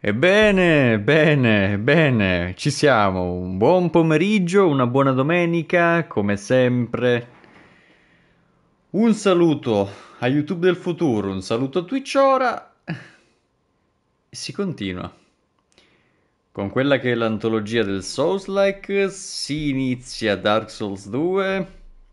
Ebbene, bene, bene, ci siamo. Un buon pomeriggio, una buona domenica, come sempre. Un saluto a YouTube del futuro, un saluto a Twitch ora. E si continua. Con quella che è l'antologia del Souls-like, si inizia Dark Souls 2.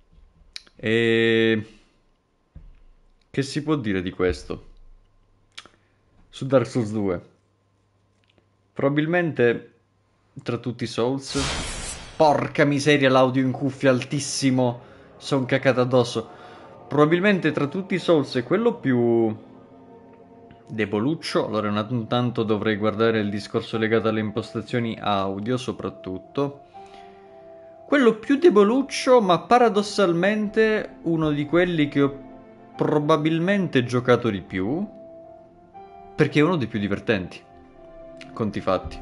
E... Che si può dire di questo? Su Dark Souls 2. Probabilmente tra tutti i Souls. Porca miseria, l'audio in cuffia altissimo. Son cacato addosso. Probabilmente tra tutti i Souls è quello più deboluccio. Allora, intanto dovrei guardare il discorso legato alle impostazioni audio, soprattutto. Quello più deboluccio, ma paradossalmente uno di quelli che ho probabilmente giocato di più. Perché è uno dei più divertenti. Conti fatti.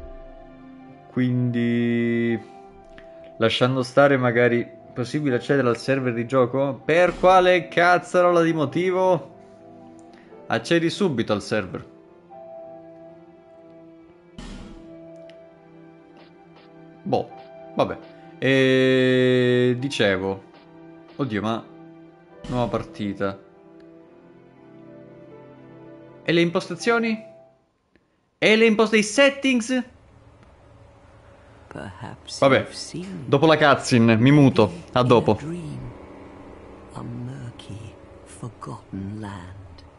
Quindi, lasciando stare magari possibile accedere al server di gioco? Per quale cazzarola di motivo? Accedi subito al server. Boh, vabbè. E dicevo, oddio, ma nuova partita. E le impostazioni? E le impostazioni settings? Vabbè, dopo la cutscene, mi muto. A dopo. A murky, forgotten land.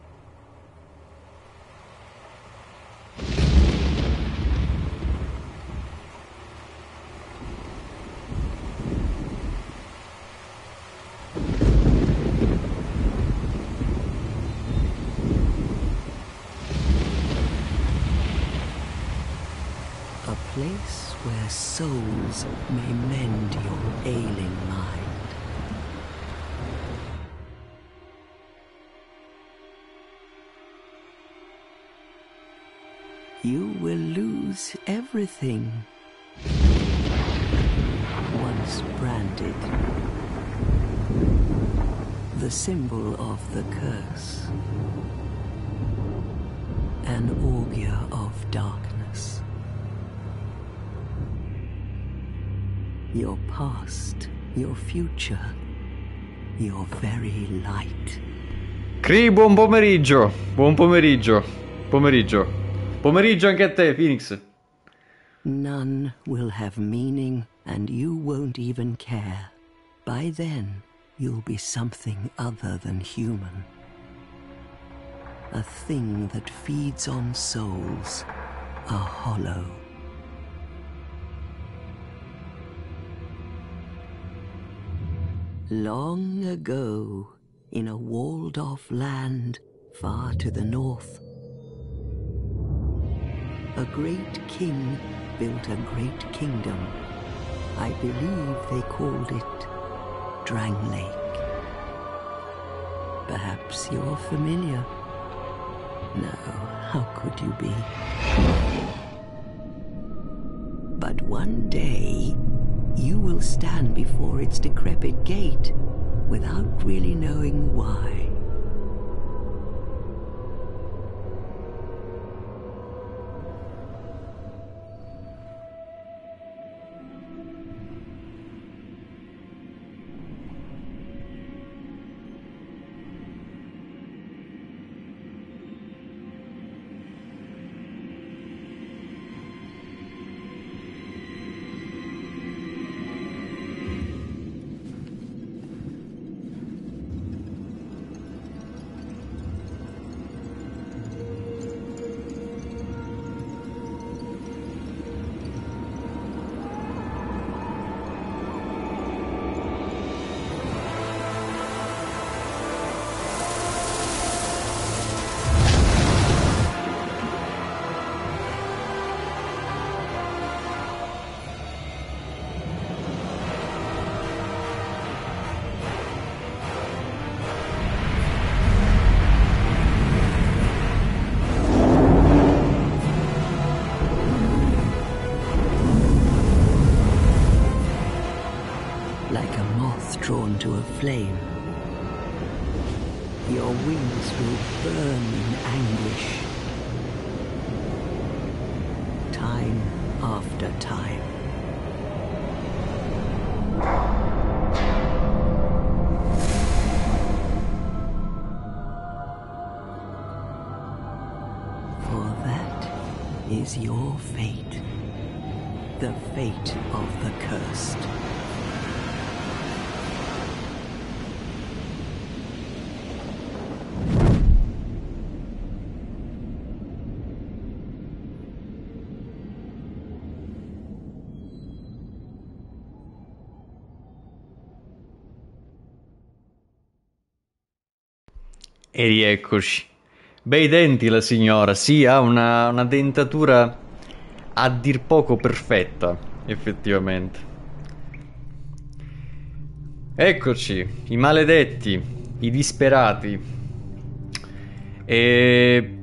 A place where souls may mend your ailing mind. You will lose everything once branded. The symbol of the curse. An augur of darkness. Your past, your future, your very light. Cree, buon pomeriggio. Buon pomeriggio. Pomeriggio. Pomeriggio anche a te, Phoenix. None will have meaning, and you won't even care. By then, you'll be something other than human. A thing that feeds on souls, a hollow. Long ago, in a walled-off land far to the north, a great king built a great kingdom. I believe they called it Drangleic. Perhaps you're familiar. No, how could you be? But one day, you will stand before its decrepit gate without really knowing why. Drawn to a flame. Your wings will burn in anguish. her time. For that is your fate. The fate of the cursed. E rieccoci. Bei denti la signora, sì, ha una dentatura a dir poco perfetta, effettivamente. Eccoci, i maledetti, i disperati. E...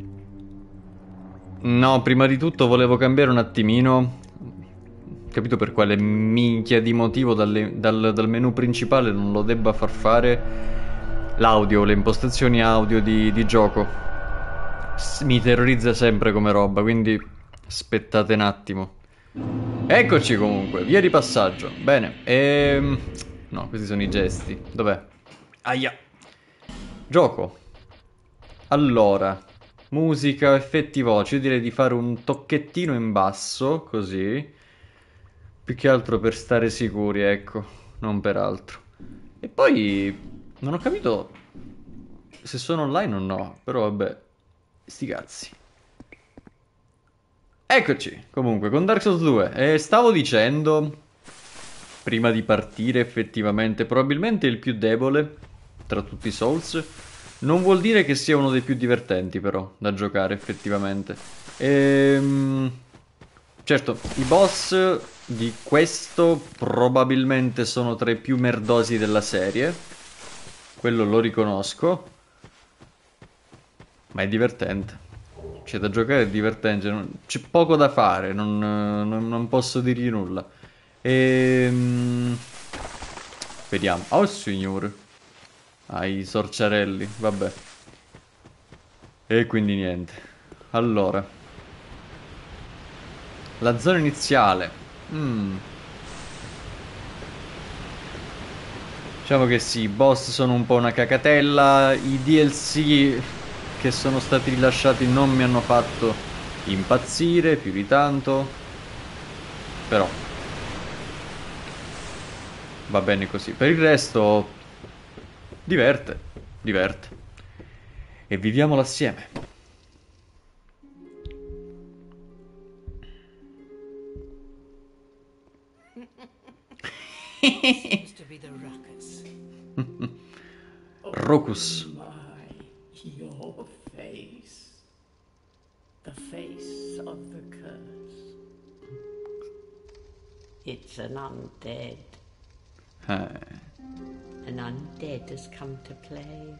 No, prima di tutto volevo cambiare un attimino, capito per quale minchia di motivo dal menu principale non lo debba far fare l'audio, le impostazioni audio di gioco. Mi terrorizza sempre come roba, quindi aspettate un attimo. Eccoci comunque, via di passaggio. Bene, no, questi sono i gesti. Dov'è? Aia. Gioco. Allora, musica, effetti voce. Io direi di fare un tocchettino in basso, così. Più che altro per stare sicuri, ecco, non per altro. E poi non ho capito se sono online o no, però vabbè, sti cazzi. Eccoci, comunque, con Dark Souls 2. Stavo dicendo, prima di partire effettivamente, probabilmente il più debole tra tutti i Souls. Non vuol dire che sia uno dei più divertenti, però, da giocare effettivamente. Certo, i boss di questo probabilmente sono tra i più merdosi della serie. Quello lo riconosco. Ma è divertente. Cioè, da giocare è divertente. C'è poco da fare, non posso dirgli nulla. Vediamo. Oh, signore. Ah, i sorciarelli, vabbè. E quindi niente. Allora. La zona iniziale. Diciamo che sì, i boss sono un po' una cacatella. I DLC che sono stati rilasciati non mi hanno fatto impazzire più di tanto. Però va bene così. Per il resto diverte, diverte. E viviamolo assieme. Seems to be the ruckus. Rocus. Oh my, your face. The face of the curse. It's an undead. An undead has come to play.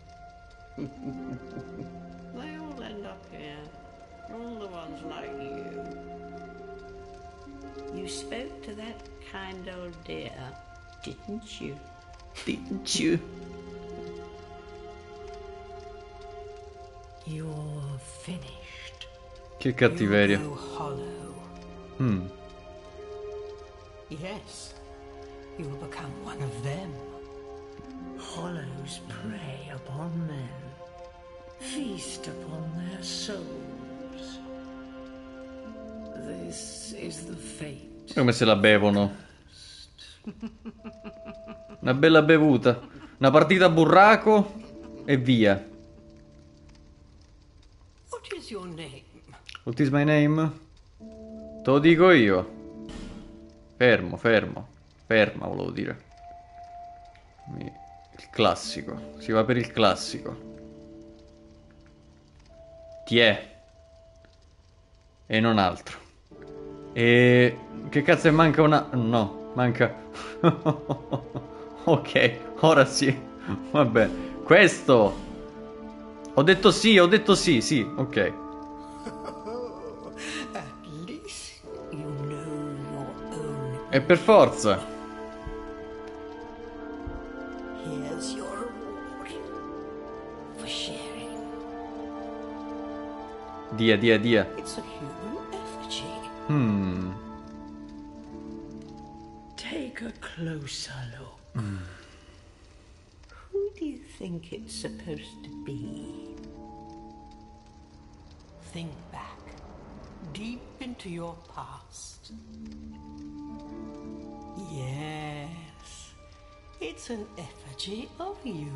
They all end up here. All the ones like you. You spoke to that kind old dear, didn't you? Didn't you? You're finished. Che cattiveria. You go hollow. Yes, you will become one of them. Hollows prey upon men, feast upon their souls. This is the fate. Come se la bevono. Una bella bevuta. Una partita a burraco e via. What is your name? What is my name? Te lo dico io. Fermo, fermo. Ferma, volevo dire. Il classico. Si va per il classico. Ti è. E non altro. E... Che cazzo è? Manca una... No, manca... Ok, ora sì. Vabbè. Questo... Ho detto sì, sì, ok. At least you know your own. E per forza. Here's your reward for sharing. Dia. It's a human effigy. Take a closer look. Who do you think it's supposed to be? Think back, deep into your past. Yes, it's an effigy of you.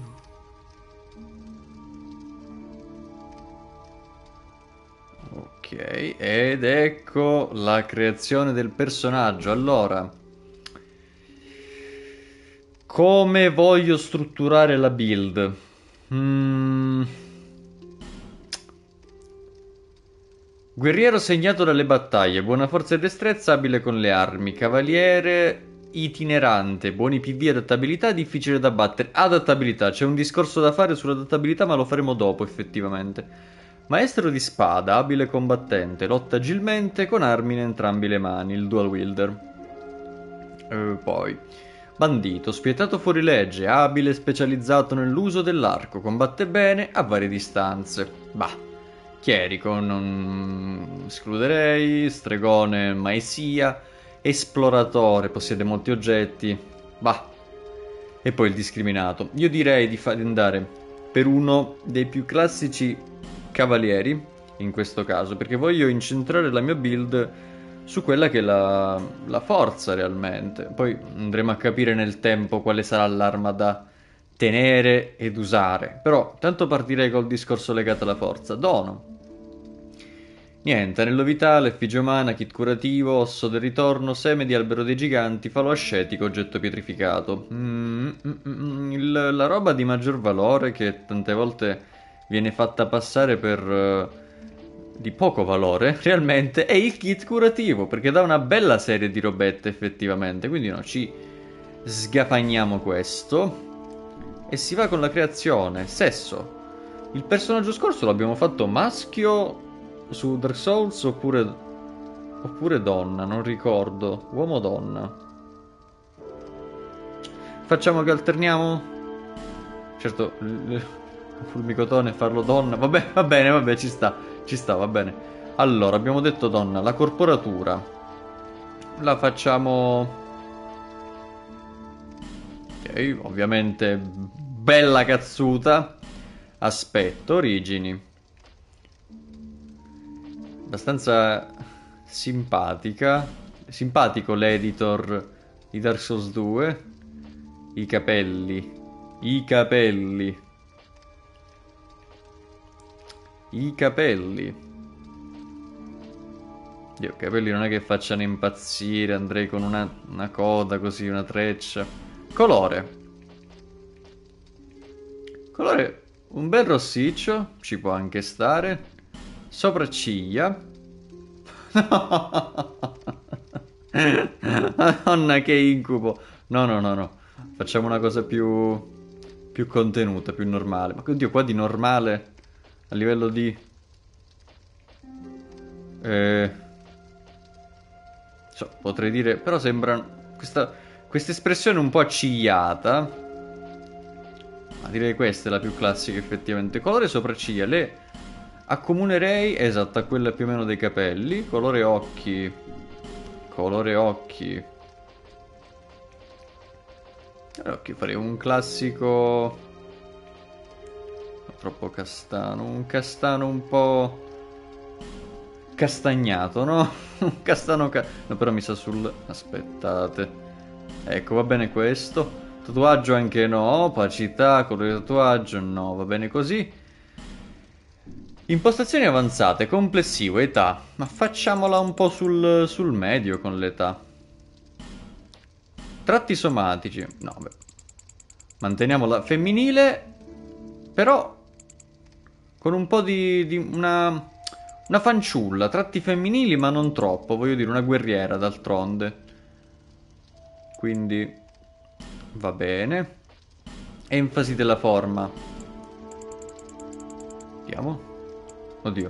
Ok, ed ecco la creazione del personaggio. Allora, come voglio strutturare la build? Guerriero segnato dalle battaglie, buona forza e destrezza, abile con le armi, cavaliere itinerante, buoni PV, adattabilità, difficile da battere. Adattabilità, c'è un discorso da fare sull'adattabilità, ma lo faremo dopo effettivamente. Maestro di spada, abile combattente, lotta agilmente con armi in entrambi le mani, il dual wielder. Poi bandito, spietato fuorilegge, abile specializzato nell'uso dell'arco, combatte bene a varie distanze. Bah. Chierico non escluderei, stregone mai sia, esploratore possiede molti oggetti, bah. E poi il discriminato. Io direi di andare per uno dei più classici cavalieri, in questo caso, perché voglio incentrare la mia build su quella che è la forza realmente. Poi andremo a capire nel tempo quale sarà l'arma da tenere ed usare. Però tanto partirei col discorso legato alla forza. Dono. Niente, anello vitale, effigie umana, kit curativo, osso del ritorno, seme di albero dei giganti, falò ascetico, oggetto pietrificato. La roba di maggior valore che tante volte viene fatta passare per di poco valore, realmente, è il kit curativo, perché dà una bella serie di robette effettivamente. Quindi no, ci sgafagniamo questo e si va con la creazione. Sesso. Il personaggio scorso l'abbiamo fatto maschio su Dark Souls oppure donna, non ricordo. Uomo o donna? Facciamo che alterniamo? Certo, il fulmicotone farlo donna. Vabbè, va bene, ci sta, va bene. Allora, abbiamo detto donna, la corporatura la facciamo. Ok, ovviamente bella cazzuta. Aspetto, origini. Abbastanza simpatica. Simpatico l'editor di Dark Souls 2. I capelli. I capelli. Io i capelli non è che facciano impazzire. Andrei con una coda così, una treccia. Colore. Colore un bel rossiccio. Ci può anche stare. Sopracciglia. Madonna che incubo. No. Facciamo una cosa più contenuta, più normale. Ma oddio, qua di normale a livello di potrei dire, però sembra questa espressione un po' accigliata. Ma direi questa è la più classica effettivamente. Colore sopracciglia, le accomunerei, esatto, a quella più o meno dei capelli. Colore occhi. Colore occhi farei un classico. Troppo castano. Un castano un po' castagnato, no? Un castano no, però mi sa sul. Aspettate. Ecco, va bene questo. Tatuaggio anche no. Opacità, colore di tatuaggio no. Va bene così. Impostazioni avanzate, complessivo, età. Ma facciamola un po' sul medio con l'età. Tratti somatici. No, beh. Manteniamola femminile. Però con un po' di una fanciulla. Tratti femminili ma non troppo. Voglio dire, una guerriera d'altronde. Quindi va bene. Enfasi della forma. Vediamo. Oddio.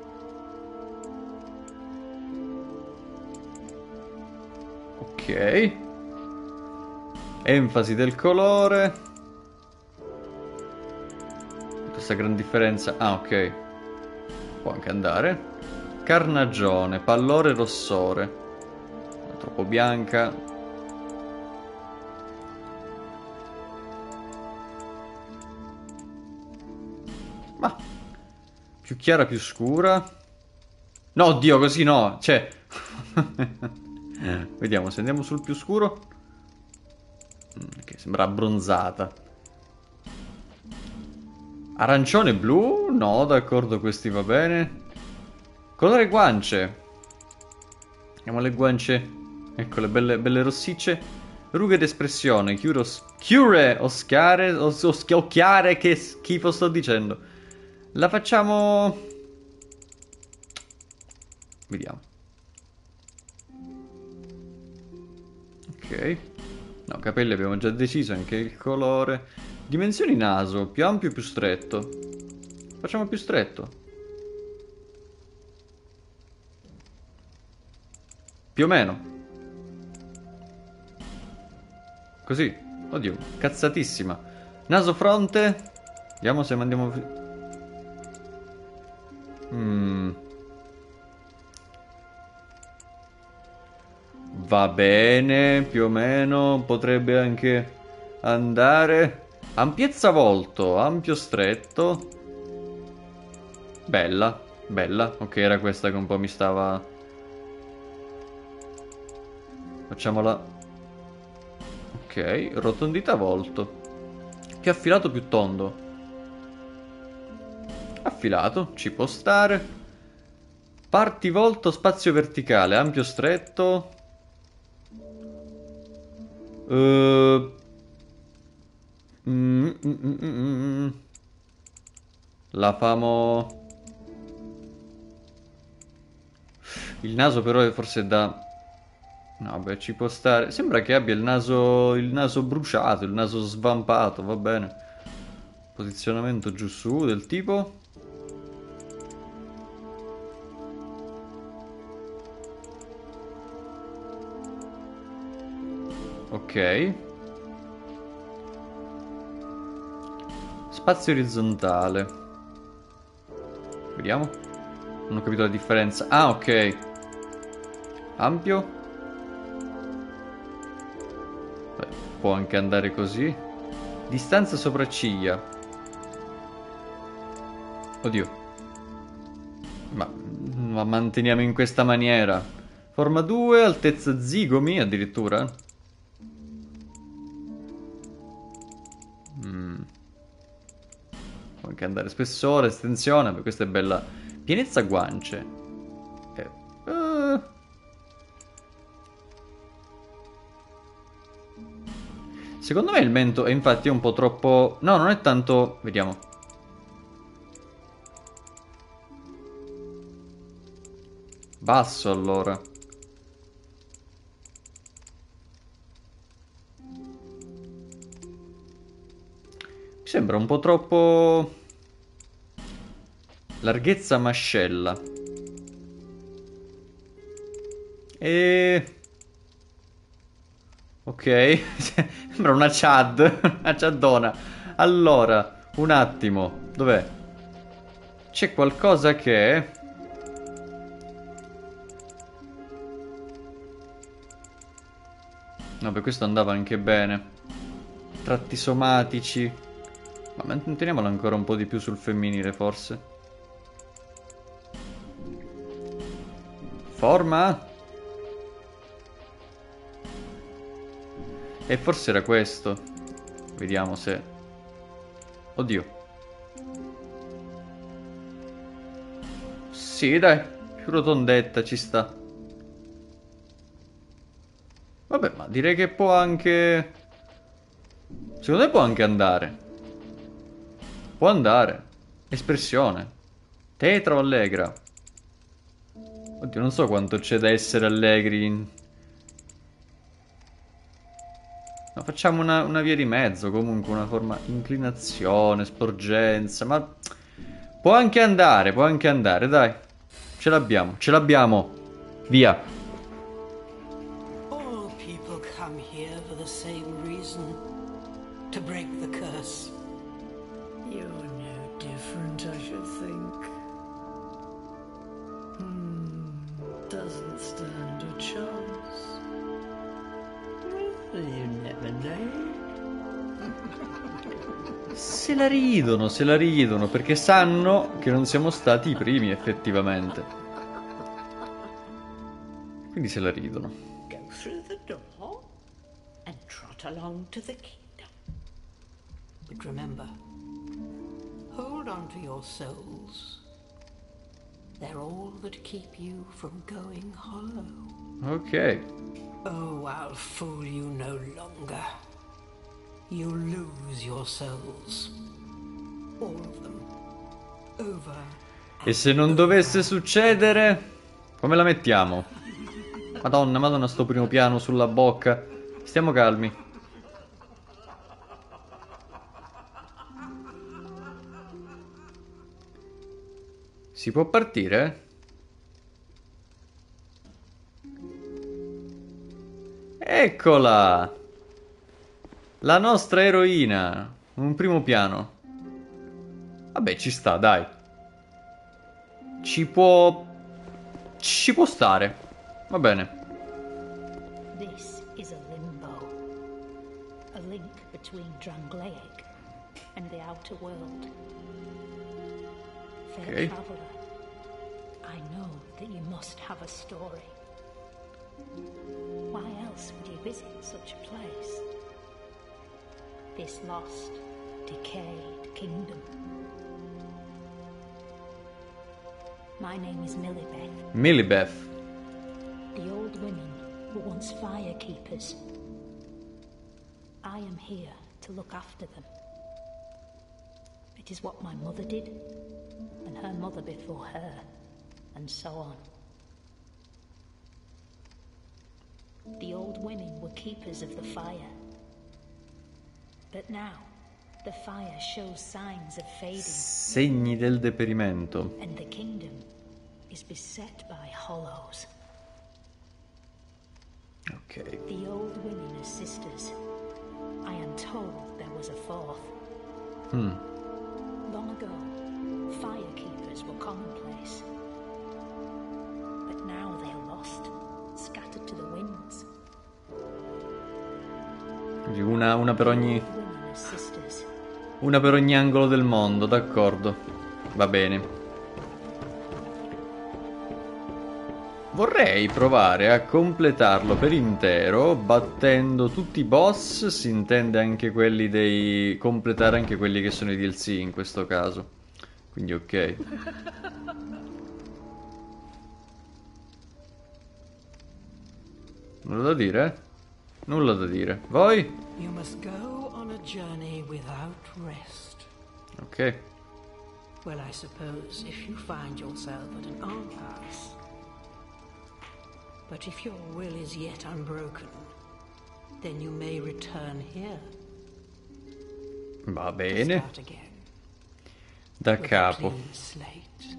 Ok. Enfasi del colore. Questa gran differenza. Ah, ok. Può anche andare. Carnagione, pallore, rossore. Troppo bianca. Ma più chiara, più scura. No, oddio, così no. Cioè... Vediamo se andiamo sul più scuro. Ok, sembra abbronzata. Arancione blu? No, d'accordo, questi va bene. Colore guance. Andiamo alle guance. Ecco le belle rossicce. Rughe d'espressione. Cure oscare. Occhiare. Che schifo sto dicendo. La facciamo... Vediamo. Ok. No, capelli abbiamo già deciso, anche il colore. Dimensioni naso, più ampio o più stretto? Facciamo più stretto. Più o meno. Così. Oddio, cazzatissima. Naso fronte. Vediamo se mandiamo... Va bene, più o meno. Potrebbe anche andare. Ampiezza volto, ampio stretto. Bella, bella. Ok, era questa che un po' mi stava... Facciamola... Ok, rotondità volto. Più affilato, più tondo. Affilato, ci può stare. Parti volto, spazio verticale, ampio stretto. La famo... Il naso però è forse da... No, beh, ci può stare. Sembra che abbia il naso bruciato, il naso svampato, va bene. Posizionamento giù su del tipo. Ok. Spazio orizzontale. Vediamo. Non ho capito la differenza. Ah, ok. Ampio. Beh, può anche andare così. Distanza sopracciglia. Oddio. Ma manteniamo in questa maniera. Forma 2, altezza zigomi addirittura. Può anche andare spessore, estensione. Beh, questa è bella. Pienezza guance. Secondo me il mento è infatti un po' troppo... No, non è tanto... Vediamo. Basso allora. Mi sembra un po' troppo... Larghezza mascella. E... Ok, sembra una Chad, una Chaddona. Allora, un attimo, dov'è? C'è qualcosa che... Vabbè, questo andava anche bene. Tratti somatici. Ma manteniamolo ancora un po' di più sul femminile, forse. Forma? E forse era questo. Vediamo se... Oddio. Sì, dai. Più rotondetta ci sta. Vabbè, ma direi che può anche... Secondo me può anche andare. Può andare. Espressione. Tetra o allegra? Oddio, non so quanto c'è da essere allegri in... Ma facciamo una via di mezzo, comunque una forma inclinazione, sporgenza, ma può anche andare, dai. Ce l'abbiamo. Via. All people come here for the same reason, to break the curse. You're no different, I should think. Doesn't stand a chance. Well, you never know. se la ridono, perché sanno che non siamo stati i primi, effettivamente. Quindi se la ridono. Go through the door and trot along to the kingdom. But remember, hold on to your souls. They're all that keep you from going hollow. Ok. Oh, I'll fool you no longer. You lose your souls. All of them. Over. E se non dovesse succedere, come la mettiamo? Madonna, madonna, sto primo piano sulla bocca. Stiamo calmi. Si può partire? Eccola! La nostra eroina. Un primo piano. Vabbè, ci sta, dai. Ci può stare. Va bene. This is a limbo. A link between Drangleic and the outer world. Fair Okay. traveler, I know that you must have a story. Why else would you visit such a place? This lost, decayed kingdom. My name is Millibeth. Millibeth. The old women were once fire keepers. I am here to look after them. It is what my mother did, and her mother before her, and so on. The old women were keepers of the fire. But now, the fire shows signs of fading, Segni del deperimento. and the kingdom is beset by hollows. Ok. The old women are sisters. I am told there was a fourth. Long ago, fire keepers were commonplace. But now they are lost, scattered to the winds. Quindi una per ogni... Old women are sisters. Una per ogni angolo del mondo, d'accordo. Va bene. Vorrei provare a completarlo per intero, battendo tutti i boss, si intende anche quelli dei... completare anche quelli che sono i DLC in questo caso. Quindi ok. Nulla da dire? Nulla da dire. Voi? You must go on a journey without rest. Ok. Well, I suppose if you find yourself at an impasse. But if your will is yet unbroken, then you may return here. Va To bene. start again. Da With a capo. clean slate.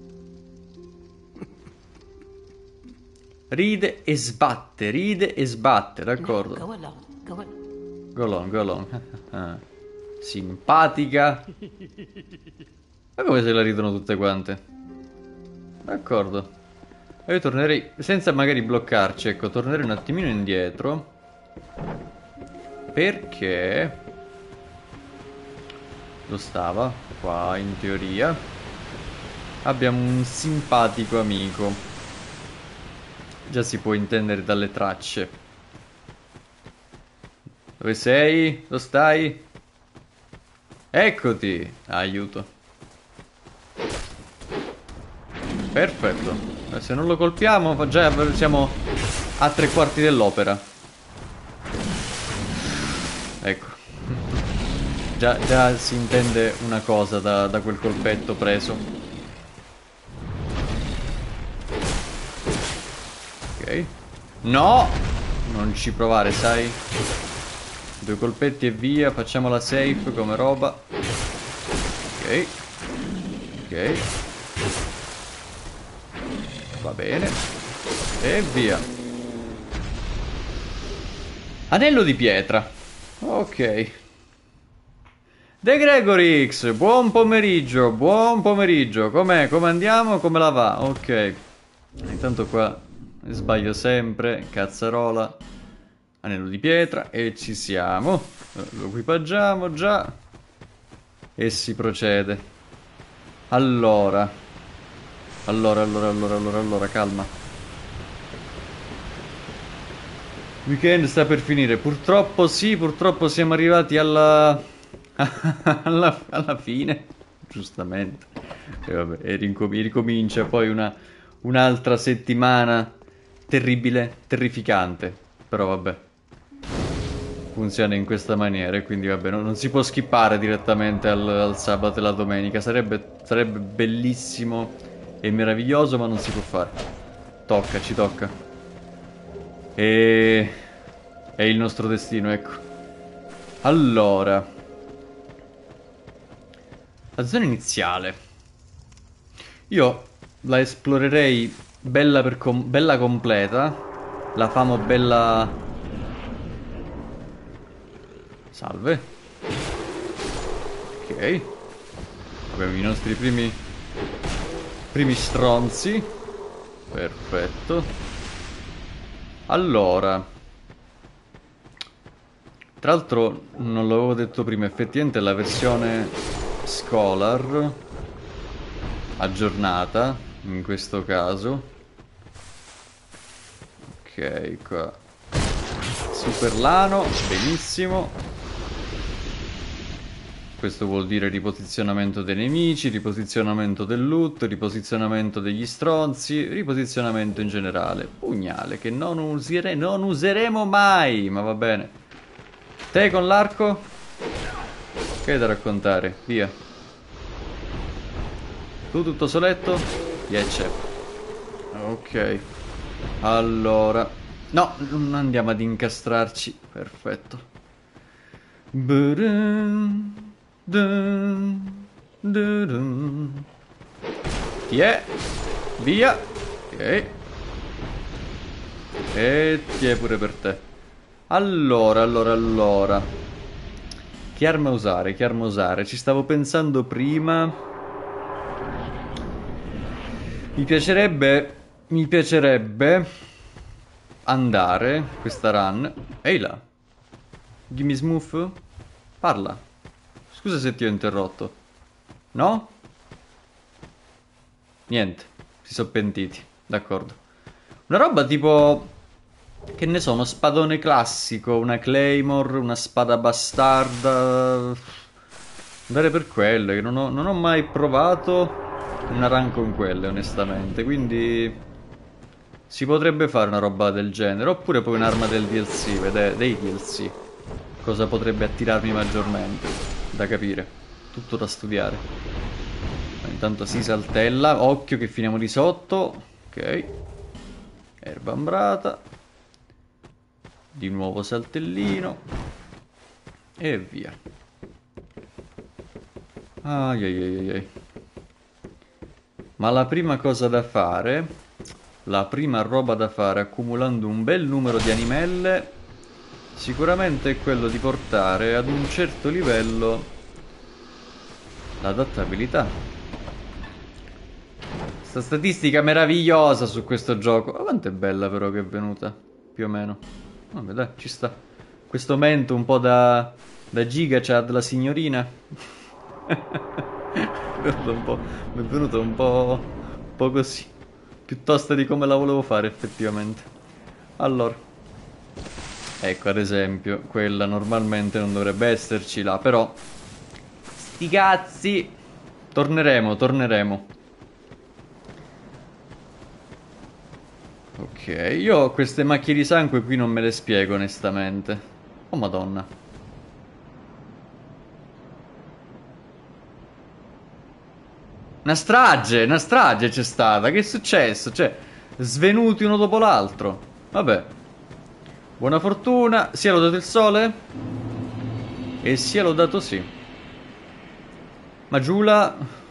Ride e sbatte, d'accordo. Go along. Go along. Go along, go along. Ah, simpatica. Ma come se la ridono tutte quante? D'accordo. E io tornerei, senza magari bloccarci, ecco, tornerei un attimino indietro. Perché... Dove stava? Qua, in teoria. Abbiamo un simpatico amico. Già si può intendere dalle tracce. Dove sei? Dove stai? Eccoti! Aiuto. Perfetto. Se non lo colpiamo, già siamo a 3/4 dell'opera. Ecco. Già si intende una cosa da quel colpetto preso. Ok. No! Non ci provare, sai? 2 colpetti e via. Facciamola safe come roba. Ok. Ok. Va bene. E via. Anello di pietra. Ok. De Gregorix, buon pomeriggio, buon pomeriggio. Com'è? Come andiamo? Come la va? Ok. Intanto qua sbaglio sempre. Cazzarola. Anello di pietra. E ci siamo. Lo equipaggiamo già. e si procede. Allora, calma. Weekend sta per finire. Purtroppo sì, purtroppo siamo arrivati alla alla fine, giustamente. E vabbè, e ricomincia poi un'altra settimana terribile, terrificante. Però vabbè, funziona in questa maniera e quindi vabbè, non si può skippare direttamente al sabato e la domenica. Sarebbe bellissimo e meraviglioso, ma non si può fare. Ci tocca. E è il nostro destino, ecco. Allora, la zona iniziale. Io la esplorerei bella, bella completa. La famo bella... Salve. Ok. Abbiamo i nostri primi stronzi. Perfetto. Allora, tra l'altro non l'avevo detto prima, effettivamente la versione Scholar aggiornata in questo caso. Ok, qua super lano, benissimo. Questo vuol dire riposizionamento dei nemici, riposizionamento del loot, riposizionamento degli stronzi, riposizionamento in generale. Pugnale che non useremo mai, ma va bene. Te con l'arco? Che hai da raccontare? Via. Tu tutto soletto? C'è. Ok. Allora. No, non andiamo ad incastrarci. Perfetto. Ti è? Via. Ok. E ti è pure per te. Allora. Che arma usare? Ci stavo pensando prima. Mi piacerebbe andare questa run. Ehi là. Gimme smooth. Parla. Scusa se ti ho interrotto. No? Niente. Si sono pentiti. D'accordo. Una roba tipo... Che ne so, uno spadone classico, una claymore, una spada bastarda. Andare per quelle, che non ho mai provato una run con quelle, onestamente. Quindi si potrebbe fare una roba del genere. Oppure poi un'arma del DLC, dei DLC. Cosa potrebbe attirarmi maggiormente. Da capire. Tutto da studiare. Ma intanto si saltella. Occhio che finiamo di sotto. Ok. Erba ambrata. Di nuovo saltellino. E via. Ai. Ma la prima cosa da fare, la prima roba da fare, accumulando un bel numero di animelle, sicuramente è quello di portare ad un certo livello l'adattabilità. Questa statistica meravigliosa su questo gioco. Ma quanto è bella però che è venuta, più o meno. Vabbè dai, ci sta. Questo mento un po' da Giga Chad, la signorina. Mi è venuto un po' così. Piuttosto di come la volevo fare effettivamente. Allora. Ecco, ad esempio, quella normalmente non dovrebbe esserci là, però... Sti cazzi! Torneremo. Ok, io queste macchie di sangue qui non me le spiego onestamente. Oh madonna. Una strage c'è stata. Che è successo? Cioè, svenuti uno dopo l'altro. Vabbè. Buona fortuna. Sia lodato il sole. E sia lodato sì. Maggiula,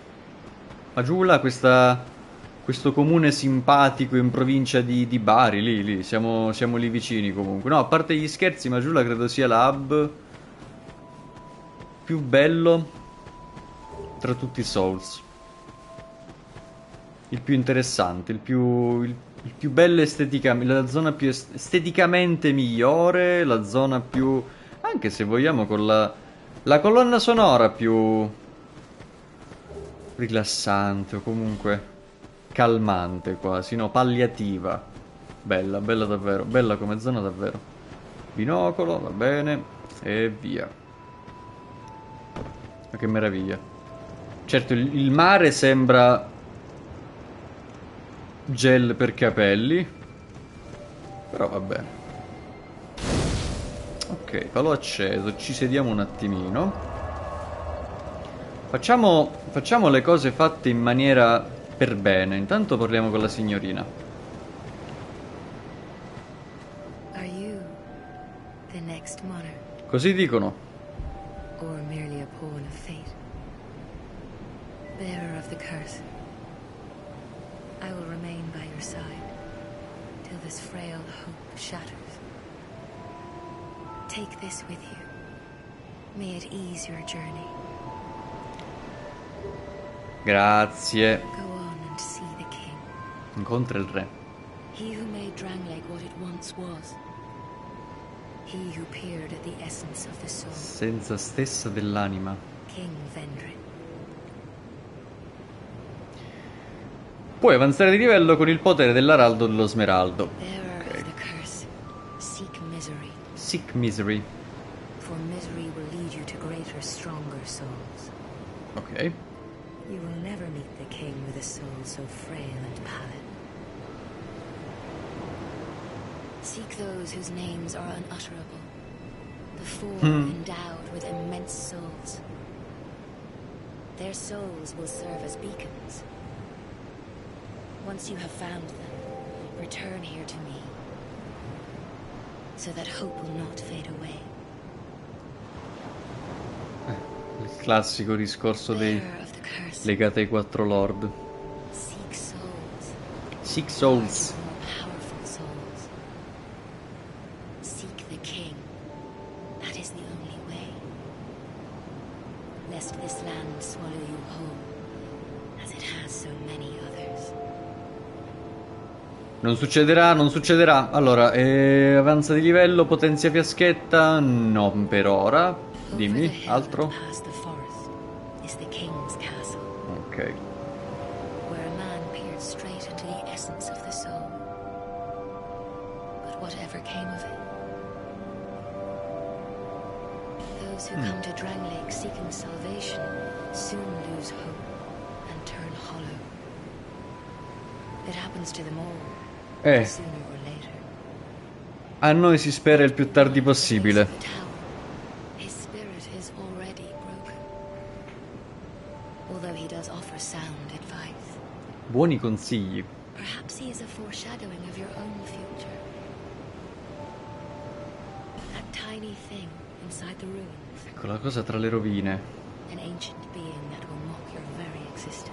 questo comune simpatico in provincia di Bari, lì, siamo lì vicini comunque. No, a parte gli scherzi, Maggiula credo sia l'hub più bello tra tutti i Souls. Il più interessante, il più bello esteticamente, la zona più esteticamente migliore, la zona più... Anche se vogliamo con la colonna sonora più rilassante o comunque calmante quasi, no? Palliativa. Bella, bella davvero, bella come zona davvero. Binocolo, va bene, e via. Ma che meraviglia. Certo, il mare sembra gel per capelli, però vabbè. Ok, falò acceso, ci sediamo un attimino. Facciamo le cose fatte in maniera per bene. Intanto parliamo con la signorina. Are you the next monarch, Così dicono. or merely a pawn of fate? Bearer of the curse, I will remain by your side till this frail hope shatters. Take this with you. May it ease your journey. Grazie. Go on and see the king. Incontra il re. He who made Drangleic what it once was. He who peered at the essence of the soul. Senza stessa dell'anima. King Vendrick. Puoi avanzare di livello con il potere dell'araldo dello smeraldo. Bearer of the curse, seek misery. Seek misery. For misery will lead you to greater, stronger souls. Ok. You will never meet the king with a soul so frail and pallid. Seek those whose names are unutterable. The four endowed with immense souls. Their souls will serve as beacons. Once you have found them, return here to me, so that hope will not fade away. Il classico discorso dei Bearer of the curse, legati ai quattro lord. seek souls. Seek souls. More powerful souls. Seek the king. That is the only way. Lest this land swallow you whole, as it has so many others. Non succederà, non succederà. Allora, avanza di livello, potenzia fiaschetta. No, per ora. Over the Dimmi, hill altro? and past the forest is the king's castle, Ok. where a man peered straight into the essence of the soul. But whatever came of it? Those who come to Drangleic seeking salvation soon lose hope and turn hollow. It happens to them all, sooner or later. A noi si spera il più tardi possibile. The tower, his spirit is already broken. Although he does offer sound advice. Buoni consigli. Perhaps he is a foreshadowing of your own future. That tiny thing inside the ruins, Ecco la cosa tra le rovine. an ancient being that will mock your very existence.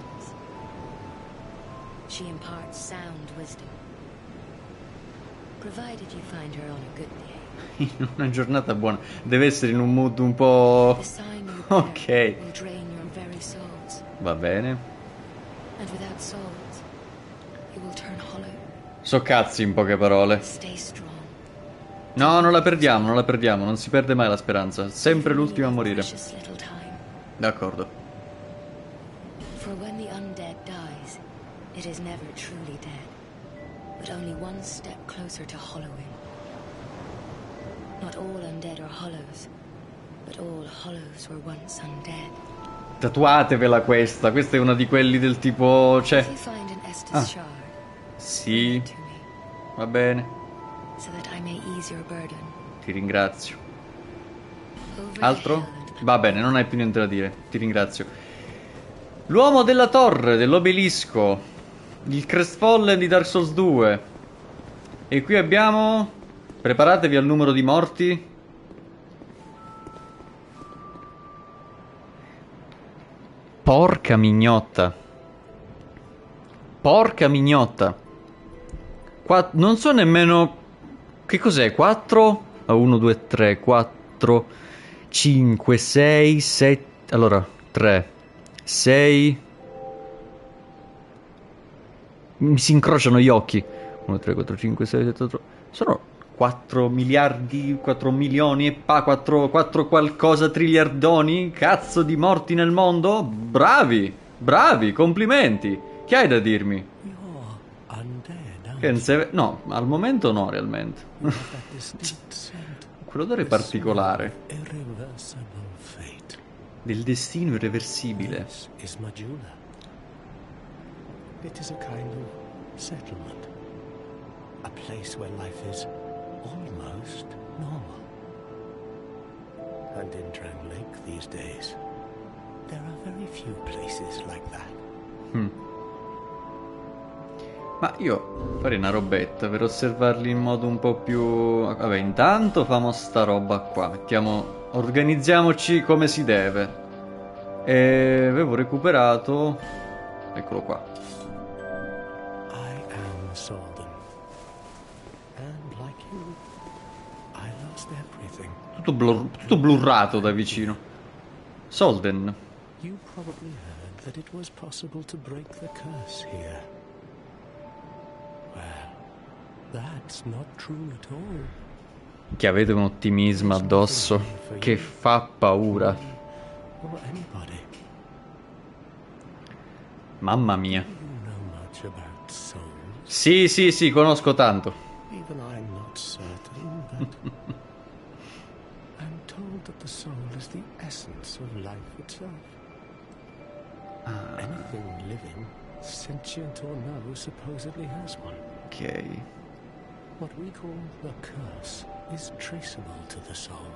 She imparts sound wisdom. Provided you find her on a good day. In una giornata buona. Deve essere in un mood un po'... The sign you bear Ok. will drain your very souls. Va bene. And without souls, you will turn hollow. So cazzi in poche parole. Stay strong. No, non la perdiamo, non la perdiamo. Non si perde mai la speranza. Sempre l'ultima a morire. Precious little time. D'accordo. For when the undead dies, it is never truly dead, but only one step closer to hollowing. Not all undead are hollows, but all hollows were once undead. Tatuatevela questa. Questa è una di quelli del tipo... If Cioè... you find an Estus Ah. shard, bring Sì, it to me, va bene. so that I may ease your burden. Ti ringrazio. Over the Altro? hill and Va bene, non hai più niente da dire. Ti ringrazio. L'uomo della torre, dell'obelisco. Il Crestfallen di Dark Souls 2. E qui abbiamo... Preparatevi al numero di morti. Porca mignotta. Porca mignotta. Non so nemmeno... Che cos'è? 4? 1, 2, 3, 4, 5, 6, 7... Allora, 3, 6... Mi si incrociano gli occhi. 1, 3, 4, 5, 6, 7, 8... Sono 4 miliardi, 4 milioni e 4 qualcosa triliardoni? Cazzo di morti nel mondo? Bravi! Bravi, complimenti. Che hai da dirmi? No, al momento no, realmente. Quell'odore particolare. Del destino irreversibile. It is a kind of settlement. A place where life is almost normal. And in Drang Lake these days, there are very few places like that. Ma io farei una robetta per osservarli in modo un po' più... Vabbè, intanto famo sta roba qua. Organizziamoci come si deve. E avevo recuperato... Eccolo qua. Solden. And like you, I lost everything. Tutto blurrato da vicino. Solden. You probably heard that it was possible to break the curse here. Well, that's not true at all. Che avete un ottimismo addosso che fa paura. Or anybody. Mamma mia. You know much about souls. Sì, conosco tanto. Even I'm not certain, but I'm told that the soul is the essence of life itself. Anything living, sentient or no, supposedly has one. Ok. What we call the curse is traceable to the soul.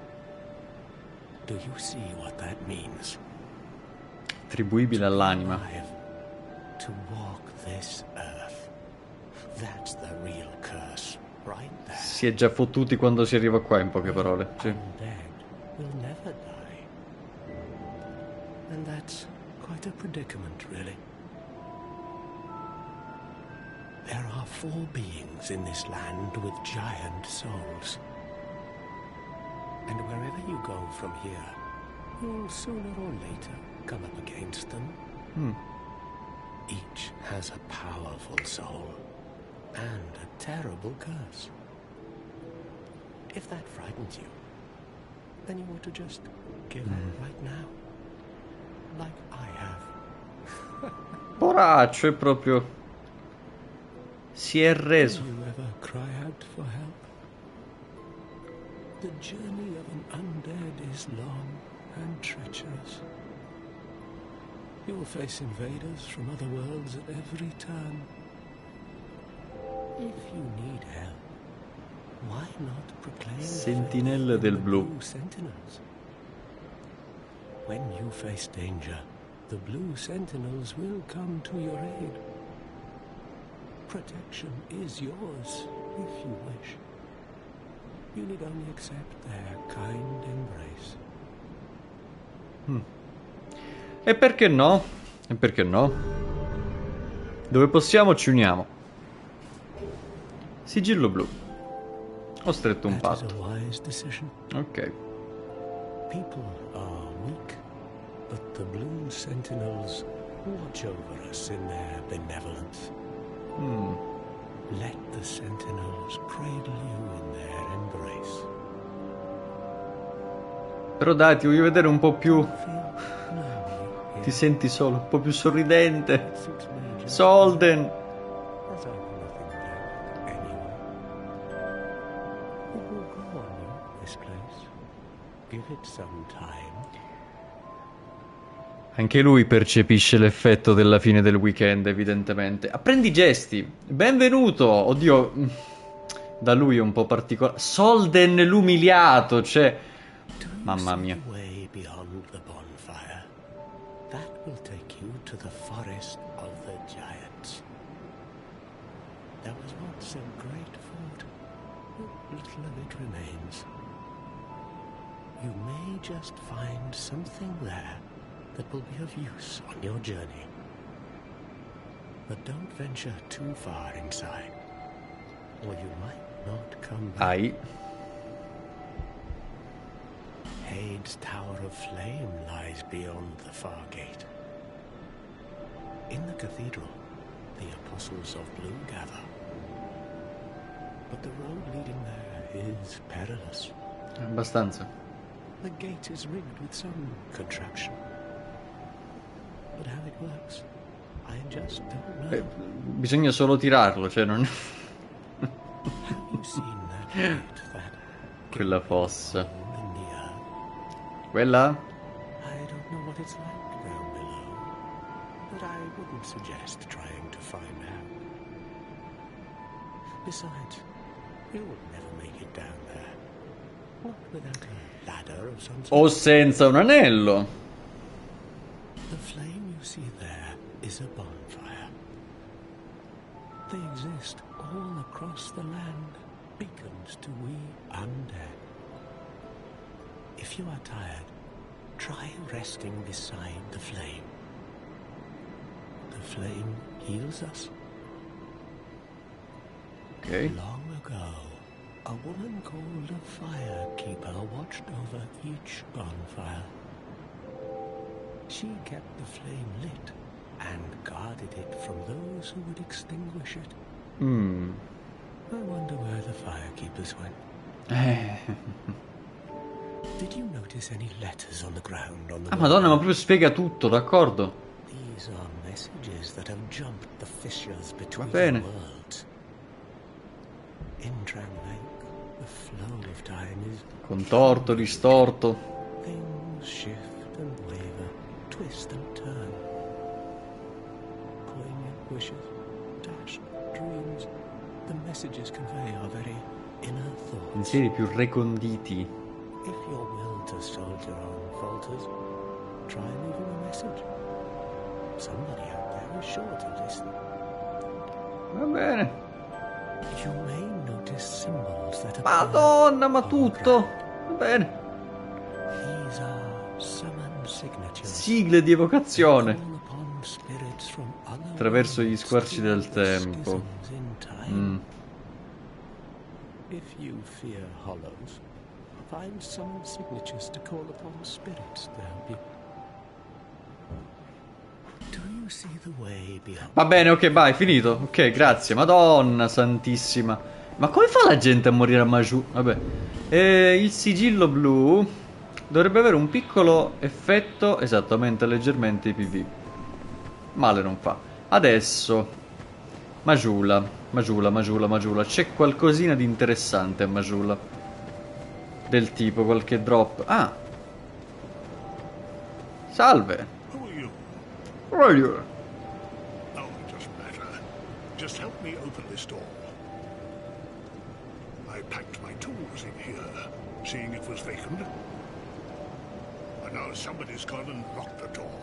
Do you see what that means? Attribuibile all'anima. To walk this earth. That's the real curse, right there. Si è già fottuti quando si arriva qua, in poche parole. Sì. Undead will never die. And that's quite a predicament, really. There are 4 beings in this land with giant souls. And wherever you go from here, you'll sooner or later come up against them. Each has a powerful soul and a terrible curse. If that frightens you, then you ought to just give up right now. Like I have. Poraccio, è proprio... Si è reso. Do you ever cry out for help? The journey of an undead is long and treacherous. You will face invaders from other worlds at every turn. If you need help, why not proclaim Sentinelle del Blu. Sentinels? When you face danger, the Blue Sentinels will come to your aid. Protection is yours, if you wish. You need only accept their kind embrace. E perché no? E perché no? Dove possiamo ci uniamo. Sigillo blu. Ho stretto un patto. Ok. People are weak, but the Blue Sentinels watch over us in their benevolence. Let the Sentinels cradle you in their embrace. Però dai, ti voglio vedere un po' più... Ti senti solo, un po' più sorridente. Solden! Anche lui percepisce l'effetto della fine del weekend, evidentemente. Apprendi i gesti. Benvenuto! Oddio, da lui è un po' particolare. Solden l'umiliato, cioè... Mamma mia. Will take you to the forest of the giants. There was once a great fort, but little of it remains. You may just find something there that will be of use on your journey. But don't venture too far inside, or you might not come back. Ai. Hade's Tower of Flame lies beyond the far gate. In the cathedral, the Apostles of Blue gather. But the road leading there is perilous. Abbastanza. The gate is rigged with some contraption. but how it works, I just don't know. Bisogna solo tirarlo, cioè non... Have you seen that pit, that Quella fossa. in the earth? Quella? I don't know what it's like down below, but I wouldn't suggest trying to find out. Besides, you will never make it down there. Not without a ladder of some sort. O senza un anello. The flame you see there is a bonfire. They exist all across the land, beacons to we undead. If you are tired, try resting beside the flame. The flame heals us. Ok. Long ago, a woman called a firekeeper watched over each bonfire. She kept the flame lit and guarded it from those who would extinguish it. I wonder where the firekeepers went. Did you notice any letters on the ground on the Ah, Madonna, ma proprio spiega tutto, d'accordo? These are messages that have jumped the fissures between Va bene. worlds. In Drang Lake, the flow of time is Contorto, distorto. things shift and waver, twist and turn. Poignant wishes, dashed dreams. The messages convey our very inner thoughts. Pensieri più reconditi. If your will to soldier on falters, try leaving a message. Somebody out there is sure to listen. Va bene. You may notice symbols that appear. Madonna, ma tutto. Va bene. These are summon signatures. Sigle di evocazione. Call upon spirits from other Attraverso gli worlds squarci to del the tempo. schisms in time. If you fear hollows, find summon signatures to call upon spirits to help you. Do you see the way beyond? Va bene, ok, vai, finito. Ok, grazie. Madonna santissima. Ma come fa la gente a morire a Majù? Vabbè. Il sigillo blu dovrebbe avere un piccolo effetto, esattamente, leggermente PV. Male non fa. Adesso Majula, Majula, Majula, Majula. C'è qualcosina di interessante a Majula. Del tipo qualche drop. Ah. Salve. Who are you? Who are you? Oh, it doesn't matter. Just help me open this door. I packed my tools in here, seeing it was vacant. And now somebody's gone and locked the door.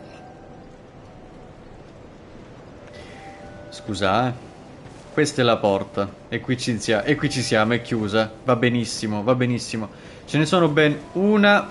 Scusa, eh. Questa è la porta. E qui ci siamo, è chiusa. Va benissimo, va benissimo. Ce ne sono ben una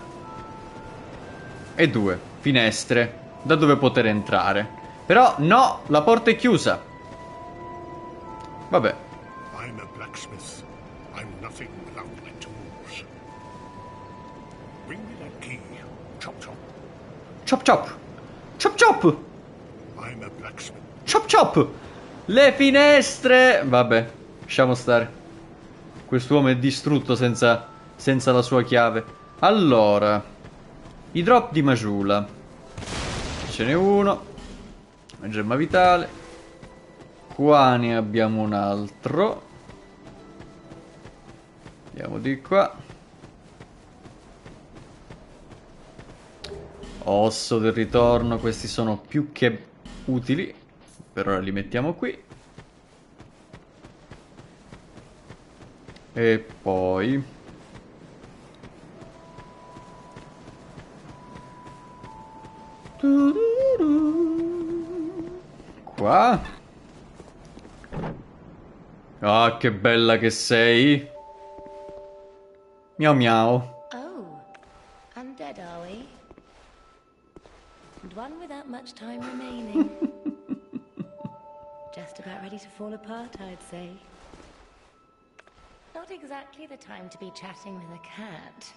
e due finestre da dove poter entrare. Però no, la porta è chiusa. Vabbè. I'm a blacksmith. I'm nothing without my tools. Bring me that key. Chop chop. Chop chop. Chop chop. I'm a blacksmith. Chop chop. Le finestre. Vabbè, lasciamo stare. Quest'uomo è distrutto senza la sua chiave. Allora, i drop di Majula. Ce n'è uno. Una gemma vitale. Qua ne abbiamo un altro. Andiamo di qua. Osso del ritorno. Questi sono più che utili. Per ora li mettiamo qui. E poi qua. Ah, che bella che sei. Miau miau. Oh, undead are we? And one without much time remaining. Just about ready to fall apart, I'd say. Not exactly the time to be chatting with a cat.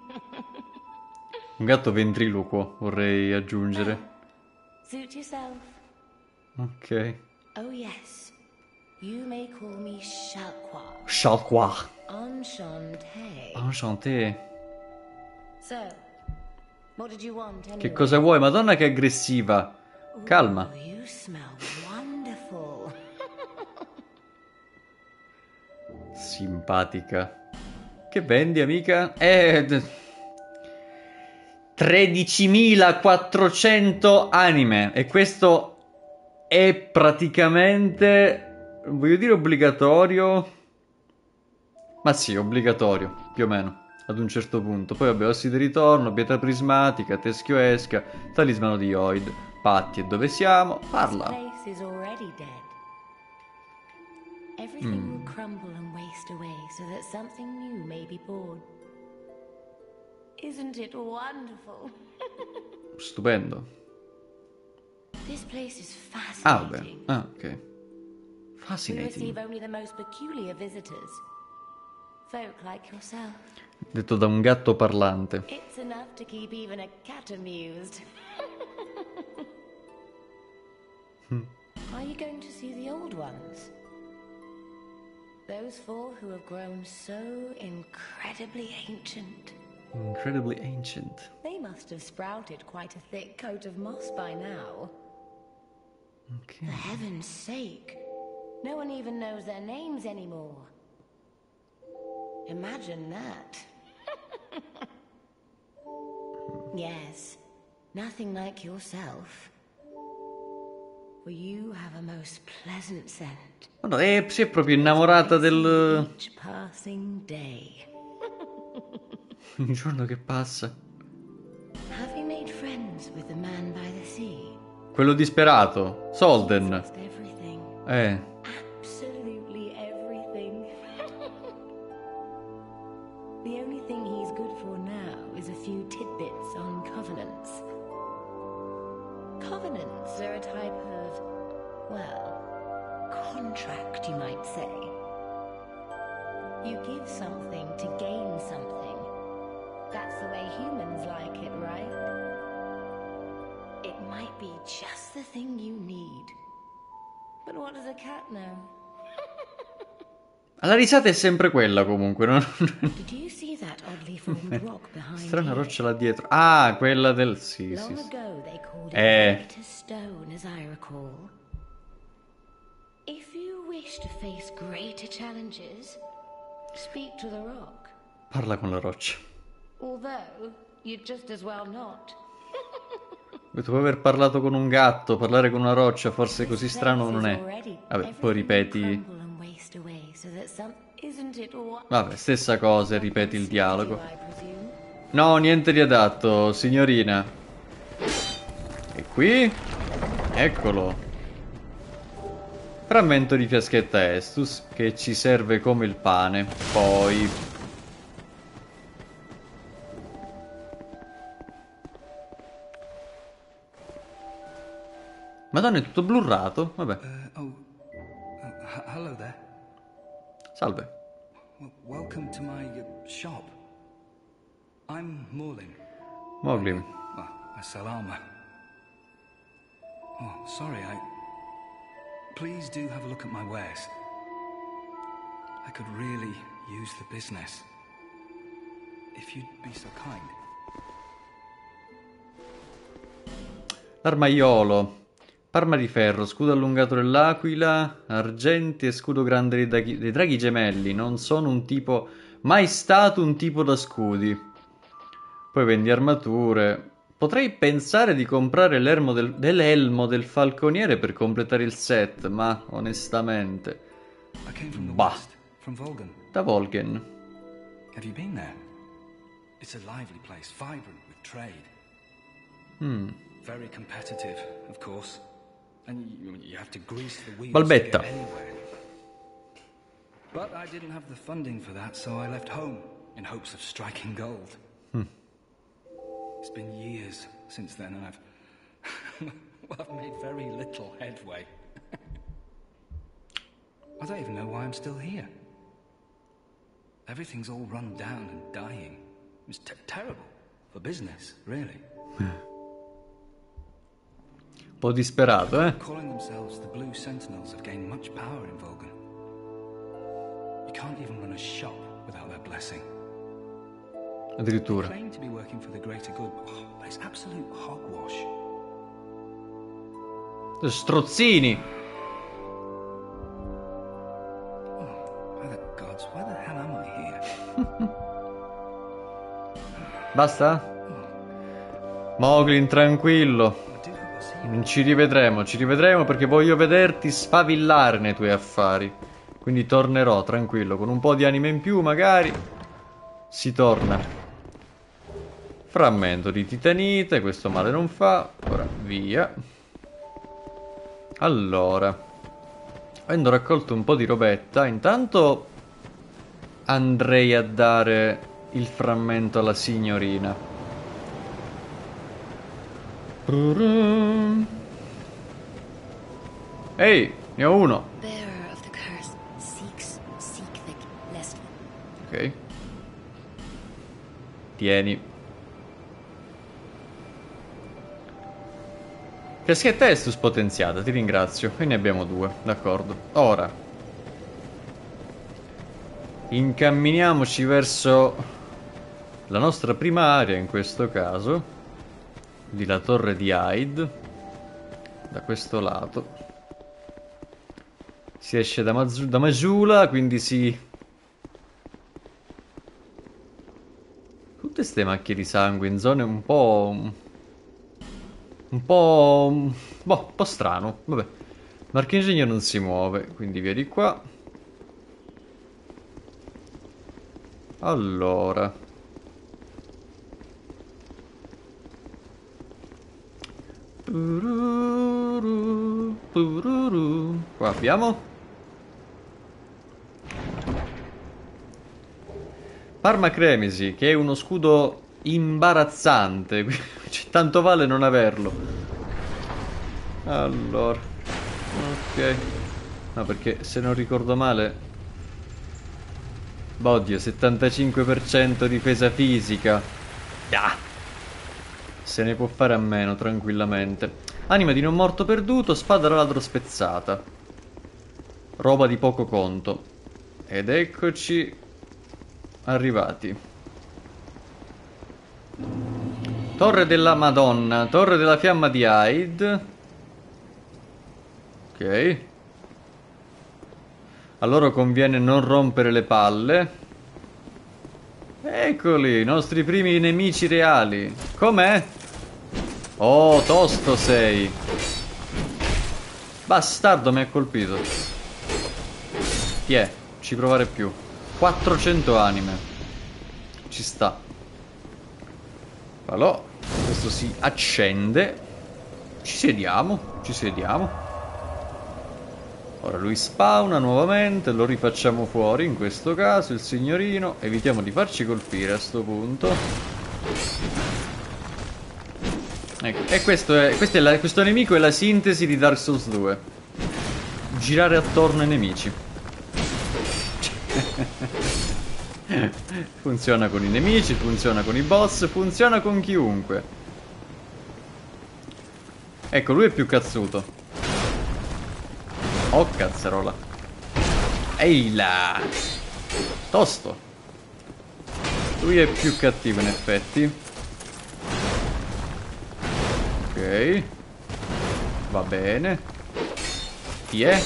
Un gatto ventriloquo, vorrei aggiungere. Suit yourself. Ok. Oh yes. You may call me Shalquar. Shalquar. Enchanté. Enchanté. So, what did you want anyway? Che cosa vuoi? Madonna che aggressiva. Calma. You smell wonderful. Simpatica. Che vendi, amica? 13.400 anime. E questo è praticamente, voglio dire obbligatorio. Ma sì, obbligatorio, più o meno, ad un certo punto. Poi vabbè, ossi di ritorno, pietra prismatica, teschio esca, talismano di Oid. Patti, e dove siamo? Parla. Everything will crumble and waste away so that something new may be born. Isn't it wonderful? Stupendo. This place is Ah, vabbè. fascinating. Ah, ok. We Fascinating. receive only the most peculiar visitors. Folk like yourself. Detto da un gatto parlante. It's enough to keep even a cat amused. Are you going to see the old ones? Those four who have grown so incredibly ancient. Incredibly ancient. They must have sprouted quite a thick coat of moss by now. Ok. For heaven's sake, no one even knows their names anymore. Imagine that. Yes, nothing like yourself. For you have a most pleasant scent. Oh no, si è proprio innamorata del... Each passing day. Il giorno che passa. Have you made friends with the man by the sea? Quello disperato. Solden. Lost everything. Absolutely everything. The only thing he's good for now is a few tidbits on covenants. Covenants are a type of, well, contract, you might say. You give something to gain something. That's the way humans like it, right? It might be just the thing you need. But what does a cat know? La risata è sempre quella comunque, no? Did you see that oddly formed rock behind Strana you? roccia là dietro. Ah, quella del... Sì, Long sì, sì. ago they called it greater stone, as I recall. If you wish to face greater challenges, speak to the rock. Parla con la roccia. Although, you'd just as well not. Dopo aver parlato con un gatto, parlare con una roccia, forse così strano non è. Vabbè, poi ripeti... Vabbè, stessa cosa, ripeti il dialogo. No, niente di adatto, signorina. E qui? Eccolo. Frammento di fiaschetta Estus, che ci serve come il pane. Poi... Madonna, è tutto blurrato? Vabbè. Hello there. Salve. Welcome to my shop. I'm Morlin. Morlin. I sell armor. Oh, sorry, Please do have a look at my wares. I could really use the business. If you'd be so kind. L'armaiolo. Parma di ferro, scudo allungato dell'aquila, argenti e scudo grande dei draghi gemelli. Non sono un tipo... mai stato un tipo da scudi. Poi vendi armature. Potrei pensare di comprare l'elmo del falconiere per completare il set, ma onestamente... Bah. Da Volgen. Have you been there? It's a lively place, vibrant with trade. Very competitive, of course. And you have to grease the wheels Balbetta. to get anywhere. But I didn't have the funding for that, so I left home in hopes of striking gold. It's been years since then, and I've made very little headway. I don't even know why I'm still here. Everything's all run down and dying. It's terrible for business, really. Un po' disperato, eh? Calling themselves the Blue Sentinels have gained much power in Volgan. You can't even run a shop without their blessing. Addirittura. They claim to be working for the greater good, but it's absolute hogwash. Strozzini. Basta? Moglin, tranquillo. Ci rivedremo perché voglio vederti sfavillare nei tuoi affari. Quindi tornerò, tranquillo, con un po' di anime in più magari. Si torna. Frammento di titanite, questo male non fa. Ora, via. Allora, avendo raccolto un po' di robetta, intanto andrei a dare il frammento alla signorina. Ehi, ne ho uno. Ok. Tieni. Caschetta Estus potenziata, ti ringrazio. E ne abbiamo 2, d'accordo. Ora incamminiamoci verso la nostra prima area, in questo caso di la torre di Hyde. Da questo lato si esce da Majula, quindi si... Tutte ste macchie di sangue in zone un po' boh, un po' strano. Vabbè, Marchingegno non si muove, quindi via di qua. Allora, qua abbiamo Parma Cremisi, che è uno scudo imbarazzante. Tanto vale non averlo. Allora, ok. No, perché se non ricordo male, oddio, 75% difesa fisica. Ah, se ne può fare a meno tranquillamente. Anima di non morto perduto, spada da ladro spezzata. Roba di poco conto. Ed eccoci arrivati. Torre della Madonna, torre della fiamma di Hyde. Ok. A loro conviene non rompere le palle. Eccoli, i nostri primi nemici reali. Com'è? Oh, tosto sei. Bastardo, mi ha colpito. Chi è? Ci provare più. 400 anime. Ci sta. Allora, questo si accende. Ci sediamo, ci sediamo. Ora lui spawna nuovamente, lo rifacciamo fuori in questo caso, il signorino. Evitiamo di farci colpire a sto punto. Ecco, e questo nemico è la sintesi di Dark Souls 2. Girare attorno ai nemici. Funziona con i nemici, funziona con i boss, funziona con chiunque. Ecco, lui è più cazzuto. Oh, cazzarola. Ehi là. Tosto. Lui è più cattivo in effetti. Ok. Va bene. Chi è?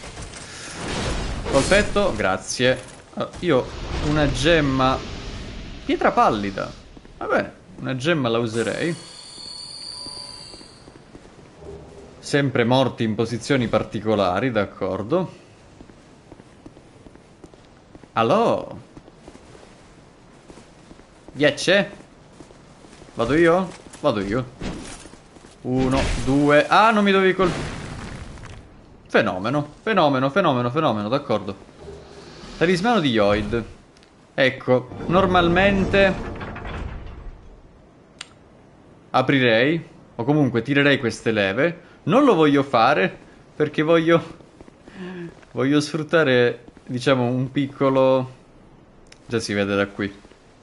Colpetto, grazie. Io ho una gemma. Pietra pallida. Va bene, una gemma la userei. Sempre morti in posizioni particolari, d'accordo. Allo? Ghiacce? Vado io? Vado io. 1, 2. Ah, non mi dovevi colpire. Fenomeno, fenomeno, fenomeno, fenomeno, d'accordo. Talismano di Yoid. Ecco, normalmente aprirei, o comunque tirerei queste leve. Non lo voglio fare perché voglio sfruttare, diciamo, un piccolo... Già si vede da qui.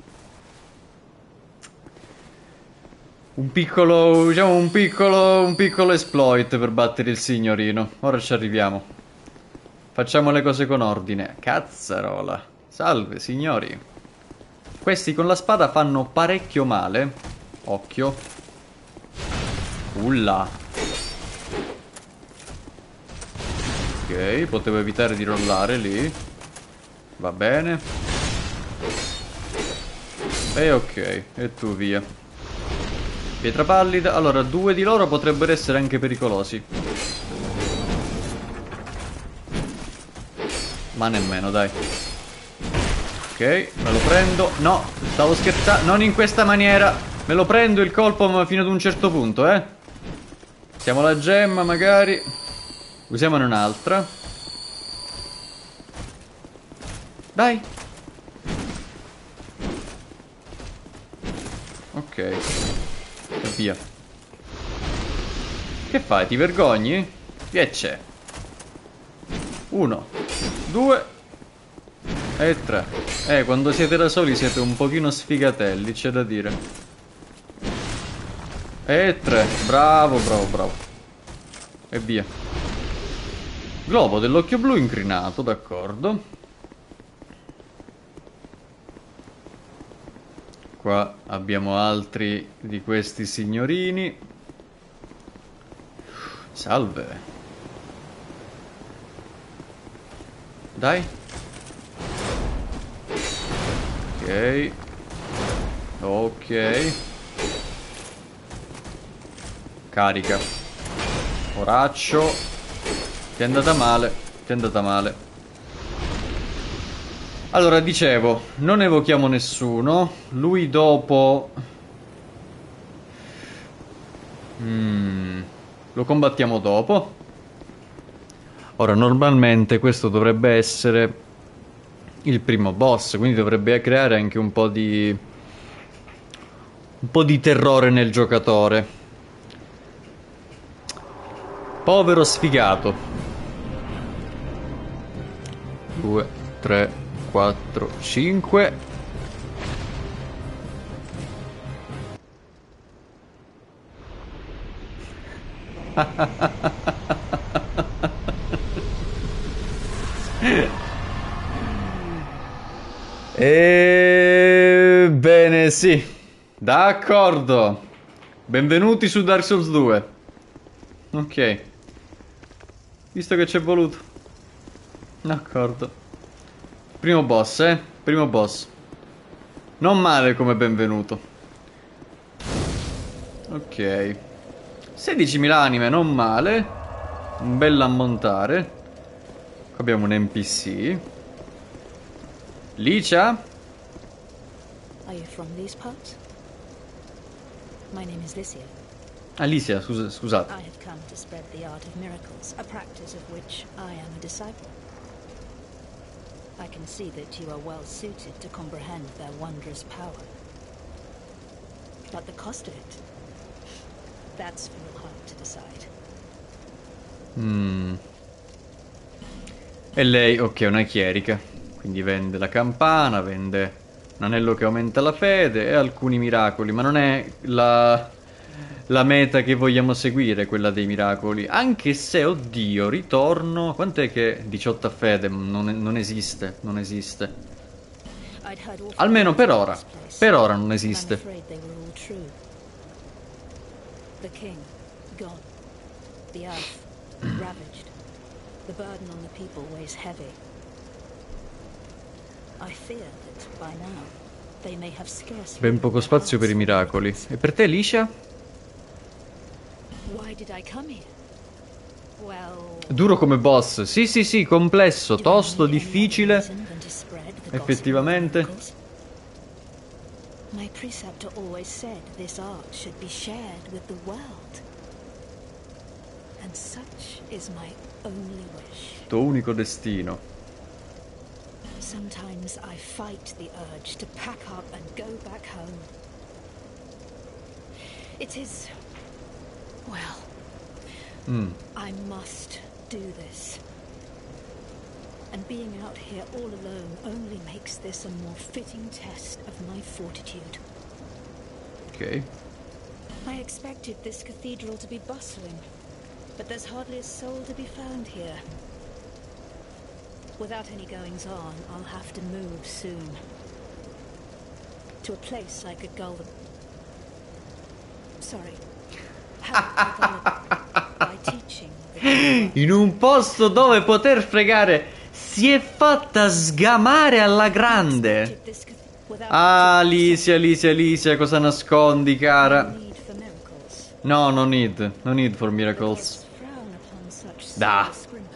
Un piccolo, diciamo, un piccolo exploit per battere il signorino. Ora ci arriviamo. Facciamo le cose con ordine. Cazzarola. Salve, signori. Questi con la spada fanno parecchio male. Occhio. Ulla. Ok, potevo evitare di rollare lì. Va bene. E ok, e tu via. Pietra pallida. Allora, 2 di loro potrebbero essere anche pericolosi. Ma nemmeno, dai. Ok, me lo prendo. No, stavo scherzando. Non in questa maniera. Me lo prendo il colpo ma fino ad un certo punto, eh. Usiamo la gemma, magari. Usiamone un'altra. Dai. Ok. E via. Che fai? Ti vergogni? Che c'è? 1, 2 e 3. Quando siete da soli siete un pochino sfigatelli, c'è da dire. E 3. Bravo, bravo, bravo. E via. Globo dell'occhio blu incrinato, d'accordo. Qua abbiamo altri di questi signorini. Salve. Dai. Ok. Ok. Carica. Oraccio. Ti è andata male. Ti è andata male. Allora, dicevo, non evochiamo nessuno. Lui dopo... Lo combattiamo dopo. Ora, normalmente questo dovrebbe essere il primo boss, quindi dovrebbe creare anche un po' di terrore nel giocatore. Povero sfigato. 2, 3, 4, 5. Ebbene sì, d'accordo. Benvenuti su Dark Souls 2. Ok. Visto che ci è voluto. D'accordo. Primo boss, primo boss. Non male come benvenuto. Ok. 16.000 anime, non male. Un bel ammontare. Qua abbiamo un NPC. Licia? Are you from these parts? My name is Lycia. Alicia, scusate. I have come to spread the art of miracles, a practice of which I am a disciple. I can see that you are well suited to comprehend their wondrous power. But the cost of it, that's for your heart to decide. E lei, ok, è una chierica. Quindi vende la campana, vende un anello che aumenta la fede e alcuni miracoli. Ma non è la meta che vogliamo seguire, quella dei miracoli. Anche se, oddio, ritorno... Quant'è che 18 a fede? Non esiste, non esiste. Almeno per ora. Per ora non esiste. The king, gone. The earth, ravaged. The burden on the people weighs heavy. I fear that by now they may have scarce. Ben poco spazio per i miracoli. E per te, Licia? Why did I come here? Well, duro come boss. Sì, sì, sì, complesso, tosto, difficile. Effettivamente. My preceptor always said this art should be shared with the world. And such is my only wish. Tuo unico destino. Sometimes I fight the urge to pack up and go back home. It is... well... I must do this. And being out here all alone only makes this a more fitting test of my fortitude. Ok. I expected this cathedral to be bustling, but there's hardly a soul to be found here. Without any goings-on, I'll have to move soon. To a place I could gull them. Sorry. Help available by teaching In un posto dove poter fregare. Si è fatta sgamare alla grande. Ah, Alicia, cosa nascondi, cara? No, no need for miracles. Da.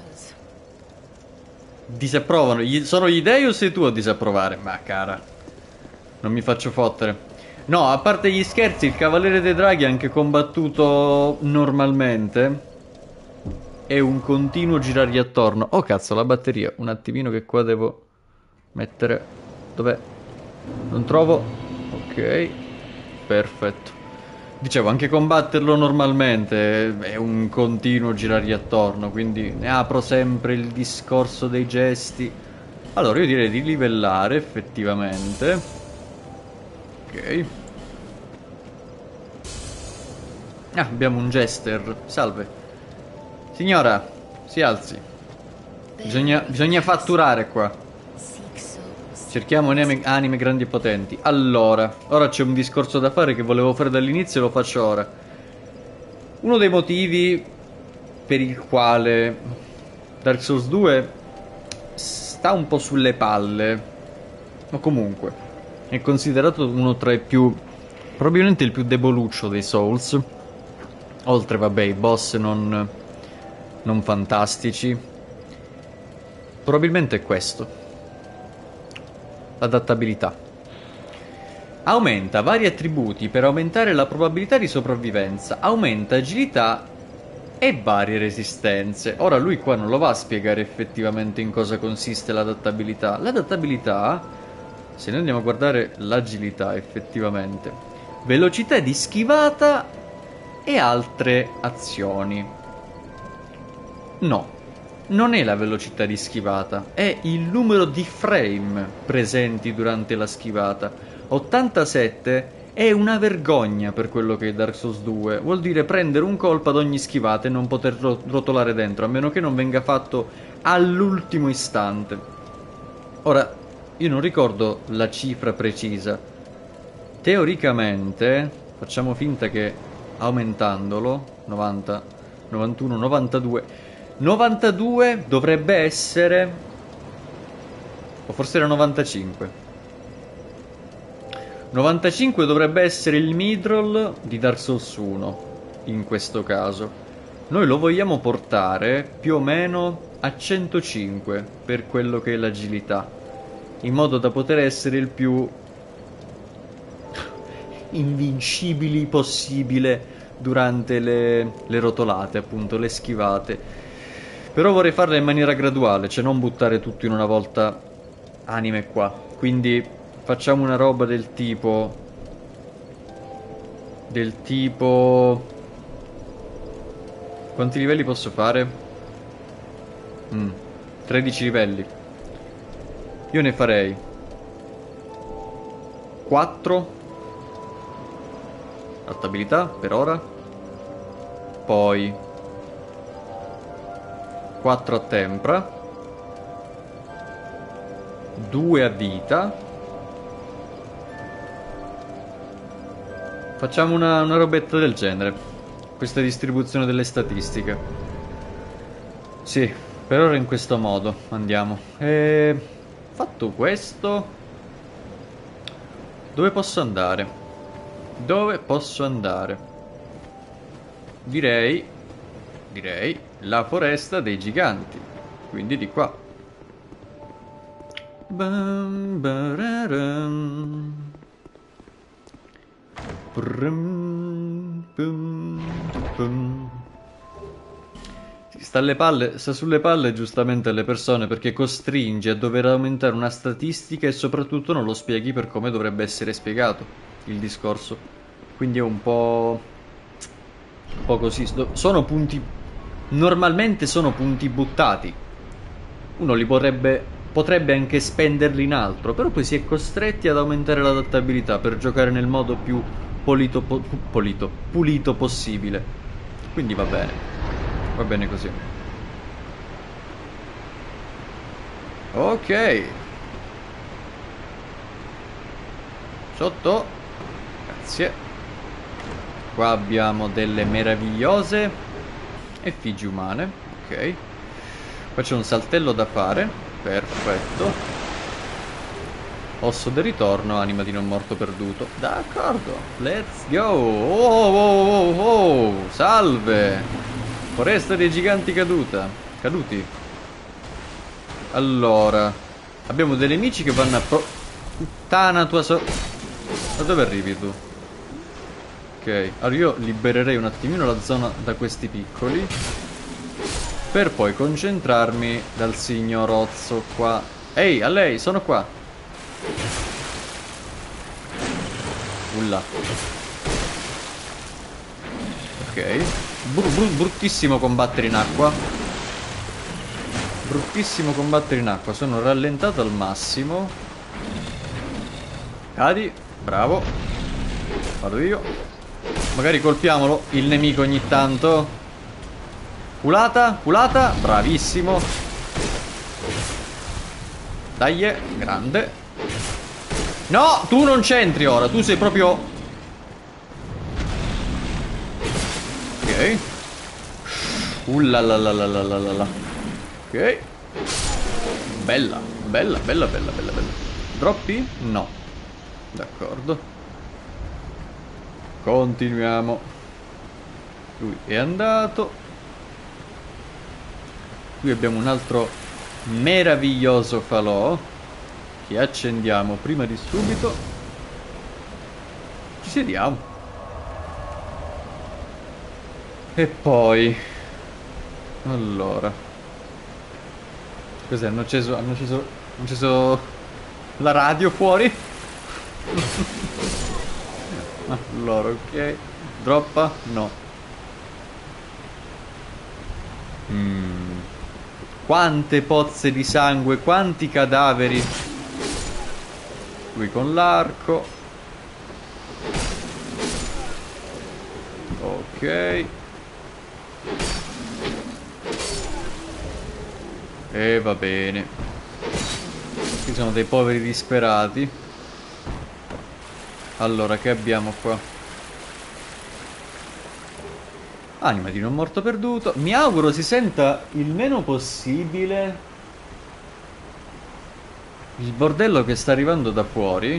Disapprovano. Sono gli dei o sei tu a disapprovare? Ma cara, non mi faccio fottere. No, a parte gli scherzi, il Cavaliere dei Draghi, anche combattuto normalmente, è un continuo girargli attorno. Oh cazzo, la batteria. Un attimino che qua devo mettere. Dov'è? Non trovo. Ok, perfetto. Dicevo, anche combatterlo normalmente è un continuo girargli attorno, quindi ne apro sempre il discorso dei gesti. Allora io direi di livellare effettivamente. Ok. Ah, abbiamo un jester. Salve. Signora, si alzi. Bisogna fatturare qua. Cerchiamo anime grandi e potenti. Allora, ora c'è un discorso da fare che volevo fare dall'inizio e lo faccio ora. Uno dei motivi per il quale Dark Souls 2 sta un po' sulle palle, ma comunque è considerato uno tra i più, probabilmente il più deboluccio dei Souls. Oltre, vabbè, i boss non fantastici. Probabilmente è questo. L'adattabilità. Aumenta vari attributi per aumentare la probabilità di sopravvivenza. Aumenta agilità e varie resistenze. Ora lui qua non lo va a spiegare effettivamente in cosa consiste l'adattabilità. L'adattabilità, se noi andiamo a guardare l'agilità effettivamente, velocità di schivata e altre azioni. No. Non è la velocità di schivata, è il numero di frame presenti durante la schivata. 87 è una vergogna per quello che è Dark Souls 2. Vuol dire prendere un colpo ad ogni schivata e non poter rotolare dentro, a meno che non venga fatto all'ultimo istante. Ora, io non ricordo la cifra precisa. Teoricamente, facciamo finta che aumentandolo, 90, 91, 92 dovrebbe essere, o forse era 95. 95 dovrebbe essere il midroll di Dark Souls 1 in questo caso. Noi lo vogliamo portare più o meno a 105 per quello che è l'agilità, in modo da poter essere il più invincibili possibile durante le rotolate, appunto, le schivate. Però vorrei farla in maniera graduale, cioè non buttare tutto in una volta anime qua. Quindi facciamo una roba del tipo... Quanti livelli posso fare? 13 livelli. Io ne farei 4 adattabilità per ora. Poi 4 a tempra, 2 a vita. Facciamo una robetta del genere. Questa distribuzione delle statistiche. Sì, per ora in questo modo andiamo. Fatto questo, dove posso andare? Dove posso andare? Direi la foresta dei giganti, quindi di qua. Bam, bararam. Brum, bum, bum. Sta sulle palle giustamente alle persone, perché costringe a dover aumentare una statistica e soprattutto non lo spieghi per come dovrebbe essere spiegato il discorso. Quindi è un po' così. Sono punti, normalmente sono punti buttati. Uno li potrebbe anche spenderli in altro, però poi si è costretti ad aumentare l'adattabilità per giocare nel modo più pulito possibile. Quindi va bene così. Ok, sotto, grazie. Qua abbiamo delle meravigliose Effigie umane, ok. Qua c'è un saltello da fare, perfetto. Osso del ritorno, anima di non morto perduto. D'accordo, let's go. Oh, oh, oh, oh, salve. Foresta dei giganti caduti. Allora, abbiamo dei nemici che vanno a puttana tua da dove arrivi tu? Ok, allora io libererei un attimino la zona da questi piccoli, per poi concentrarmi dal signorozzo qua. Ehi, a lei, sono qua. Ulla. Ok. Bruttissimo combattere in acqua. Bruttissimo combattere in acqua. Sono rallentato al massimo. Cadi. Bravo. Vado io. Magari colpiamolo il nemico ogni tanto. Culata. Culata. Bravissimo. Dai, grande. No, tu non c'entri ora, tu sei proprio... Ok. Ullalalalalalala. Ok. Bella. Droppi? No. D'accordo. Continuiamo. Lui è andato. Qui abbiamo un altro meraviglioso falò che accendiamo prima di subito. Ci sediamo. E poi allora, cos'è? Hanno acceso la radio fuori. Allora, ok. Droppa? No. Quante pozze di sangue, quanti cadaveri. Lui con l'arco. Ok. E va bene. Qui sono dei poveri disperati. Allora, che abbiamo qua? Anima di non morto perduto. Mi auguro si senta il meno possibile il bordello che sta arrivando da fuori.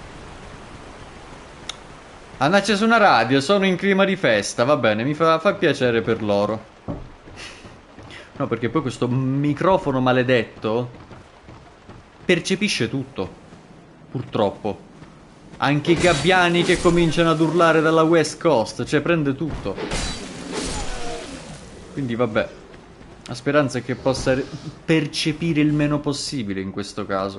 Hanno acceso una radio, sono in clima di festa. Va bene, mi fa piacere per loro. No, perché poi questo microfono maledetto percepisce tutto. Purtroppo. Anche i gabbiani che cominciano ad urlare dalla West Coast. Cioè, prende tutto. Quindi vabbè, la speranza è che possa percepire il meno possibile in questo caso.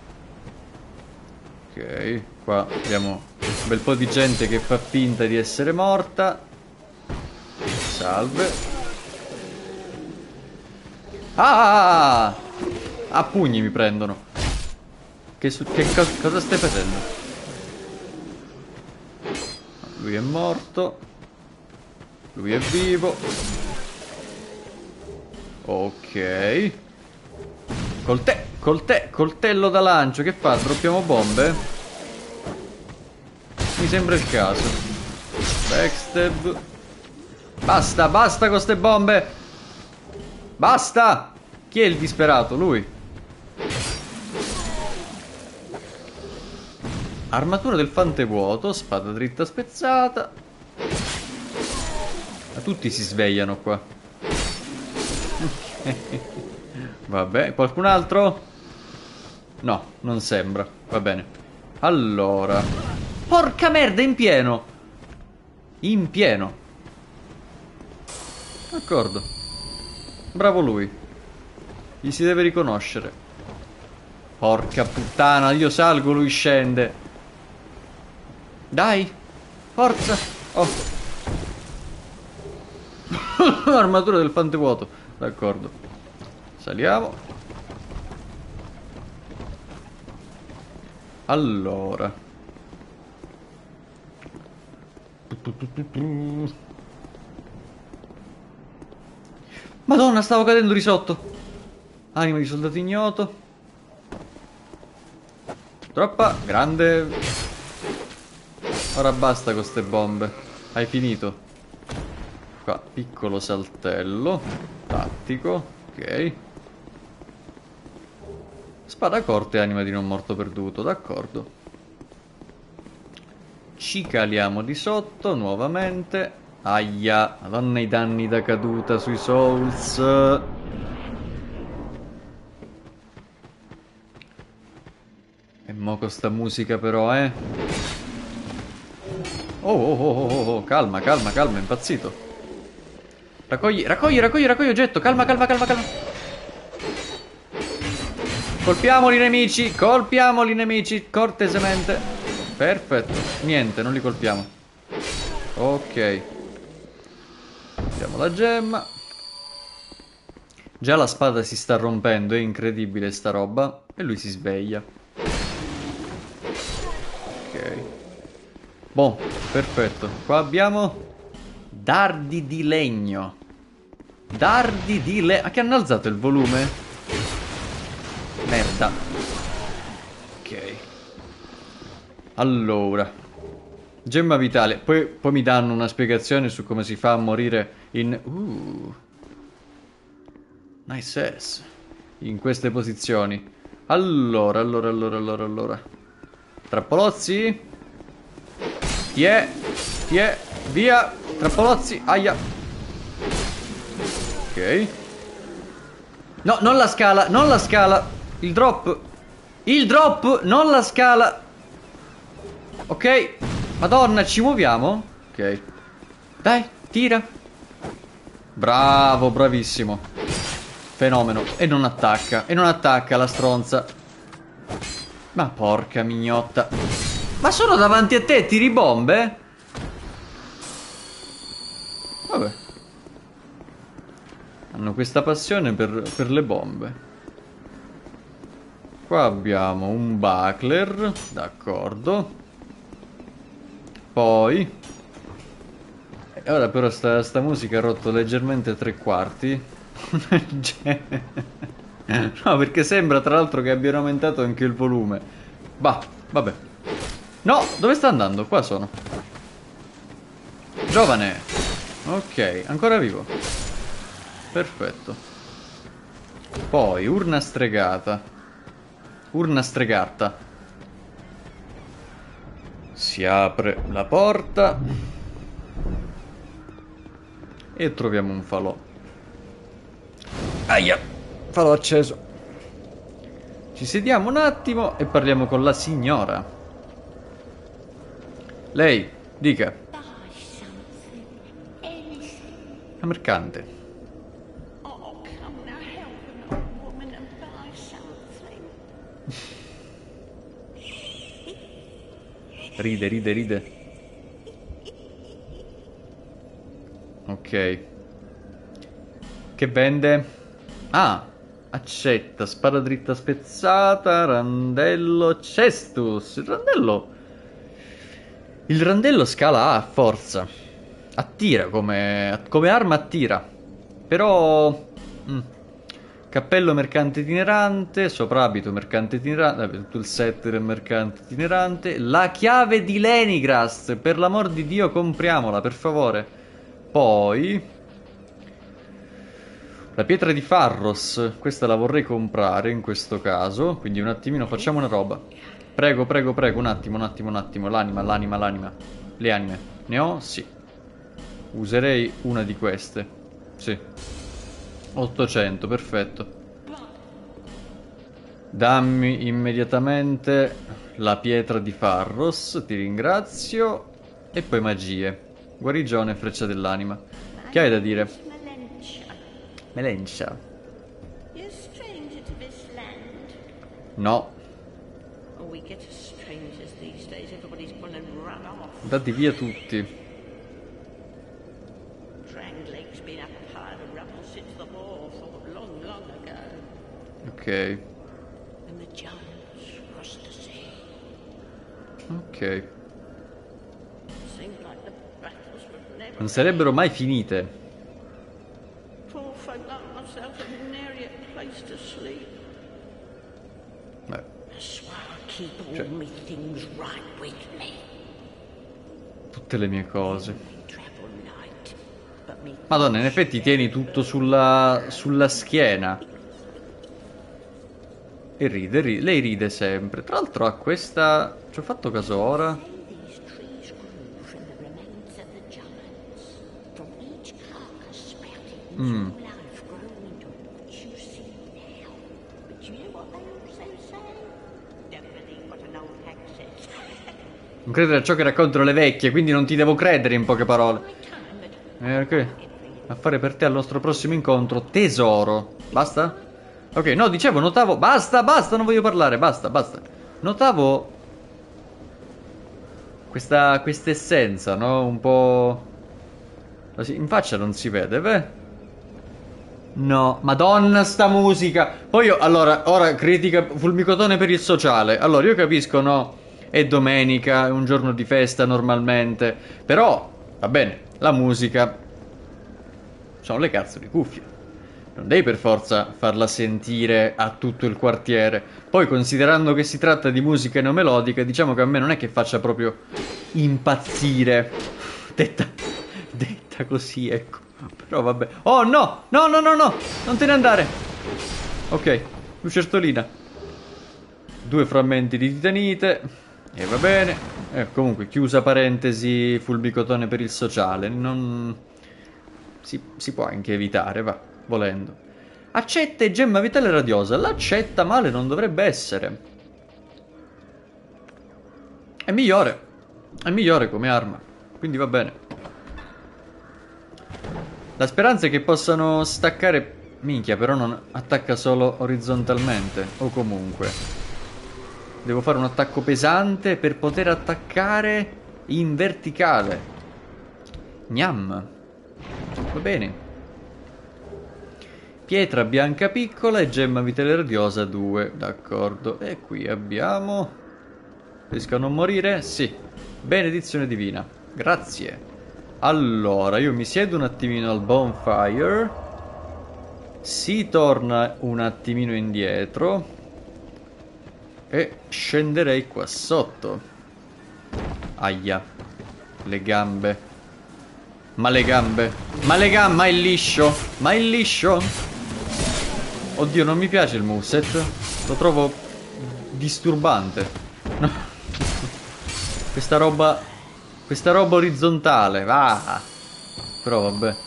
Ok, qua abbiamo un bel po' di gente che fa finta di essere morta. Salve. Ah! A pugni mi prendono. Cosa stai facendo? Lui è morto. Lui è vivo. Ok. Coltello da lancio. Che fa? Droppiamo bombe? Mi sembra il caso. Backstab. Basta con ste bombe. Basta. Chi è il disperato? Lui. Armatura del fante vuoto. Spada dritta spezzata. Ma tutti si svegliano qua. Vabbè, qualcun altro? No, non sembra. Va bene. Allora, porca merda, in pieno. In pieno. D'accordo. Bravo lui. Gli si deve riconoscere. Porca puttana, io salgo, lui scende. Dai, forza. Oh. Armatura del fante vuoto. D'accordo. Saliamo. Allora. Madonna, stavo cadendo di sotto. Anima di soldato ignoto. Troppa, grande. Ora basta con ste bombe. Hai finito. Qua, piccolo saltello tattico, ok. Spada corta e anima di non morto perduto, d'accordo. Ci caliamo di sotto nuovamente. Aia, madonna i danni da caduta sui Souls. E mo con sta musica però, Oh, calma, calma, calma, è impazzito. Raccogli oggetto, calma. Colpiamoli i nemici, cortesemente. Perfetto, niente, non li colpiamo. Ok. Diamo la gemma. Già la spada si sta rompendo, è incredibile sta roba. E lui si sveglia. Ok. Boh, perfetto. Qua abbiamo dardi di legno. Dardi di legno. Ma che hanno alzato il volume? Merda. Ok. Allora. Gemma vitale. Poi mi danno una spiegazione su come si fa a morire in... Nice ass. In queste posizioni. Allora. Trappolozzi. Via. Trappolozzi. Aia. Ok. No, non la scala. Il drop, non la scala. Ok. Madonna, ci muoviamo? Ok. Dai, tira. Bravo, bravissimo. Fenomeno. E non attacca la stronza. Ma porca mignotta. Ma sono davanti a te, tiri bombe? Vabbè. Hanno questa passione per le bombe. Qua abbiamo un buckler. D'accordo. Poi... E ora però sta musica ha rotto leggermente 3/4. No, perché sembra tra l'altro che abbiano aumentato anche il volume. Bah, vabbè. No, dove sta andando? Qua sono. Giovane. Ok, ancora vivo. Perfetto. Poi, urna stregata. Urna stregata. Si apre la porta. E troviamo un falò. Aia! Falò acceso. Ci sediamo un attimo e parliamo con la signora. Lei, dica. La mercante. Ride. Ok. Che vende? Ah, accetta. Spada dritta spezzata. Randello. Cestus. Il randello scala A, forza. Attira come arma attira. Però... Cappello mercante itinerante, soprabito mercante itinerante, tutto il set del mercante itinerante. La chiave di Lenigrast, per l'amor di Dio compriamola, per favore. Poi... La pietra di Farros, questa la vorrei comprare in questo caso, quindi un attimino facciamo una roba. Prego, un attimo. L'anima. Le anime. Ne ho? Sì. Userei una di queste. Sì. 800, perfetto. Dammi immediatamente la pietra di Farros, ti ringrazio. E poi magie. Guarigione e freccia dell'anima. Che hai da dire? Melencia. No. Andati via tutti. Ok. Ok. Non sarebbero mai finite. Beh. Cioè. Tutte le mie cose. Madonna, in effetti tieni tutto sulla schiena. E ride, lei ride sempre. Tra l'altro ha questa... Ci ho fatto caso ora? Non credere a ciò che raccontano le vecchie, quindi non ti devo credere, in poche parole. Ok. Affare per te al nostro prossimo incontro. Tesoro. Basta? Ok, no, dicevo, notavo... Basta, non voglio parlare, basta. Notavo... Questa essenza, no? Un po'... In faccia non si vede, beh? No, madonna sta musica. Poi io, allora, ora critica fulmicotone per il sociale. Allora, io capisco, no? È domenica, è un giorno di festa normalmente. Però, va bene, la musica sono le cazzo di cuffie. Non devi per forza farla sentire a tutto il quartiere. Poi, considerando che si tratta di musica neomelodica, diciamo che a me non è che faccia proprio impazzire. Detta così, ecco. Però vabbè. Oh no! No! Non te ne andare! Ok, lucertolina. 2 frammenti di titanite. E va bene. Comunque, chiusa parentesi, fulmicotone per il sociale. Non... Si può anche evitare, va, volendo. Accetta e gemma vitale radiosa. L'accetta male non dovrebbe essere. È migliore. È migliore come arma. Quindi va bene. La speranza è che possano staccare... Minchia, però non attacca solo orizzontalmente. O comunque. Devo fare un attacco pesante per poter attaccare in verticale. Gnam. Va bene. Pietra bianca piccola e gemma vitale radiosa 2. D'accordo. E qui abbiamo... Riesco a non morire? Sì. Benedizione divina. Grazie. Allora, io mi siedo un attimino al bonfire. Si torna un attimino indietro. E scenderei qua sotto. Aia. Le gambe. Ma le gambe. Ma è liscio. Ma è liscio. Oddio, non mi piace il moveset. Lo trovo disturbante. No. Questa roba orizzontale, va. Però vabbè.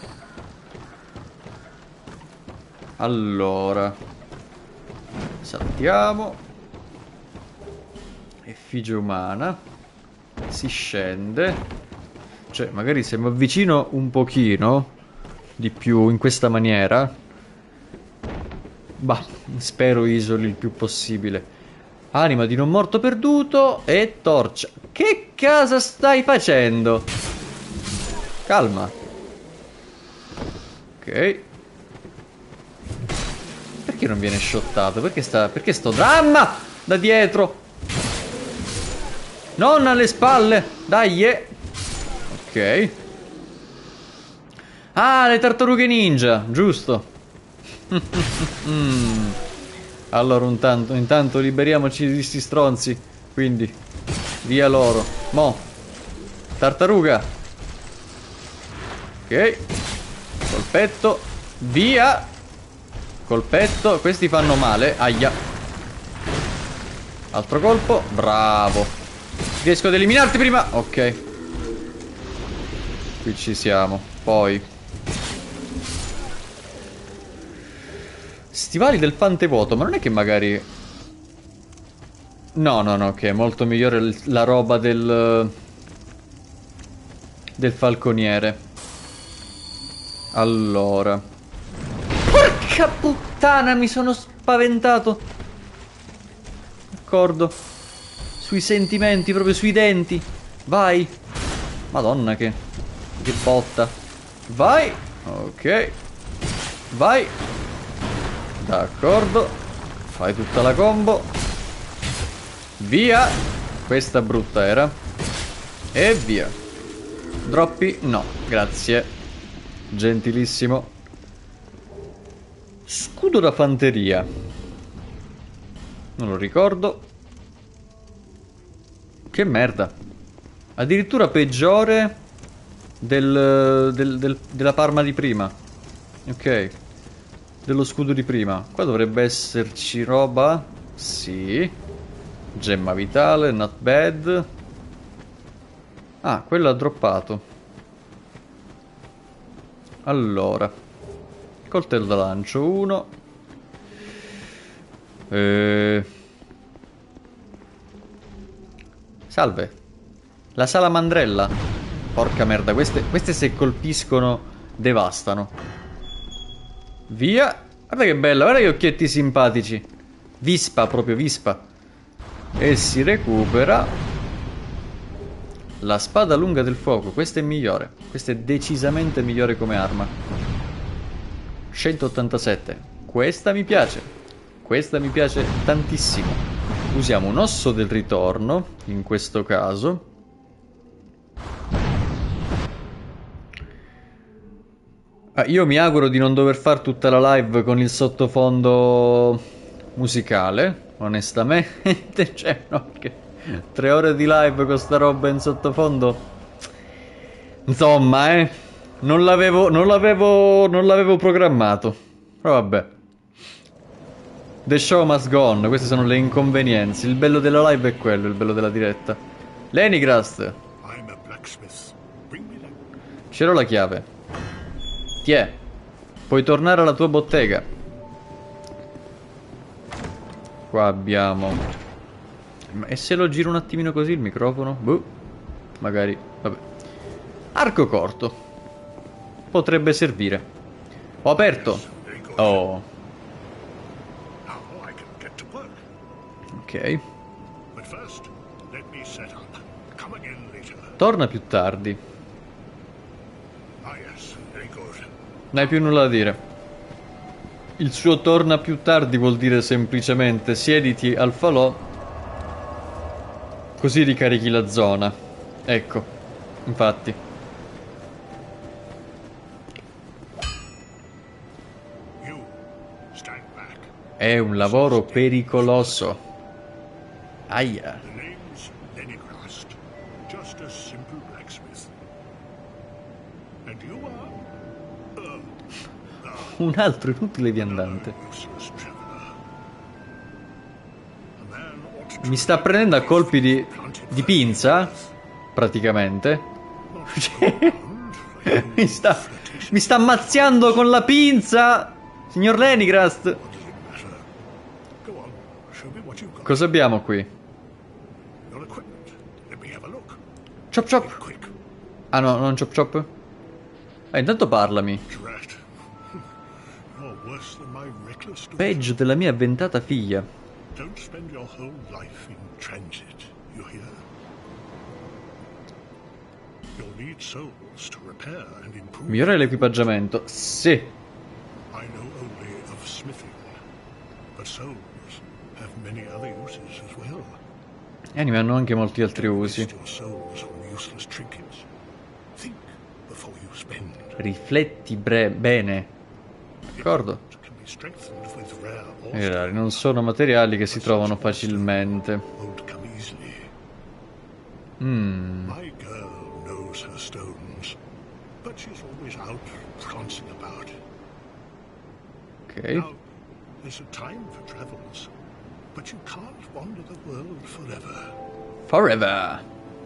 Allora, saltiamo. Effigie umana. Si scende. Cioè, magari se mi avvicino un pochino di più in questa maniera, bah, spero isoli il più possibile. Anima di non morto perduto e torcia. Che cosa stai facendo? Calma. Ok. Perché non viene shottato? Perché sto dramma da dietro? Non alle spalle. Dai. Ok. Ah, le tartarughe ninja. Giusto. Allora intanto liberiamoci di sti stronzi. Quindi via loro. Mo. Tartaruga. Ok. Colpetto. Via. Colpetto. Questi fanno male. Aia. Altro colpo. Bravo. Riesco ad eliminarti prima. Ok. Qui ci siamo. Poi stivali del fantevuoto. Ma non è che magari... No, ok, è molto migliore la roba del falconiere. Allora, porca puttana, mi sono spaventato. D'accordo. Sui sentimenti, proprio sui denti. Vai. Madonna che botta. Vai. Ok. Vai. D'accordo. Fai tutta la combo. Via. Questa brutta era. E via. Droppi? No, grazie. Gentilissimo. Scudo da fanteria. Non lo ricordo. Che merda. Addirittura peggiore della parma di prima. Ok. Dello scudo di prima. Qua dovrebbe esserci roba. Sì. Gemma vitale, not bad. Ah, quello ha droppato. Allora. Coltello da lancio 1. Salve. La salamandrella. Porca merda, queste se colpiscono devastano. Via. Guarda che bella, guarda che occhietti simpatici. Vispa, proprio vispa. E si recupera la spada lunga del fuoco. Questa è migliore. Questa è decisamente migliore come arma. 187. Questa mi piace. Questa mi piace tantissimo. Usiamo un osso del ritorno, in questo caso. Io mi auguro di non dover fare tutta la live con il sottofondo musicale, onestamente. Cioè, no, che 3 ore di live con sta roba in sottofondo. Insomma, non l'avevo programmato. Però vabbè. The show must go on, queste sono le inconvenienze. Il bello della live è quello, il bello della diretta. Lenigrast. C'ero la chiave. Tiè. Puoi tornare alla tua bottega. Qua abbiamo... E se lo giro un attimino così il microfono? Boh. Magari... Vabbè. Arco corto. Potrebbe servire. Ho aperto. Oh. Ok. Torna più tardi. Non hai più nulla da dire. Il suo torna più tardi vuol dire semplicemente siediti al falò, così ricarichi la zona. Ecco, infatti. È un lavoro pericoloso. Aia. Un altro inutile viandante. Mi sta prendendo a colpi di pinza, praticamente. mi sta ammazziando con la pinza, signor Lenigrast. Cosa abbiamo qui? Chop chop. Ah no, non chop chop. Intanto parlami. Peggio della mia avventata figlia. Migliorare l'equipaggiamento. Sì. Gli anime hanno anche molti altri usi. Rifletti bene. D'accordo. I rari non sono materiali che si trovano facilmente. Ok. Forever.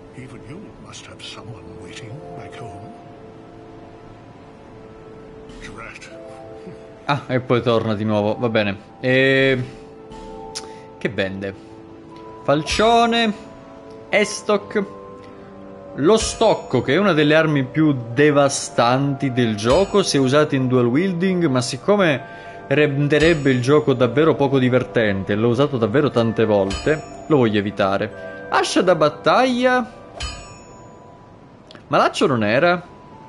Ah, e poi torna di nuovo, va bene. Che vende? Falcione, Estoc, lo stocco, che è una delle armi più devastanti del gioco se usate in dual wielding, ma siccome renderebbe il gioco davvero poco divertente, l'ho usato davvero tante volte, lo voglio evitare. Ascia da battaglia. Ma laccio non era?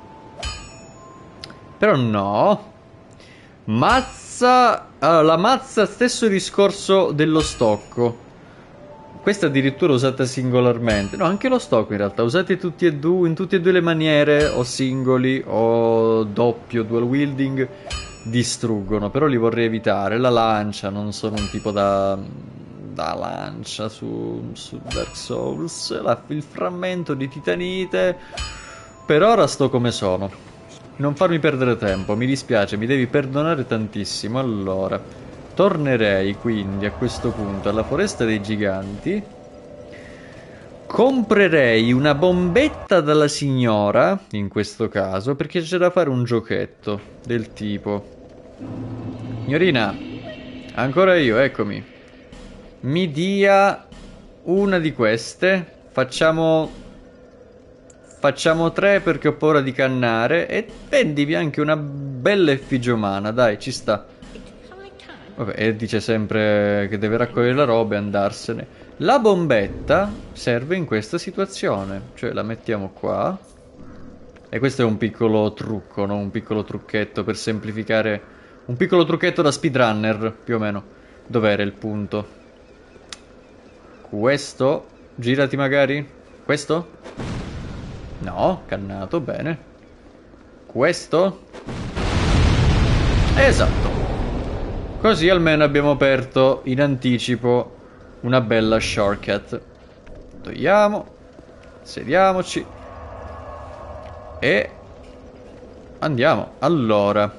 Però no. Mazza. Allora, la mazza, stesso discorso dello stocco. Questa addirittura usata singolarmente. No, anche lo stocco in realtà. Usate tutti e due, in tutte e due le maniere, o singoli o doppio, dual wielding, distruggono. Però li vorrei evitare. La lancia, non sono un tipo da lancia su Dark Souls. Il frammento di titanite. per ora sto come sono. Non farmi perdere tempo, mi dispiace, mi devi perdonare tantissimo. Allora, tornerei quindi a questo punto alla foresta dei giganti. Comprerei una bombetta dalla signora, in questo caso, perché c'è da fare un giochetto del tipo: signorina, ancora io, eccomi. Mi dia una di queste. Facciamo 3 perché ho paura di cannare. E vendimi anche una bella effigie umana, dai, ci sta. Vabbè, e dice sempre che deve raccogliere la roba e andarsene. La bombetta serve in questa situazione, cioè la mettiamo qua. E questo è un piccolo trucco, no? Un piccolo trucchetto per semplificare. Un piccolo trucchetto da speedrunner, più o meno. Dov'era il punto? Questo? Girati magari? Questo? No, cannato, bene. Questo? Esatto. Così almeno abbiamo aperto in anticipo una bella shortcut. Togliamo. Sediamoci. E andiamo. Allora.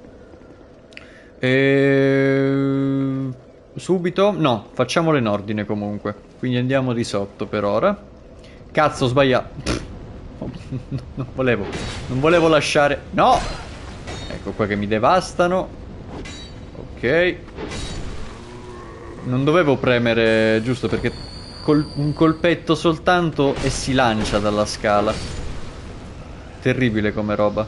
Subito? No, facciamolo in ordine comunque. Quindi andiamo di sotto per ora. Cazzo, ho sbagliato. Non volevo lasciare. No! Ecco qua che mi devastano. Ok. Non dovevo premere, giusto, perché un colpetto soltanto e si lancia dalla scala. Terribile come roba.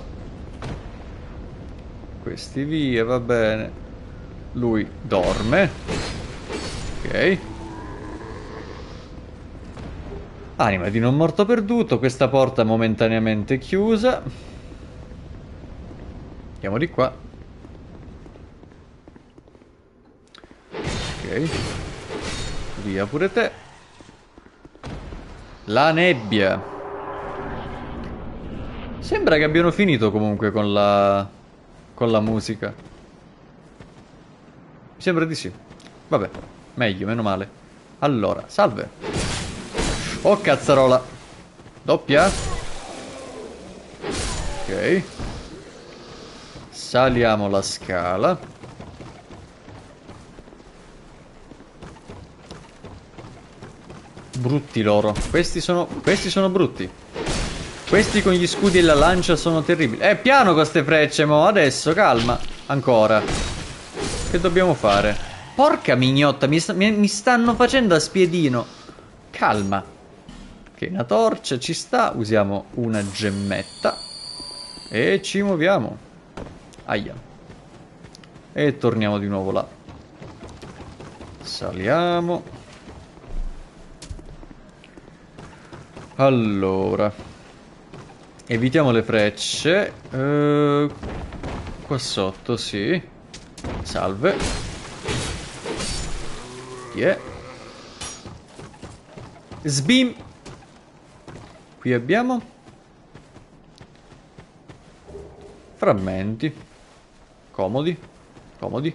Questi via, va bene. Lui dorme. Ok. Anima di non morto perduto. Questa porta momentaneamente chiusa. Andiamo di qua. Ok. Via pure te. La nebbia. Sembra che abbiano finito comunque con la musica. Mi sembra di sì. Vabbè, meglio, meno male. Allora, salve. Oh, cazzarola. Doppia. Ok. Saliamo la scala. Brutti loro. Questi sono brutti. Questi con gli scudi e la lancia sono terribili. Piano con ste frecce, mo. Adesso, calma. Ancora. Che dobbiamo fare? Porca mignotta, mi stanno facendo a spiedino. Calma. Ok, una torcia ci sta. Usiamo una gemmetta. E ci muoviamo. Aia. E torniamo di nuovo là. Saliamo. Allora. Evitiamo le frecce. Qua sotto, sì. Salve. Yeah. Sbim. Qui abbiamo frammenti. Comodi. Comodi.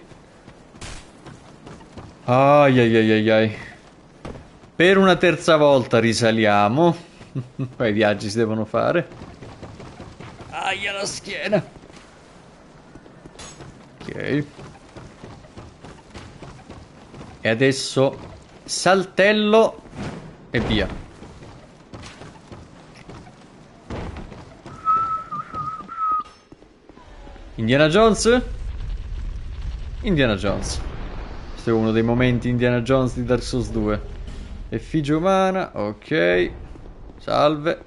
Ai ai ai ai ai. Per una terza volta risaliamo. Poi i viaggi si devono fare. Aia la schiena. Ok. E adesso saltello e via. Indiana Jones? Indiana Jones. Questo è uno dei momenti Indiana Jones di Dark Souls 2. Effigie umana, ok. Salve.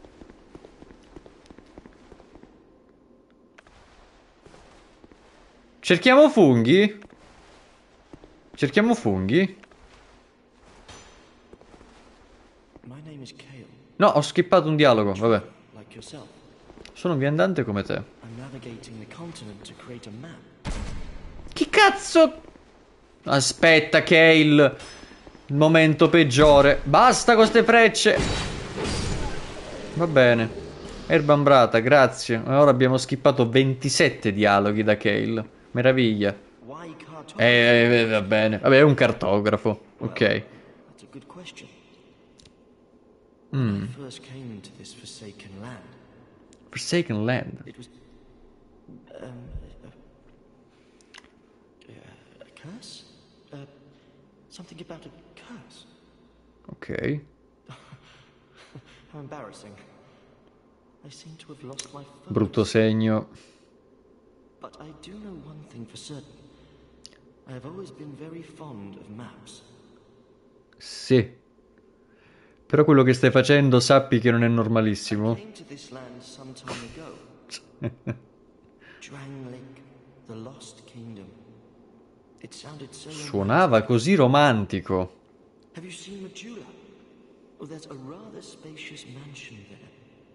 Cerchiamo funghi? Cerchiamo funghi? No, ho skippato un dialogo, vabbè. Sono un viandante come te. Chi cazzo? Aspetta, Kale. Il momento peggiore. Basta con ste frecce. Va bene. Erba ambrata, grazie. Ora abbiamo skippato 27 dialoghi da Kale. Meraviglia. Va bene. Vabbè, è un cartografo. Ok. Forsaken Land. It was a curse? Something about a curse. Ok. How embarrassing. I seem to have lost my focus. Brutto segno. But I do know one thing for certain. I have always been very fond of maps. Sì. Però quello che stai facendo sappi che non è normalissimo. I came to this land some time ago. Drangleic, the Lost Kingdom. It sounded so Suonava così romantico. Have you seen Majula? Oh, there's a rather spacious mansion there.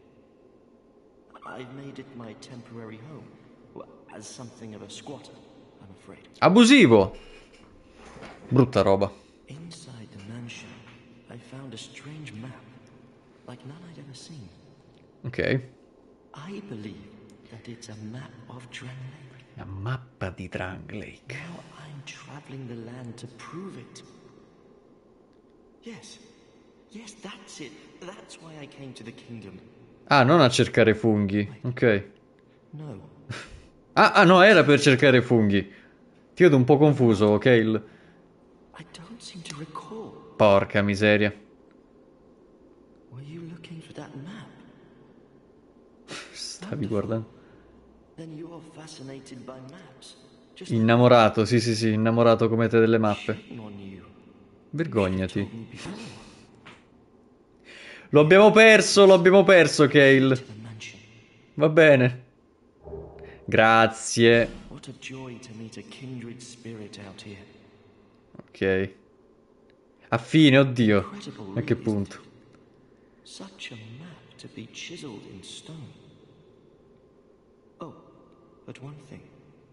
I've made it my temporary home. Well, as something of a squatter, I'm afraid. Abusivo. Brutta roba. Inside the mansion, I found a strange map, like none I'd ever seen. Ok. I believe that it's a map of Drangleic. La mappa di Drangleic. Now I'm traveling the land to prove it. Yes, that's it. That's why I came to the kingdom. Ah, non a cercare funghi. Ok. No. Ah, no, era per cercare funghi. Ti vedo un po' confuso, Cale. I don't seem to recall. Porca miseria. Were you looking for that map? Stavi guardando. Then you're fascinated by maps. Innamorato, sì, innamorato come te delle mappe. Vergognati. Lo abbiamo perso, Cale. Va bene. Grazie. What a joy to meet a kindred spirit out here. Ok. A fine, oddio. A che punto? Such a map to be chiseled in stone. Oh, but one thing.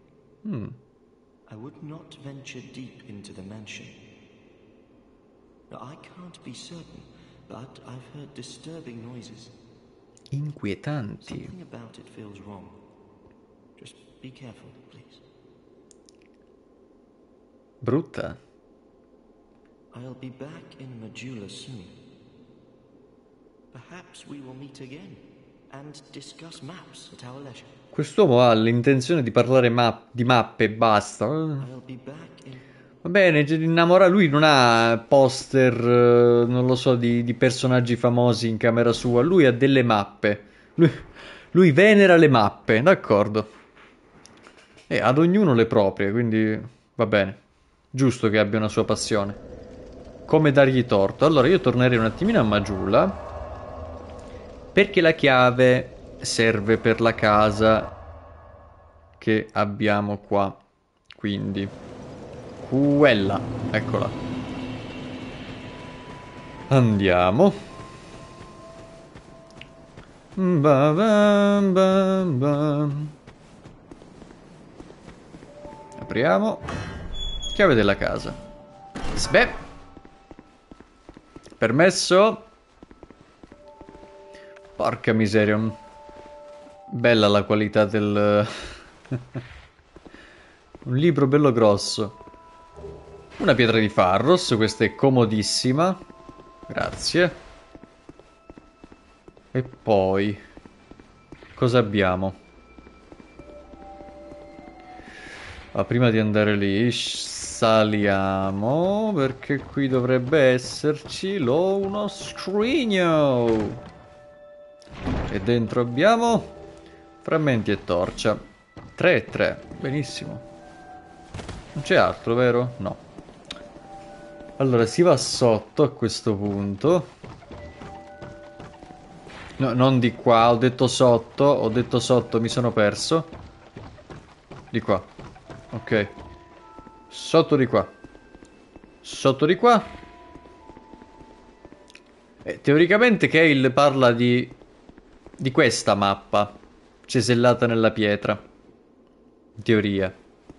I would not venture deep into the mansion. Now, I can't be certain, but I've heard disturbing noises. Inquietanti. Something about it feels wrong. Just be careful, please. Brutta. I'll be back in Majula soon. Perhaps we will meet again and discuss maps at our leisure. Quest'uomo ha l'intenzione di parlare di mappe e basta. I'll be back in... Va bene, innamora lui, non ha poster, non lo so, di personaggi famosi in camera sua. Lui ha delle mappe. Lui venera le mappe, d'accordo. E ad ognuno le proprie, quindi va bene. Giusto che abbia una sua passione. Come dargli torto? Allora io tornerei un attimino a Majula, perché la chiave serve per la casa che abbiamo qua. Quindi quella, eccola. Andiamo. Apriamo. Chiave della casa. Sbeh. Permesso. Porca miseria. Bella la qualità del... Un libro bello grosso. Una pietra di Pharros, questa è comodissima. Grazie. E poi... cosa abbiamo? Ah, prima di andare lì, saliamo, perché qui dovrebbe esserci uno scrigno. E dentro abbiamo frammenti e torcia. 3 e 3, benissimo. Non c'è altro, vero? No. Allora si va sotto a questo punto. No, non di qua, ho detto sotto, mi sono perso. Di qua. Ok. Sotto di qua. Sotto di qua. Teoricamente Cale parla di questa mappa cesellata nella pietra. In teoria.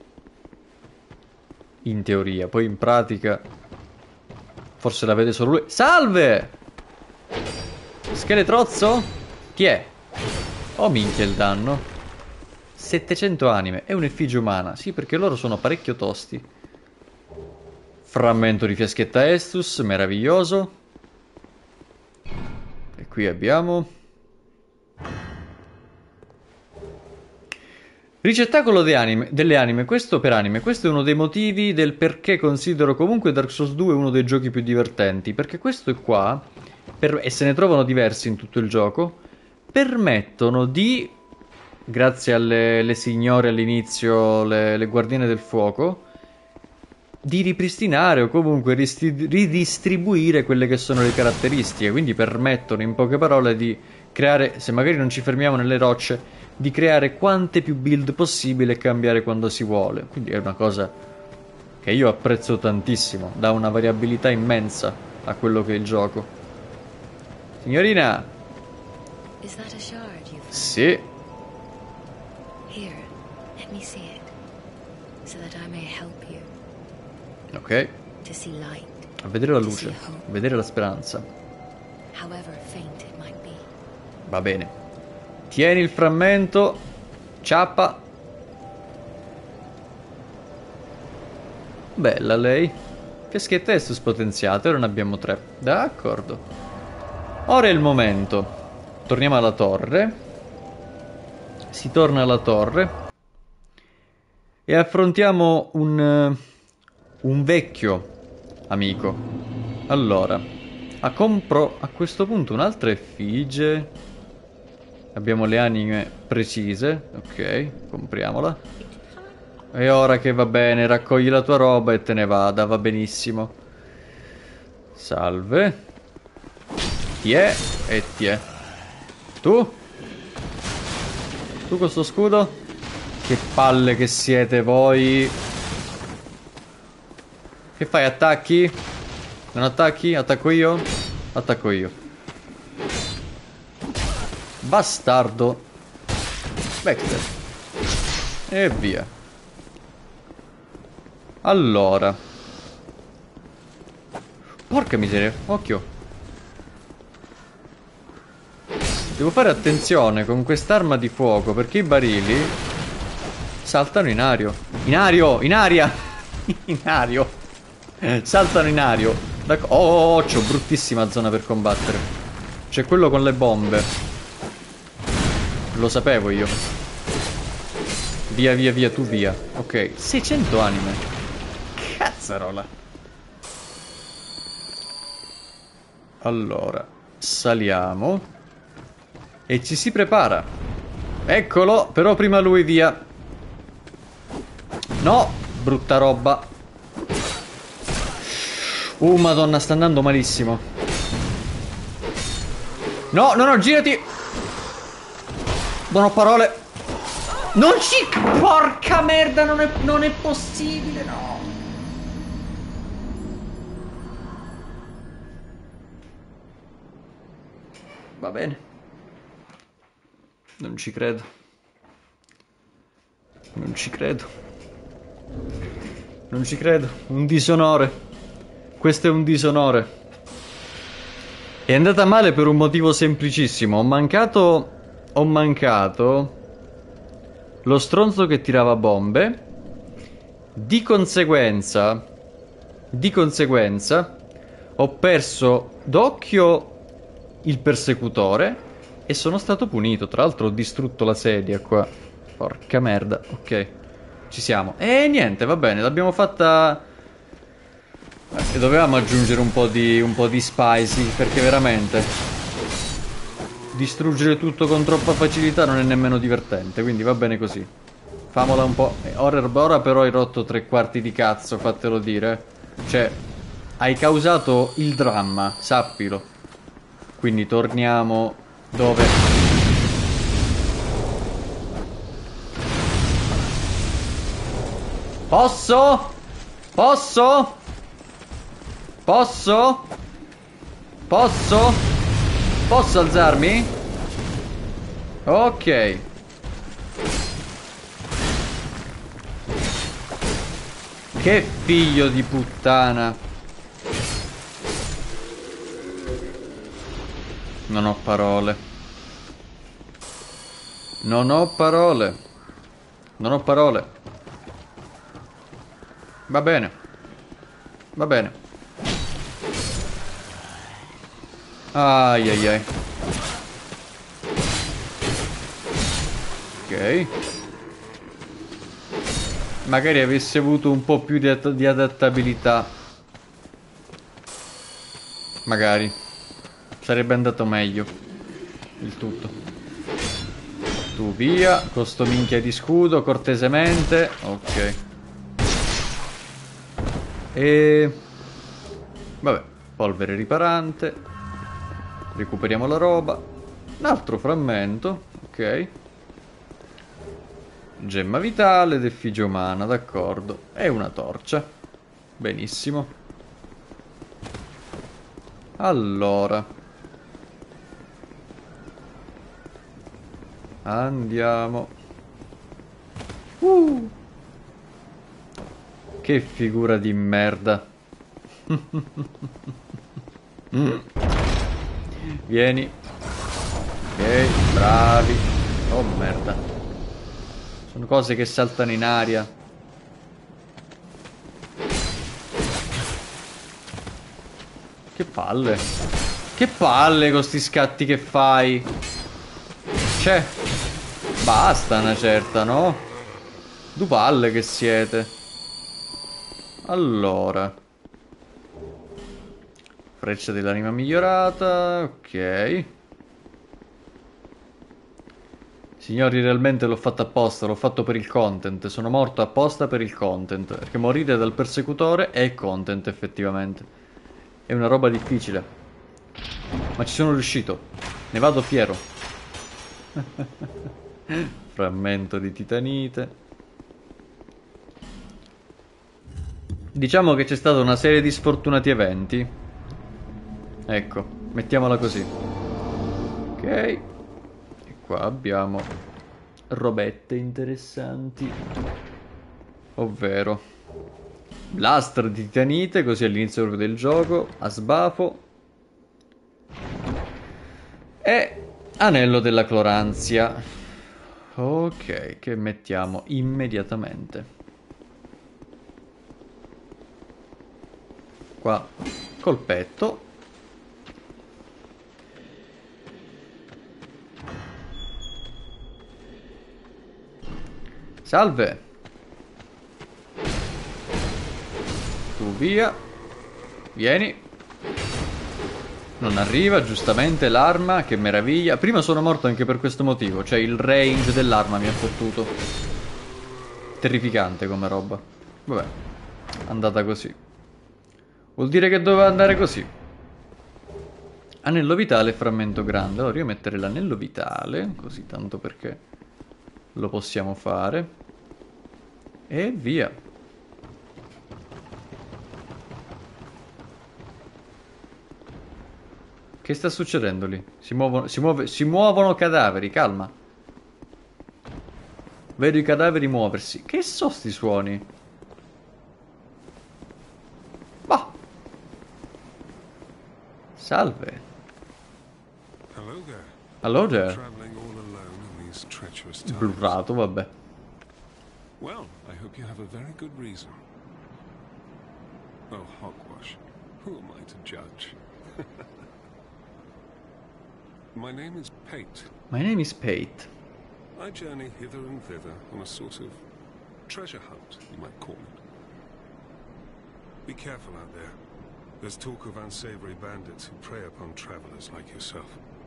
In teoria. Poi in pratica forse la vede solo lui. Salve! Scheletrozzo? Chi è? Oh minchia il danno. 700 anime. È un'effigie umana. Sì, perché loro sono parecchio tosti. Frammento di fiaschetta Estus. Meraviglioso. E qui abbiamo Ricettacolo delle anime, questo per anime, questo è uno dei motivi del perché considero comunque Dark Souls 2 uno dei giochi più divertenti, perché questo qua, e se ne trovano diversi in tutto il gioco, permettono di, grazie alle signore all'inizio, le guardiane del fuoco, di ripristinare o comunque ridistribuire quelle che sono le caratteristiche, quindi permettono in poche parole di creare, se magari non ci fermiamo nelle rocce, di creare quante più build possibile e cambiare quando si vuole. Quindi è una cosa che io apprezzo tantissimo, dà una variabilità immensa a quello che è il gioco. Signorina? Is that a shard you've found? Sì. Here, let me see it, so that I may help you. Ok. To see light. A vedere la luce, a vedere la speranza. However faint it might be. Va bene. Tieni il frammento. Ciappa. Bella lei. Fiaschetta est spotenziate, ora ne abbiamo 3. D'accordo. Ora è il momento. Torniamo alla torre. Si torna alla torre. E affrontiamo un vecchio amico. Allora, compro a questo punto un'altra effigie. Abbiamo le anime precise. Ok, compriamola. E ora che va bene, raccogli la tua roba e te ne vada, va benissimo. Salve. Ti è e ti è. Tu? Tu con sto scudo? Che palle che siete voi. Che fai, attacchi? Non attacchi? Attacco io? Attacco io. Bastardo. Vector. E via. Allora. Porca miseria, occhio. Devo fare attenzione con quest'arma di fuoco, perché i barili saltano in aria. In aria! In aria! In aria! Saltano in aria. Oh, c'ho bruttissima zona per combattere. C'è quello con le bombe. Lo sapevo io. Via, via, via, tu via. Ok, 600 anime. Cazzarola. Allora, saliamo. E ci si prepara. Eccolo, però prima lui, via. No, brutta roba. Madonna, sta andando malissimo. No, no, no, girati. Non ho parole. Non ci... Porca merda, non è possibile, no. Va bene. Non ci credo. Non ci credo. Non ci credo. Un disonore. Questo è un disonore. È andata male per un motivo semplicissimo. Ho mancato lo stronzo che tirava bombe. Di conseguenza ho perso d'occhio il persecutore e sono stato punito. Tra l'altro ho distrutto la sedia qua. Porca merda. Ok, ci siamo. E niente, va bene, l'abbiamo fatta. Dovevamo aggiungere un po' di spicy, perché veramente distruggere tutto con troppa facilità non è nemmeno divertente, quindi va bene così. Famola un po'. Ora però hai rotto 3/4 di cazzo, fatelo dire. Cioè, hai causato il dramma, sappilo. Quindi torniamo dove... Posso? Posso? Posso? Posso? Posso alzarmi? Ok. Che figlio di puttana. Non ho parole. Non ho parole. Non ho parole. Va bene. Va bene. Ai ai ai. Ok. magari avesse avuto un po' più di adattabilità. Magari sarebbe andato meglio il tutto. Tu via, con sto minchia di scudo, cortesemente. Ok. E... vabbè, polvere riparante. Recuperiamo la roba. Un altro frammento. Ok. Gemma vitale ed effigie umana, d'accordo. E una torcia. Benissimo. Allora. Andiamo. Che figura di merda. Vieni. Ok, bravi. Oh merda. Sono cose che saltano in aria. Che palle. Che palle con sti scatti che fai. Cioè, basta una certa, no? Due palle che siete. Allora. Freccia dell'anima migliorata. Ok. Signori, realmente l'ho fatto apposta, l'ho fatto per il content. Sono morto apposta per il content. Perché morire dal persecutore è content, effettivamente. È una roba difficile. Ma ci sono riuscito. Ne vado fiero. Frammento di titanite. Diciamo che c'è stata una serie di sfortunati eventi. Ecco, mettiamola così. Ok. E qua abbiamo robette interessanti. Ovvero blaster di titanite, così all'inizio proprio del gioco, a sbafo. E anello della cloranzia. Ok, che mettiamo immediatamente. Qua, colpetto. Salve. Tu via. Vieni. Non arriva, giustamente, l'arma, che meraviglia. Prima sono morto anche per questo motivo, cioè il range dell'arma mi ha fottuto. Terrificante come roba. Vabbè, andata così. Vuol dire che doveva andare così. Anello vitale e frammento grande. Allora io metterei l'anello vitale, così tanto perché lo possiamo fare. E via. Che sta succedendo lì? Si muovono cadaveri, calma. Vedo i cadaveri muoversi. Che so sti suoni? Bah. Salve. Hello there. Blurrato, vabbè. Well, I hope you have a very good reason. Oh, hogwash. Who am I to judge? My name is Pate. My name is Pate. I journey hither and thither on a sort of treasure hunt, you might call it. Be careful out there. There's talk of unsavory bandits who prey upon travelers like yourself.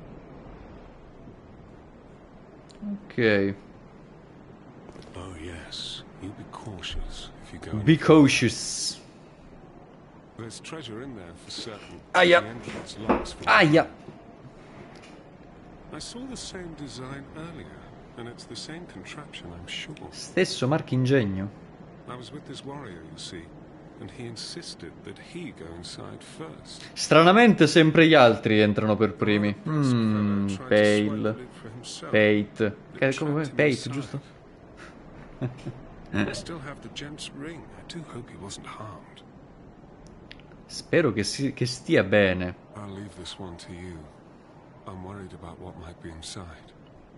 Ok. Oh yes, you be cautious if you go. Be cautious. There's treasure in there for certain. Aia. Aia. I saw the same design earlier, and it's the same contraption, I'm sure. Stesso marchingegno. I was with this warrior, you see, and he insisted that he go inside first. Stranamente sempre gli altri entrano per primi. Pale. Pate. Come Pate, giusto? I still have the gent's ring. I do hope he wasn't harmed. Spero che stia bene. I'll leave this one to you. I'm worried about what might be inside.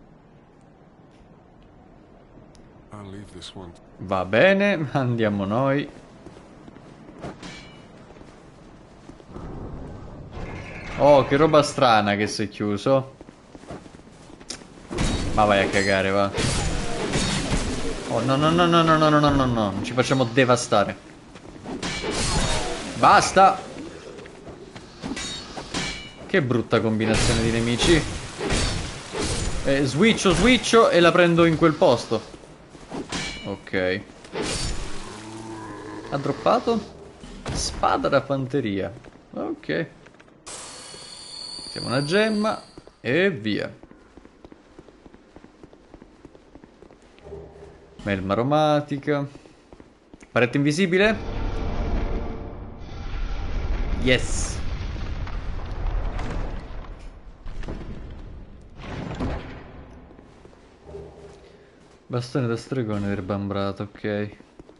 I'll leave this one. Va bene, andiamo noi. Oh, che roba strana che si è chiuso. Ma vai a cagare, va. Oh, no, no, no, no, no, no, no, no, no, no. Non ci facciamo devastare. Basta! Che brutta combinazione di nemici. Switcho e la prendo in quel posto. Ok. Ha droppato? Spada da fanteria. Ok. Siamo una gemma e via. Melma aromatica. Parete invisibile? Yes. Bastone da stregone erbambrato, ok.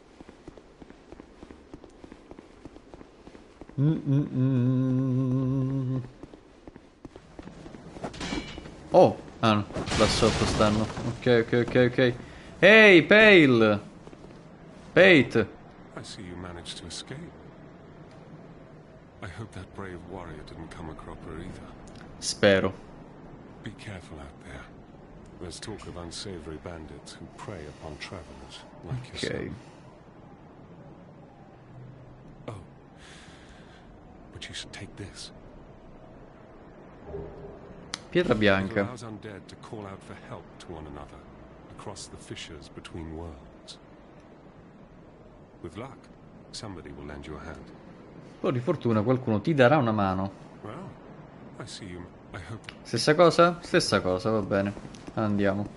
Oh, ah no, là sotto stanno. Ok. Hey, Pale! Pate! I see you managed to escape. I hope that brave warrior didn't come a cropper either. Spero. Be careful out there. There's talk of unsavory bandits who prey upon travelers like yourself. Oh, but you should take this. Pietra bianca. It allows undead to call out for help to one another across the fissures between worlds. With luck, somebody will lend you a hand. Un po' di fortuna qualcuno ti darà una mano. Well, I see you. I hope. Stessa cosa? Stessa cosa, va bene. Andiamo.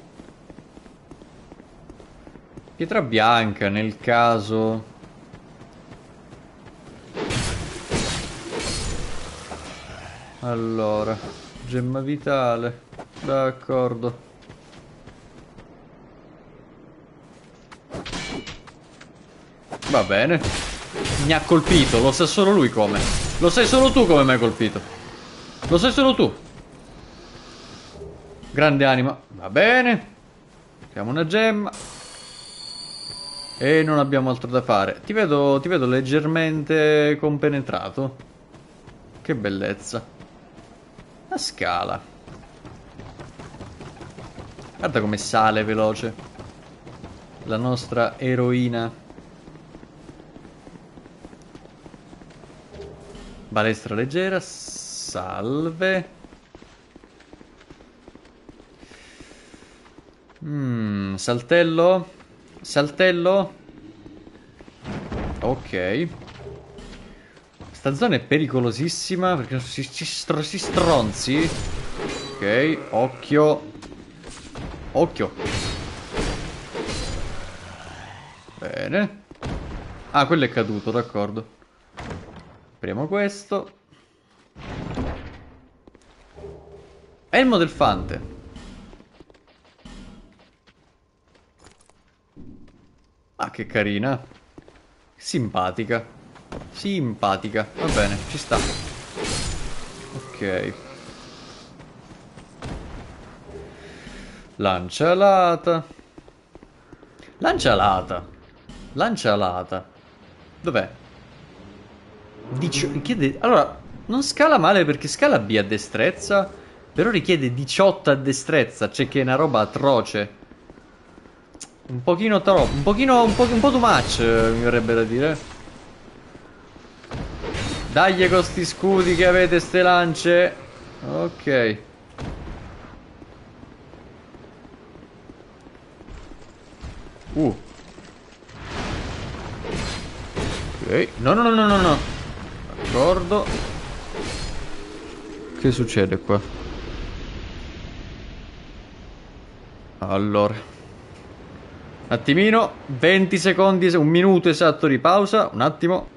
Pietra bianca nel caso. Allora, gemma vitale. D'accordo. Va bene. Mi ha colpito, lo sa solo lui come. Lo sai solo tu come mi hai colpito. Lo sai solo tu. Grande anima. Va bene. Abbiamo una gemma. E non abbiamo altro da fare. Ti vedo leggermente compenetrato. Che bellezza. La scala. Guarda come sale veloce la nostra eroina. Balestra leggera. Salve. Saltello. Saltello. Ok. Sta zona è pericolosissima perché si stronzi. Ok, occhio. Occhio. Bene. Ah, quello è caduto, d'accordo. Apriamo questo. Elmo del Fante. Ah, che carina. Simpatica. Simpatica. Va bene, ci sta. Ok. Lancia alata. Lancia alata. Lancia alata. Dov'è? Allora, non scala male perché scala B a destrezza, però richiede 18 a destrezza, cioè che è una roba atroce. Un pochino troppo, un po' too much, mi verrebbe da dire. Dagli con sti scudi che avete, ste lance. Ok. Ok, no. D'accordo. Che succede qua? Allora, un attimino, 20 secondi, un minuto esatto di pausa, un attimo.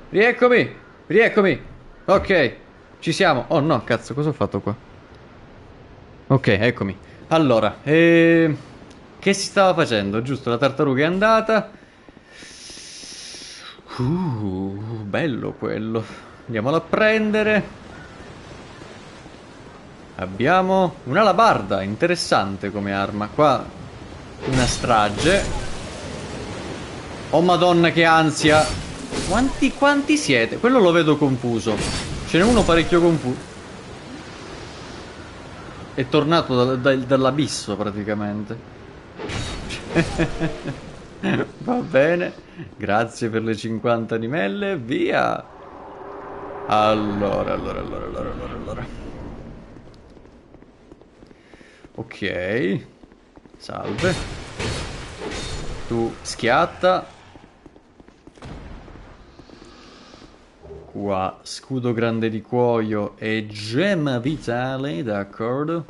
Rieccomi! Rieccomi! Ok, ci siamo. Oh no, cazzo, cosa ho fatto qua? Ok, eccomi. Allora, che si stava facendo? Giusto, la tartaruga è andata. Bello quello. Andiamolo a prendere. Abbiamo un'alabarda, interessante come arma. Qua una strage. Oh madonna che ansia. Quanti siete? Quello lo vedo confuso. Ce n'è uno parecchio confuso. È tornato dall'abisso praticamente. Va bene. Grazie per le 50 animelle. Via. Allora. Ok. Salve. Tu schiatta. Qua scudo grande di cuoio e gemma vitale, d'accordo.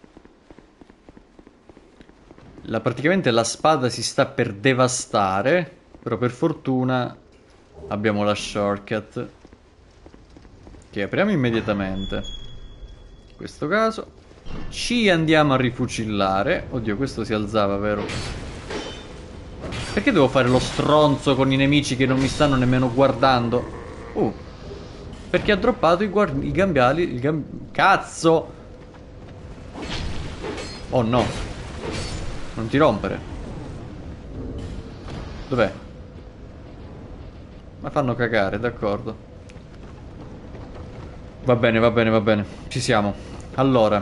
Praticamente la spada si sta per devastare, però per fortuna abbiamo la shortcut che apriamo immediatamente. In questo caso ci andiamo a rifucillare. Oddio, questo si alzava, vero? Perché devo fare lo stronzo con i nemici che non mi stanno nemmeno guardando? Perché ha droppato i gambiali. Cazzo! Oh no! Non ti rompere. Dov'è? Ma fanno cagare, d'accordo. Va bene. Ci siamo. Allora.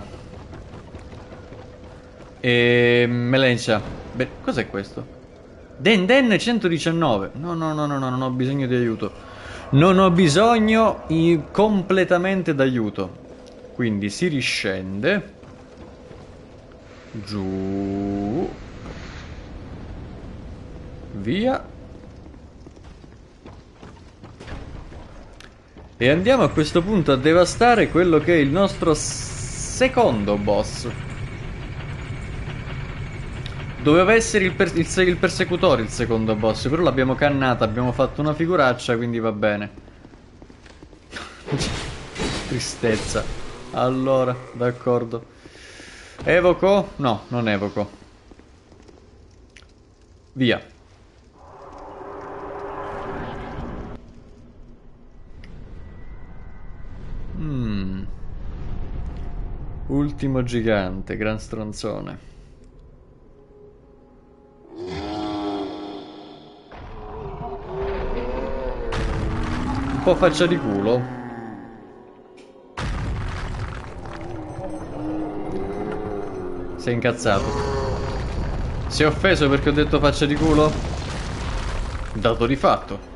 Melencia. Beh, cos'è questo? Den 119. No, non ho bisogno di aiuto. Non ho bisogno completamente d'aiuto. Quindi si riscende. Giù. Via. E andiamo a questo punto a devastare quello che è il nostro secondo boss. Doveva essere il persecutore il secondo boss, però l'abbiamo cannata, abbiamo fatto una figuraccia, quindi va bene. Tristezza. Allora, d'accordo. Evoco? No, non evoco. Via. Ultimo gigante, gran stronzone. Un po' faccia di culo. Sei incazzato. Si è offeso perché ho detto faccia di culo? Dato di fatto.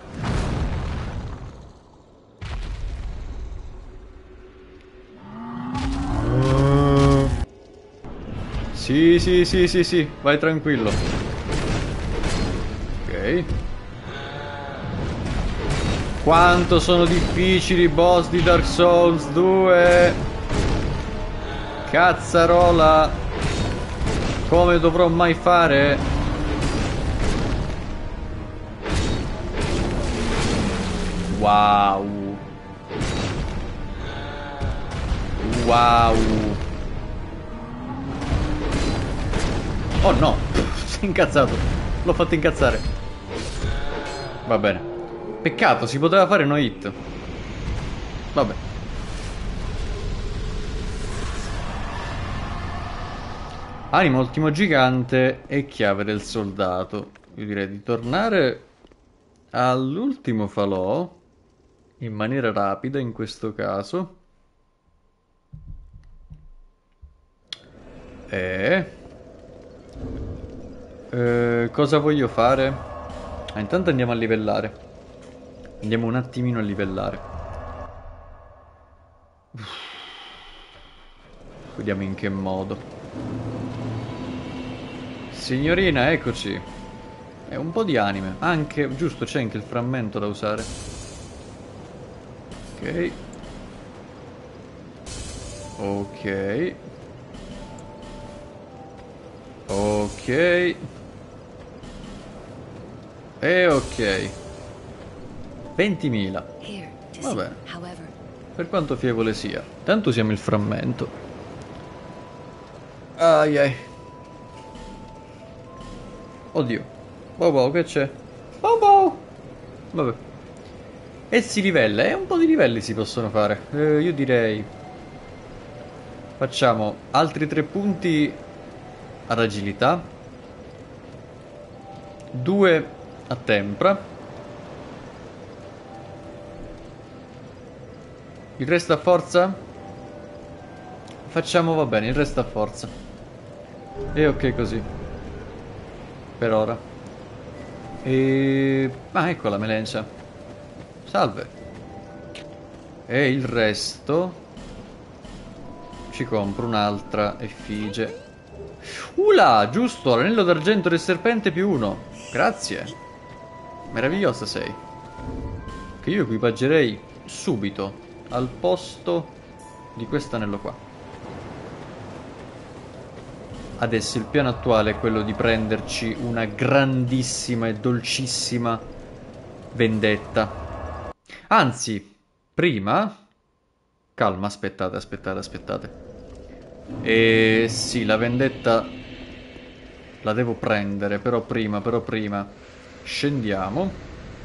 Sì, vai tranquillo. Ok. Quanto sono difficili i boss di Dark Souls 2. Cazzarola. Come dovrò mai fare? Wow. Oh no, si è incazzato. L'ho fatto incazzare. Va bene. Peccato, si poteva fare no hit. Vabbè. Anima ultimo gigante e chiave del soldato. Io direi di tornare all'ultimo falò in maniera rapida in questo caso. Cosa voglio fare? Intanto andiamo a livellare. Andiamo un attimino a livellare. Vediamo in che modo. Signorina, eccoci. È un po' di anime. Anche, giusto, c'è anche il frammento da usare. Ok. Ok. Ok. E ok. 20.000. Va bene. Per quanto fievole sia. Tanto usiamo il frammento. Ai ai. Oddio. Boh, che c'è? Boh. Vabbè. E si livella. Un po' di livelli si possono fare. Io direi... Facciamo altri 3 punti ad agilità. 2 a tempra. Il resto a forza? Facciamo, va bene, il resto a forza. E ok così. Per ora. Ah, ecco la melencia. Salve. E il resto... Ci compro un'altra effigie. Ula, giusto, l'anello d'argento del serpente +1. Grazie. Meravigliosa sei. Che io equipaggerei subito al posto di quest'anello qua. Adesso il piano attuale è quello di prenderci una grandissima e dolcissima vendetta. Anzi, prima... Calma, aspettate. E sì, la vendetta la devo prendere, però prima scendiamo.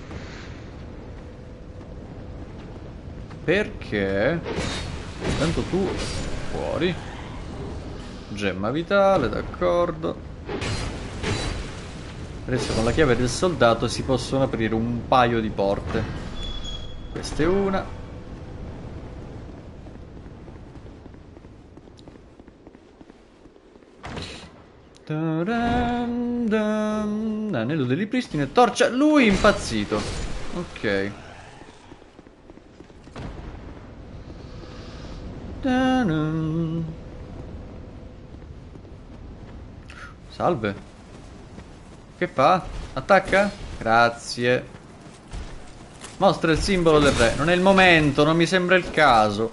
Perché? Intanto tu fuori. Gemma vitale, d'accordo. Adesso con la chiave del soldato si possono aprire un paio di porte. Questa è una. Anello del ripristino e torcia. Lui impazzito. Ok. Salve. Che fa? Attacca? Grazie. Mostra il simbolo del re. Non è il momento, non mi sembra il caso.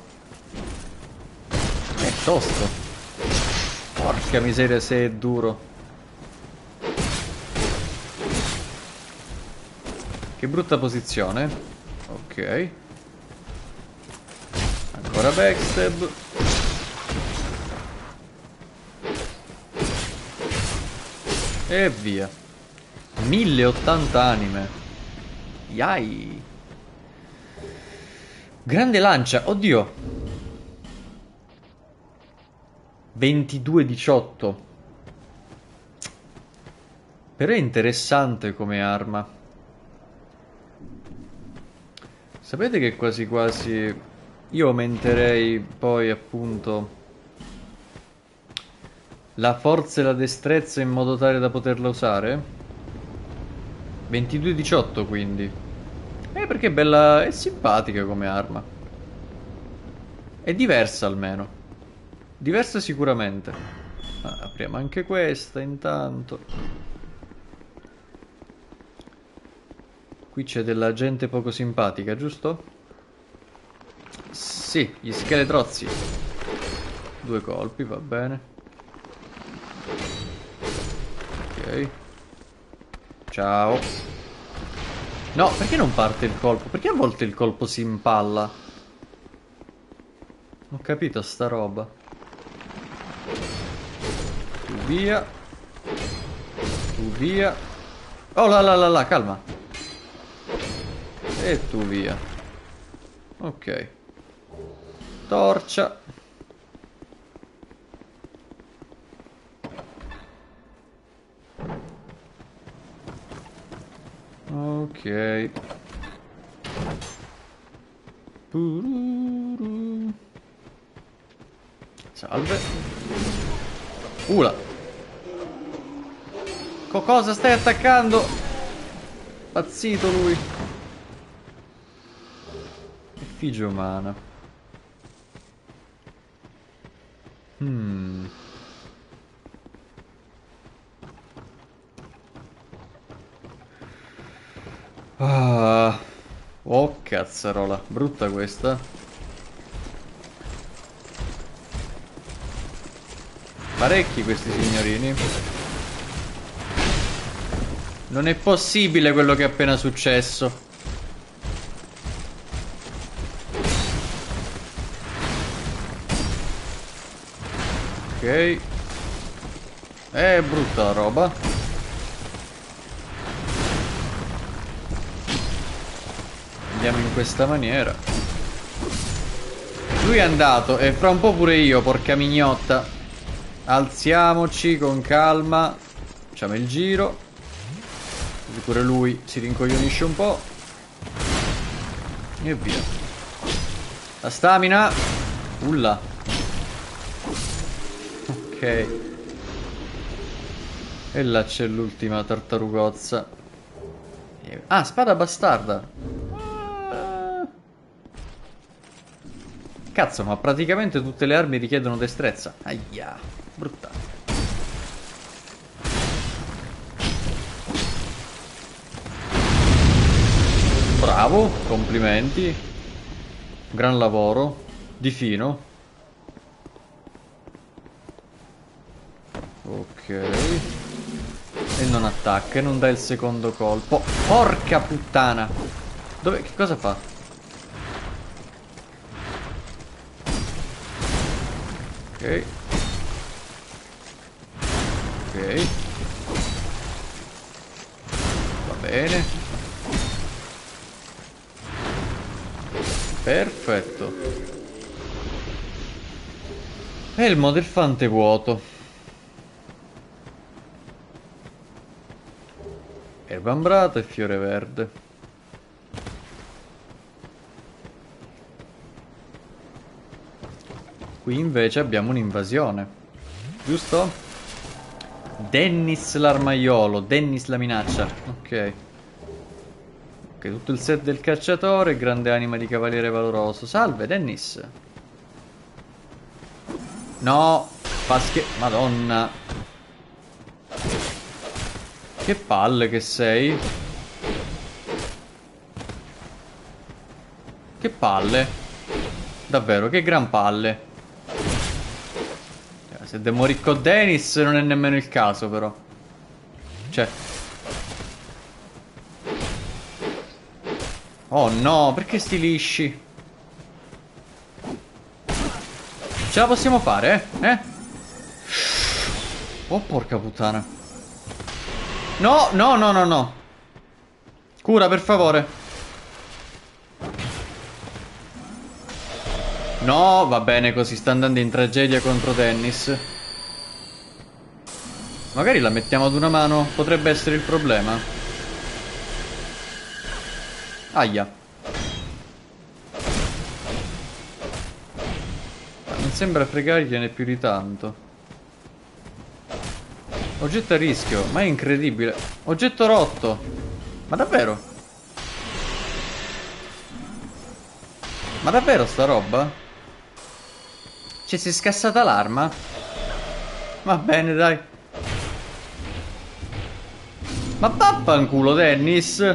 È tosto. Porca miseria se è duro. Che brutta posizione. Ok. Ancora backstab. E via. 1080 anime. Yai. Grande lancia. Oddio. 22-18. Però è interessante come arma. Sapete che quasi quasi io aumenterei poi appunto la forza e la destrezza in modo tale da poterla usare. 22-18 quindi. Perché è bella, è simpatica come arma. È diversa almeno. Diversa sicuramente. Apriamo anche questa intanto. Qui c'è della gente poco simpatica, giusto? Sì, gli scheletrozzi. 2 colpi, va bene. Ok. Ciao. No, perché non parte il colpo? Perché a volte il colpo si impalla? Ho capito sta roba. Tu via. Tu via. Oh la, calma. E tu via. Ok. Torcia. Ok. Salve. Ula. Cosa stai attaccando? Pazzito lui. Effigie umana. Oh cazzarola, brutta questa. Parecchi questi signorini. Non è possibile quello che è appena successo. Ok. È brutta la roba. Andiamo in questa maniera. Lui è andato e fra un po' pure io, porca mignotta. Alziamoci con calma. Facciamo il giro. Così pure lui si rincoglionisce un po'. E via. La stamina. Ulla. Ok. E là c'è l'ultima tartarugozza. Ah, spada bastarda. Cazzo, ma praticamente tutte le armi richiedono destrezza. Aia, brutta. Bravo, complimenti. Gran lavoro. Di fino. Ok. E non attacca e non dà il secondo colpo. Porca puttana. Dove? Che cosa fa? Ok. Ok. Va bene. Perfetto. Elmo del fante vuoto. Erba ambrata e fiore verde. Qui invece abbiamo un'invasione. Giusto? Dennis l'armaiolo. Dennis la minaccia. Ok. Ok, tutto il set del cacciatore. Grande anima di cavaliere valoroso. Salve, Dennis. No. Madonna. Che palle che sei. Che palle. Davvero, che gran palle. Se devo morire con Dennis non è nemmeno il caso, però. Cioè. Oh no, perché sti lisci? Ce la possiamo fare, eh? Oh, porca puttana. No, no, no, no, no. Cura, per favore. No, va bene così, sta andando in tragedia contro Dennis. Magari la mettiamo ad una mano, potrebbe essere il problema. Aia. Non sembra fregargliene più di tanto. Oggetto a rischio, ma è incredibile. Oggetto rotto. Ma davvero? Ma davvero sta roba? Cioè, si è scassata l'arma? Va bene, dai. Ma vaffanculo, Dennis.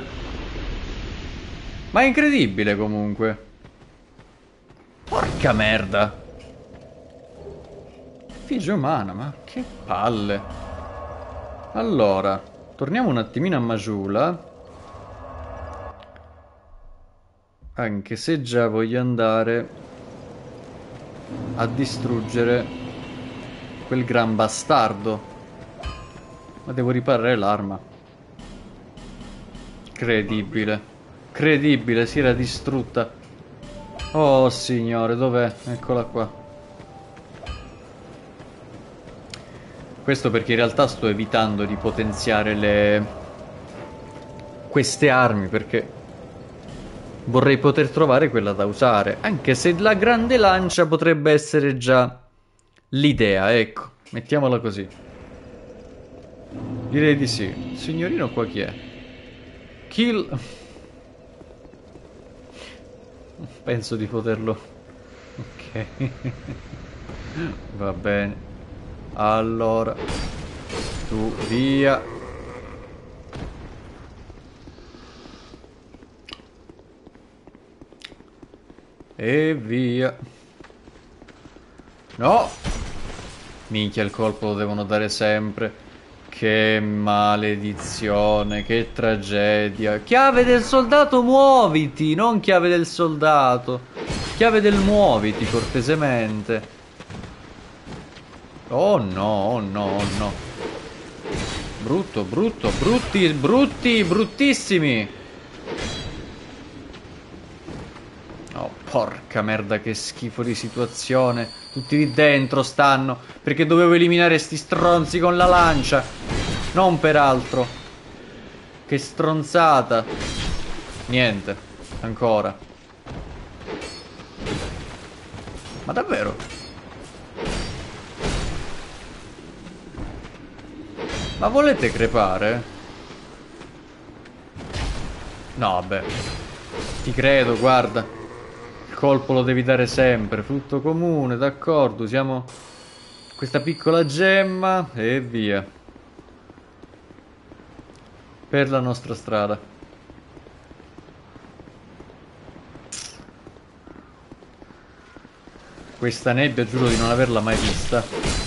Ma è incredibile, comunque. Porca merda. Effigie umana, ma che palle. Allora, torniamo un attimino a Majula. Anche se già voglio andare a distruggere quel gran bastardo. Ma devo riparare l'arma. Credibile. Credibile, si era distrutta. Oh signore, dov'è? Eccola qua. Questo perché in realtà sto evitando di potenziare queste armi, perché vorrei poter trovare quella da usare. Anche se la grande lancia potrebbe essere già l'idea, ecco. Mettiamola così. Direi di sì. Il signorino qua chi è? Kill. Penso di poterlo. Ok. Va bene. Allora, tu via. E via. No! Minchia, il colpo lo devono dare sempre. Che maledizione, che tragedia. Chiave del soldato, muoviti! Non chiave del soldato. Chiave del muoviti, cortesemente. Oh no, oh no, oh no. Brutto, brutto, brutti, brutti, bruttissimi. Oh, porca merda, che schifo di situazione. Tutti lì dentro stanno, perché dovevo eliminare sti stronzi con la lancia. Non per altro. Che stronzata. Niente, ancora. Ma davvero? Ma volete crepare? No, vabbè. Ti credo, guarda. Il colpo lo devi dare sempre. Frutto comune, d'accordo. Usiamo questa piccola gemma e via. Per la nostra strada. Questa nebbia giuro di non averla mai vista.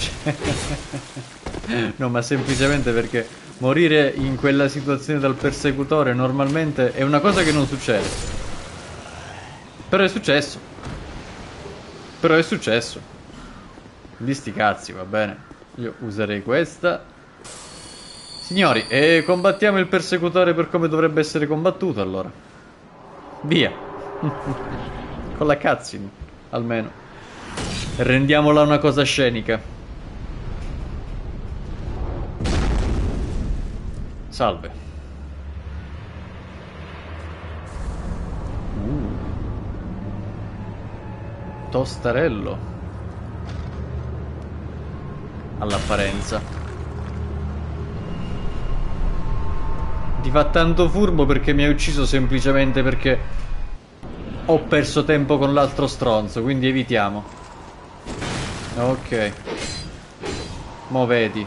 No, ma semplicemente perché morire in quella situazione dal persecutore normalmente è una cosa che non succede. Però è successo. Però è successo. Di sti cazzi, va bene. Io userei questa. Signori, combattiamo il persecutore per come dovrebbe essere combattuto, allora. Via. Con la cutscene, almeno. Rendiamola una cosa scenica. Salve. Tostarello. All'apparenza. Ti fa tanto furbo perché mi hai ucciso semplicemente perché ho perso tempo con l'altro stronzo, quindi evitiamo. Ok. Mo' vedi.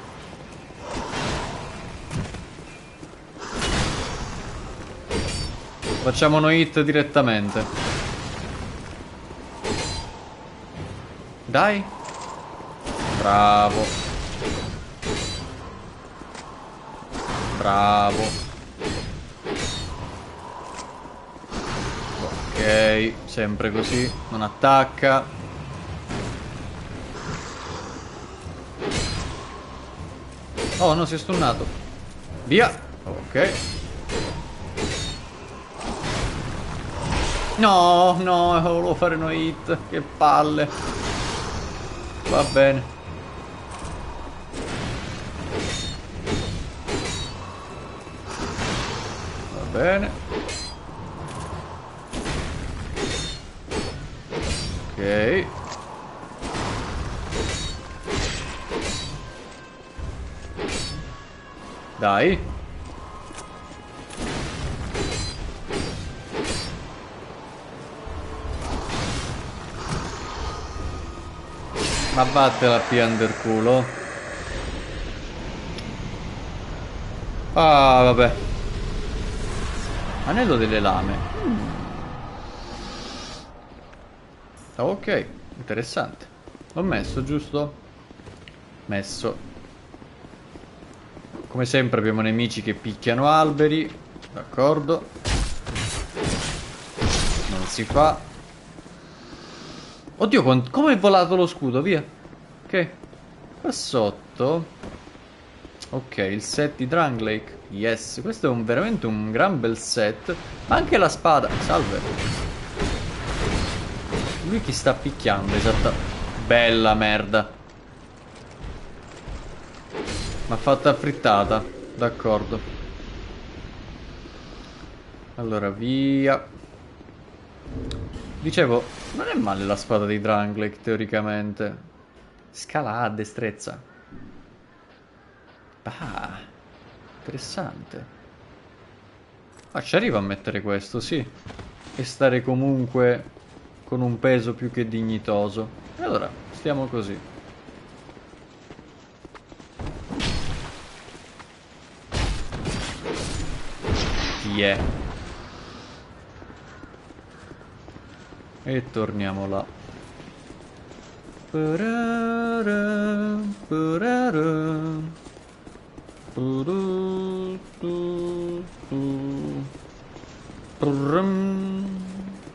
Facciamo no hit direttamente. Dai. Bravo. Bravo. Ok, sempre così. Non attacca. Oh, no, si è stunnato. Via. Ok. No, no, volevo fare no hit. Che palle. Va bene. Va bene. Ok. Dai. Ma vattela piander culo. Ah, vabbè. Anello delle lame. Ok, interessante. L'ho messo, giusto? Messo. Come sempre abbiamo nemici che picchiano alberi. D'accordo. Non si fa. Oddio, come è volato lo scudo, via. Ok. Qua sotto. Ok, il set di Drangleic. Yes, questo è veramente un gran bel set. Ma anche la spada. Salve. Lui chi sta picchiando, esatta. Bella merda. M'ha fatta frittata. D'accordo. Allora, via. Dicevo, non è male la spada di Drangleic, teoricamente. Scala A, destrezza. Ah, interessante. Ah, ci arrivo a mettere questo, sì. E stare comunque con un peso più che dignitoso. E allora, stiamo così. Chi è? E torniamo là.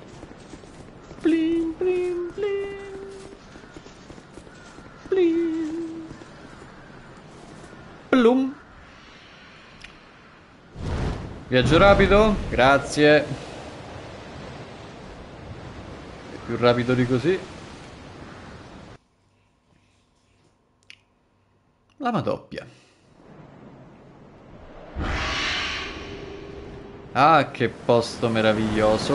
Blin, blin, blin. Blin. Viaggio rapido, grazie. È più rapido di così. Lama doppia. Ah, che posto meraviglioso.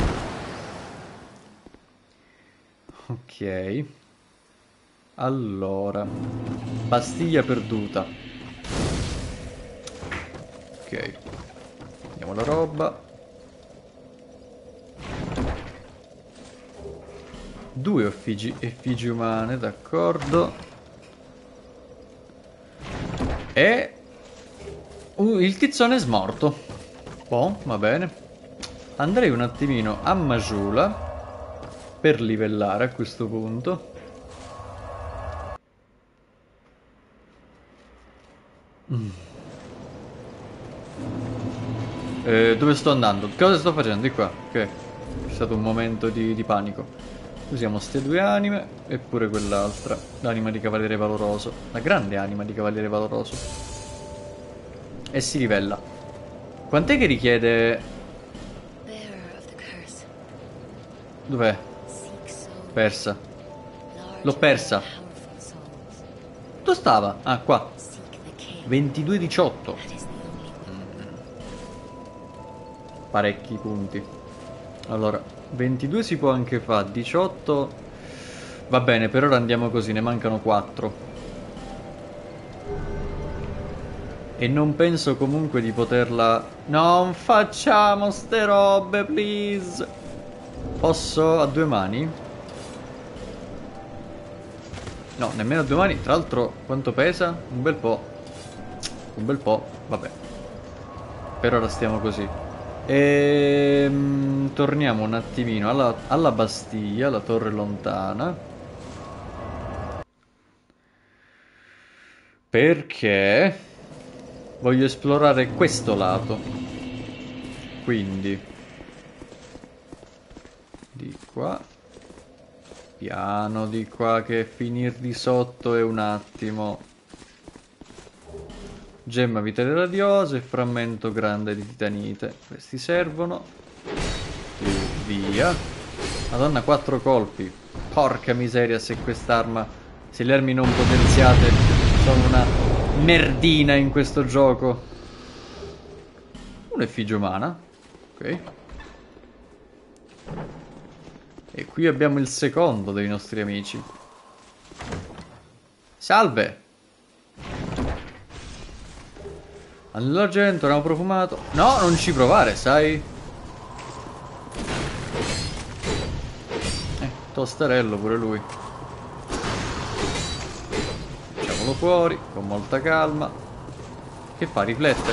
Ok. Allora. Pastiglia perduta. Ok. Andiamo la roba. 2 effigie umane, d'accordo. E... il tizzone è smorto. Boh, va bene. Andrei un attimino a Majula per livellare a questo punto. Dove sto andando? Cosa sto facendo? Di qua. Ok. C'è stato un momento di panico. Usiamo ste 2 anime e pure quell'altra. L'anima di Cavaliere Valoroso. La grande anima di Cavaliere Valoroso. E si livella. Quant'è che richiede? Dov'è? Persa. L'ho persa. Dove stava? Ah, qua. 22-18. Parecchi punti. Allora, 22 si può anche fare. 18. Va bene, per ora andiamo così, ne mancano 4. E non penso comunque di poterla... Non facciamo ste robe, please. Posso a 2 mani? No, nemmeno a 2 mani. Tra l'altro, quanto pesa? Un bel po'. Un bel po'. Vabbè. Per ora stiamo così. Torniamo un attimino alla Bastiglia, la torre lontana. Perché voglio esplorare questo lato. Quindi di qua. Piano di qua, che finir di sotto è un attimo. Gemma vitale radiosa e frammento grande di titanite. Questi servono. Via. Madonna, 4 colpi. Porca miseria, se quest'arma... Se le armi non potenziate sono una merdina in questo gioco. Un'effigie umana. Ok. E qui abbiamo il secondo dei nostri amici. Salve! All'argento, abbiamo profumato. No, non ci provare, sai? Tostarello pure lui. Facciamolo fuori, con molta calma. Che fa? Riflette?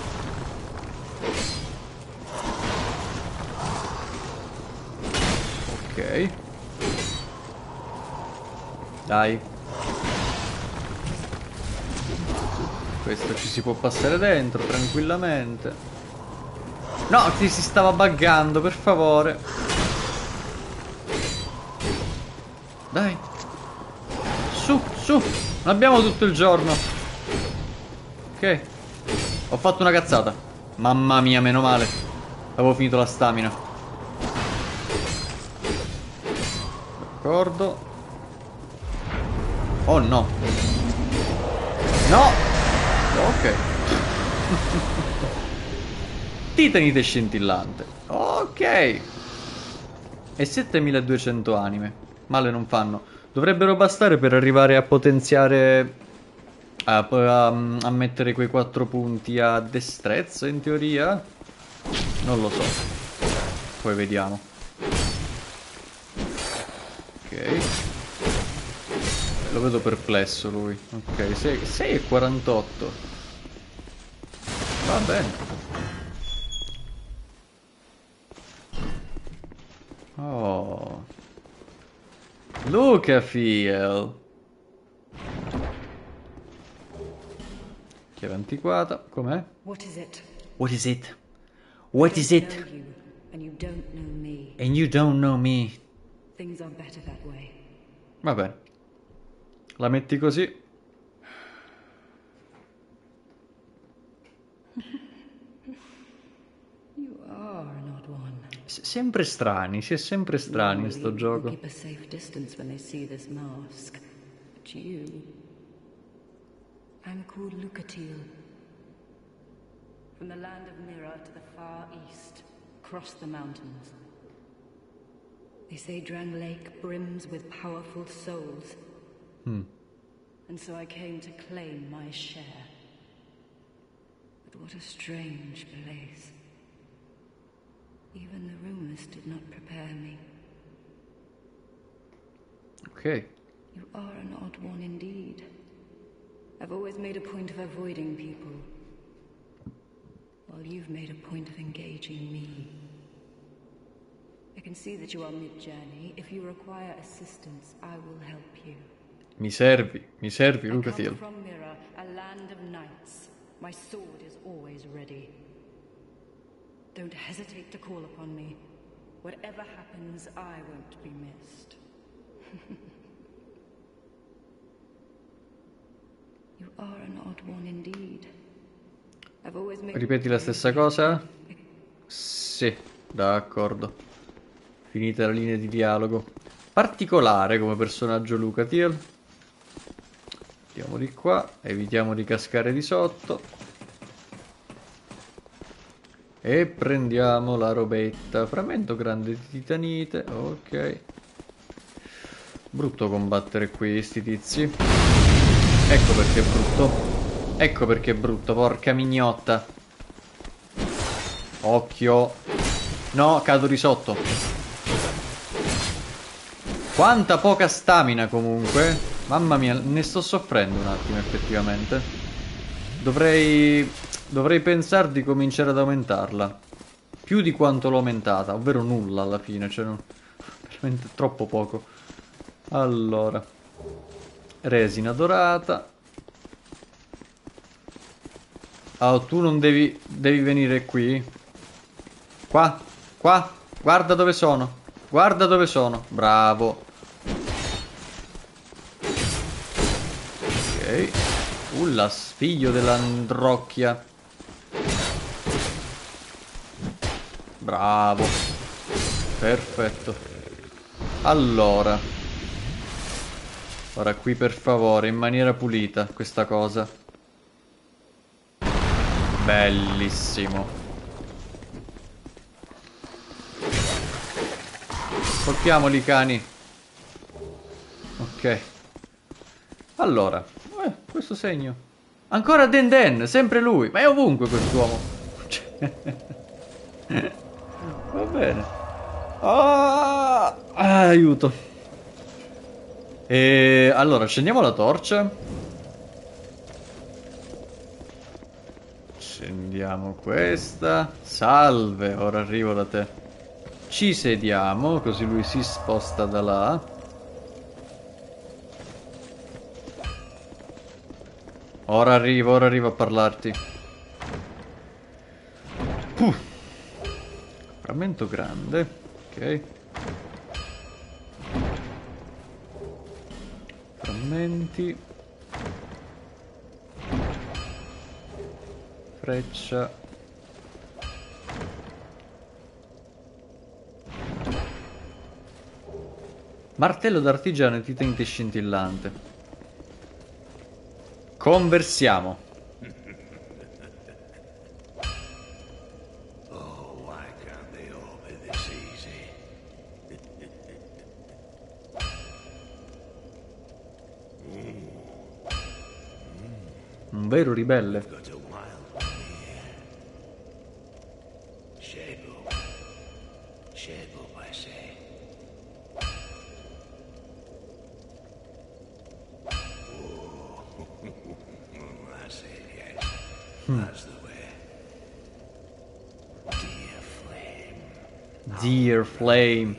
Ok. Dai. Questo ci si può passare dentro tranquillamente. No, ti si stava buggando, per favore. Dai. Su, su. Non abbiamo tutto il giorno. Ok. Ho fatto una cazzata. Mamma mia, meno male. Avevo finito la stamina. D'accordo. Oh no. No. Ok. Titanite scintillante. Ok. E 7200 anime. Male non fanno. Dovrebbero bastare per arrivare a potenziare... A mettere quei 4 punti a destrezza, in teoria. Non lo so. Poi vediamo. Ok. Lo vedo perplesso lui. Ok, 6 e 48. Va bene. Oh. Lucafiel. Chiave antiquata. Com'è? What is it? What is it? What is it? And you don't know me. And you don't know me. Things are better that way. Va bene. La metti così. Sempre strani, si è sempre strani in sto gioco. Keep a safe distance when they see this mask. But you... I'm called Lucatil. From the land of Mira to the far east, across the mountains. They say Drang Lake brims with powerful souls. And so I came to claim my share. But what a strange place. Even the rumors did not prepare me. Ok. You are an odd one indeed. I've always made a point of avoiding people, while you've made a point of engaging me. I can see that you are mid-journey. If you require assistance, I will help you. Mi servi, Lucatil. I come from Mira, a land of knights. My sword is always ready. Don't hesitate to call upon me. Whatever happens, I won't be missed. You are an odd one indeed. I've always made... Ripeti la stessa cosa? Sì, d'accordo. Finita la linea di dialogo. Particolare come personaggio Lucatil. Andiamo di qua, evitiamo di cascare di sotto. E prendiamo la robetta. Frammento grande di titanite. Ok. Brutto combattere qui sti tizi. Ecco perché è brutto. Ecco perché è brutto, porca mignotta. Occhio. No, cado di sotto. Quanta poca stamina comunque. Mamma mia, ne sto soffrendo un attimo effettivamente. Dovrei pensare di cominciare ad aumentarla. Più di quanto l'ho aumentata, ovvero nulla alla fine, cioè veramente troppo poco. Allora, resina dorata. Oh, tu non devi venire qui. Qua, guarda dove sono. Guarda dove sono, bravo. Ok. Ullas, figlio dell'androcchia. Bravo. Perfetto. Allora. Ora qui per favore, in maniera pulita, questa cosa. Bellissimo. Colpiamoli i cani. Ok. Allora. Questo segno. Ancora Den, sempre lui. Ma è ovunque quest'uomo. Va bene. Aiuto. E allora accendiamo la torcia. Accendiamo questa. Salve, ora arrivo da te. Ci sediamo, così lui si sposta da là. Ora arrivo a parlarti. Frammento grande. Ok. Frammenti. Freccia. Martello d'artigiano e titanite scintillante. Conversiamo. Oh, why can't they all be this easy? Un vero ribelle. That's the way. Dear flame. Dear flame.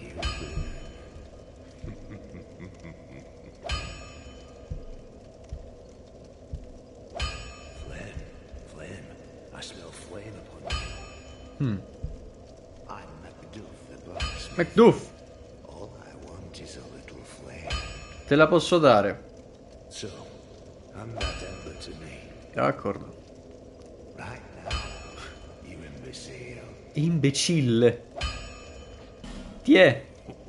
Flame. I smell flame upon you. I'm Macduff the blacksmith. Macduff. All I want is a little flame. Te la posso dare. So, I'm that ember to me. D'accordo. Right now, you imbecile. Imbecille. Ti è.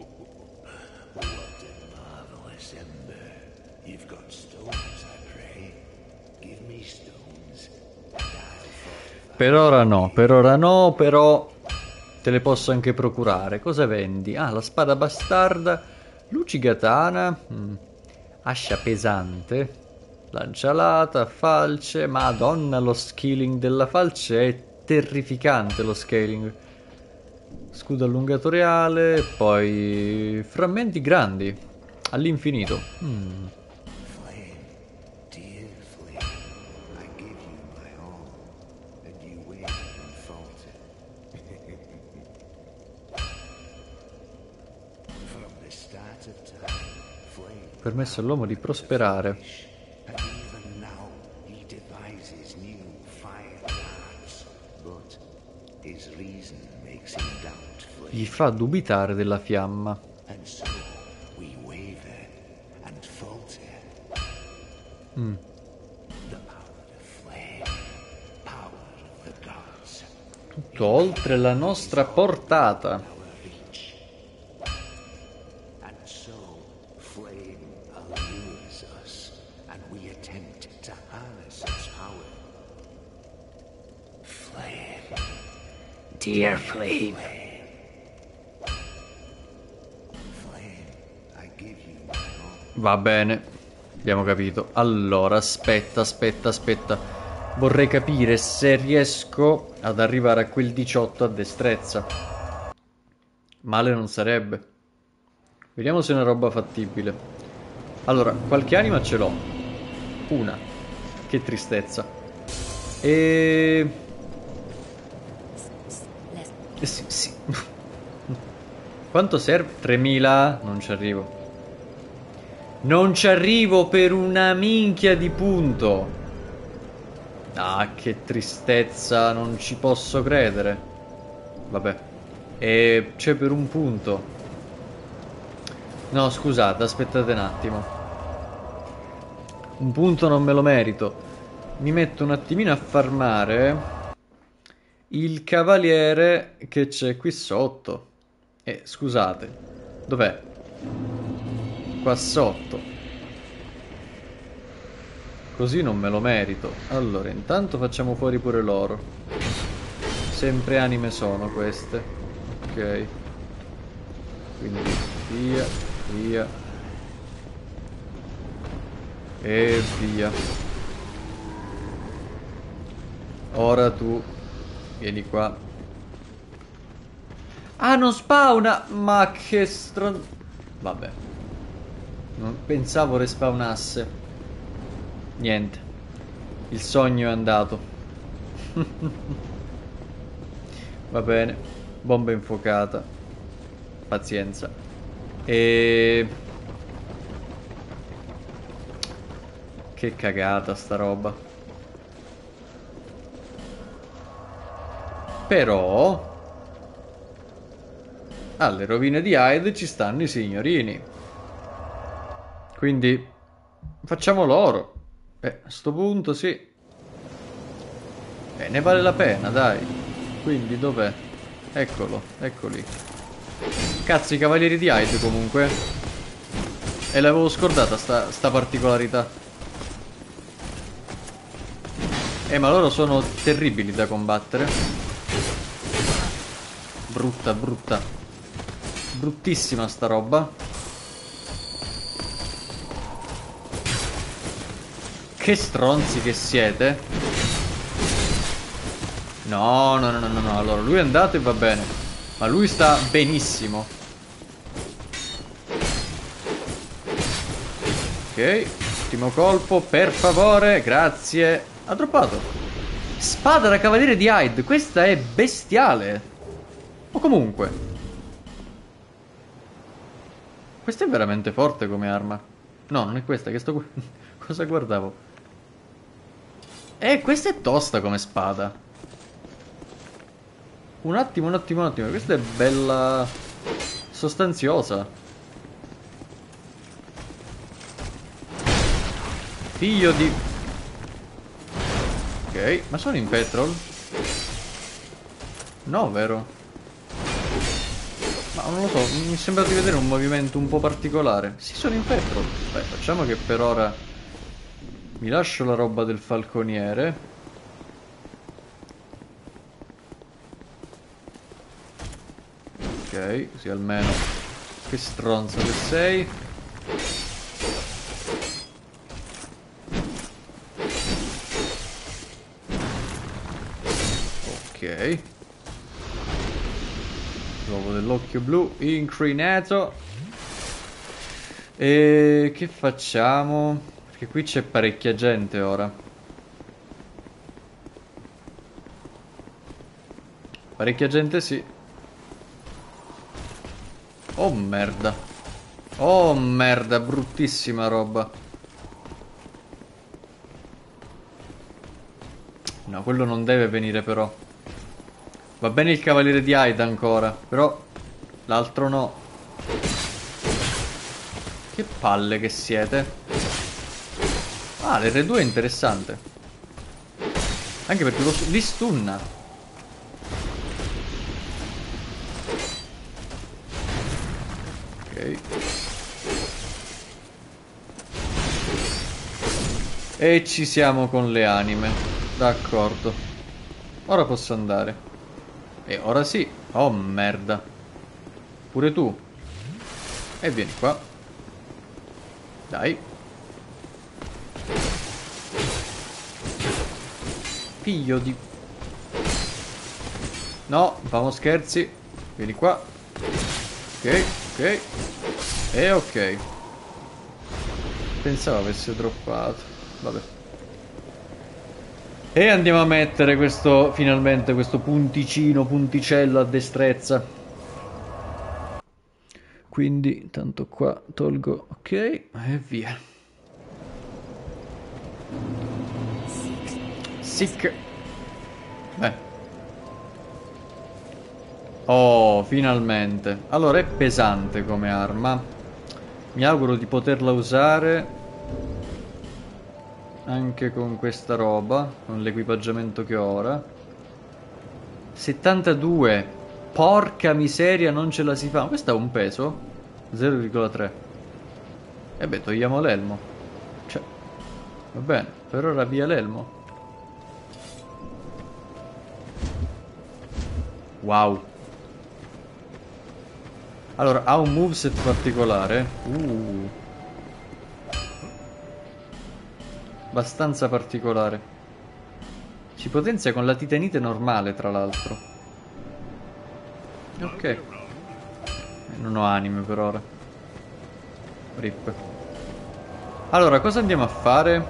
Per ora no, però te le posso anche procurare. Cosa vendi? Ah, la spada bastarda, lucigatana, ascia pesante, lancialata, falce. Madonna, lo scaling della falce è terrificante, lo scaling. Scudo allungatoriale, poi frammenti grandi all'infinito. Permesso all'uomo di prosperare. Gli fa dubitare della fiamma. Tutto oltre la nostra portata. Dear Flame. Va bene, abbiamo capito. Allora, aspetta. Vorrei capire se riesco ad arrivare a quel 18 a destrezza. Male non sarebbe. Vediamo se è una roba fattibile. Allora, qualche anima ce l'ho. Una. Che tristezza. Sì. Quanto serve? 3000? Non ci arrivo. Non ci arrivo per una minchia di punto. Ah, che tristezza. Non ci posso credere. Vabbè. E c'è per un punto. No, scusate, aspettate un attimo. Un punto non me lo merito. Mi metto un attimino a farmare il cavaliere che c'è qui sotto. Scusate, dov'è? Qua sotto. Così non me lo merito. Allora, intanto facciamo fuori pure loro. Sempre anime sono queste. Ok. Quindi via. E via. Ora tu vieni qua. Ah, non spawna! Ma che vabbè. Non pensavo respawnasse. Niente. Il sogno è andato. Va bene. Bomba infuocata. Pazienza. Che cagata sta roba. Però alle rovine di Hyde ci stanno i signorini. Quindi facciamo loro. A sto punto sì. Ne vale la pena, dai. Quindi dov'è? Eccolo, eccoli. Cazzo, i cavalieri di Hyde comunque. E l'avevo scordata sta particolarità. Ma loro sono terribili da combattere. Brutta. Bruttissima sta roba. Che stronzi che siete. No. Allora lui è andato e va bene. Ma lui sta benissimo. Ok. Ultimo colpo, per favore. Grazie. Ha droppato. Spada da cavaliere di Hyde. Questa è bestiale. O comunque, questa è veramente forte come arma. No, non è questa che sto... Cosa guardavo? Questa è tosta come spada. Un attimo. Questa è bella sostanziosa. Figlio di... Ok, ma sono in petrol? No, vero? Ma non lo so, mi sembra di vedere un movimento un po' particolare. Sì, sono in petrol. Beh, facciamo che per ora mi lascio la roba del falconiere. Ok, così almeno. Che stronzo che sei. Ok. L'uovo dell'occhio blu incrinato. E che facciamo? Perché qui c'è parecchia gente ora. Parecchia gente sì. Oh merda. Oh merda, bruttissima roba. No, quello non deve venire però. Va bene il cavaliere di Aida ancora, però l'altro no. Che palle che siete. Ah, l'R2 è interessante. Anche perché li stunna. Ok. E ci siamo con le anime. D'accordo. Ora posso andare. E ora sì. Oh merda. Pure tu. E vieni qua. Dai. Figlio di... No, famo scherzi. Vieni qua. Ok, ok. E ok. Pensavo avesse droppato. Vabbè. E andiamo a mettere questo, finalmente, questo punticello a destrezza. Quindi, tanto qua tolgo, ok, e via. Sick. Beh. Oh, finalmente. Allora, è pesante come arma. Mi auguro di poterla usare anche con questa roba, con l'equipaggiamento che ho ora. 72. Porca miseria, non ce la si fa. Questo ha un peso? 0,3. E beh, togliamo l'elmo. Cioè, va bene, per ora via l'elmo. Wow. Allora, ha un moveset particolare. Abbastanza particolare. Si potenzia con la titanite normale, tra l'altro. Ok. Non ho anime per ora. Rip. Allora, cosa andiamo a fare?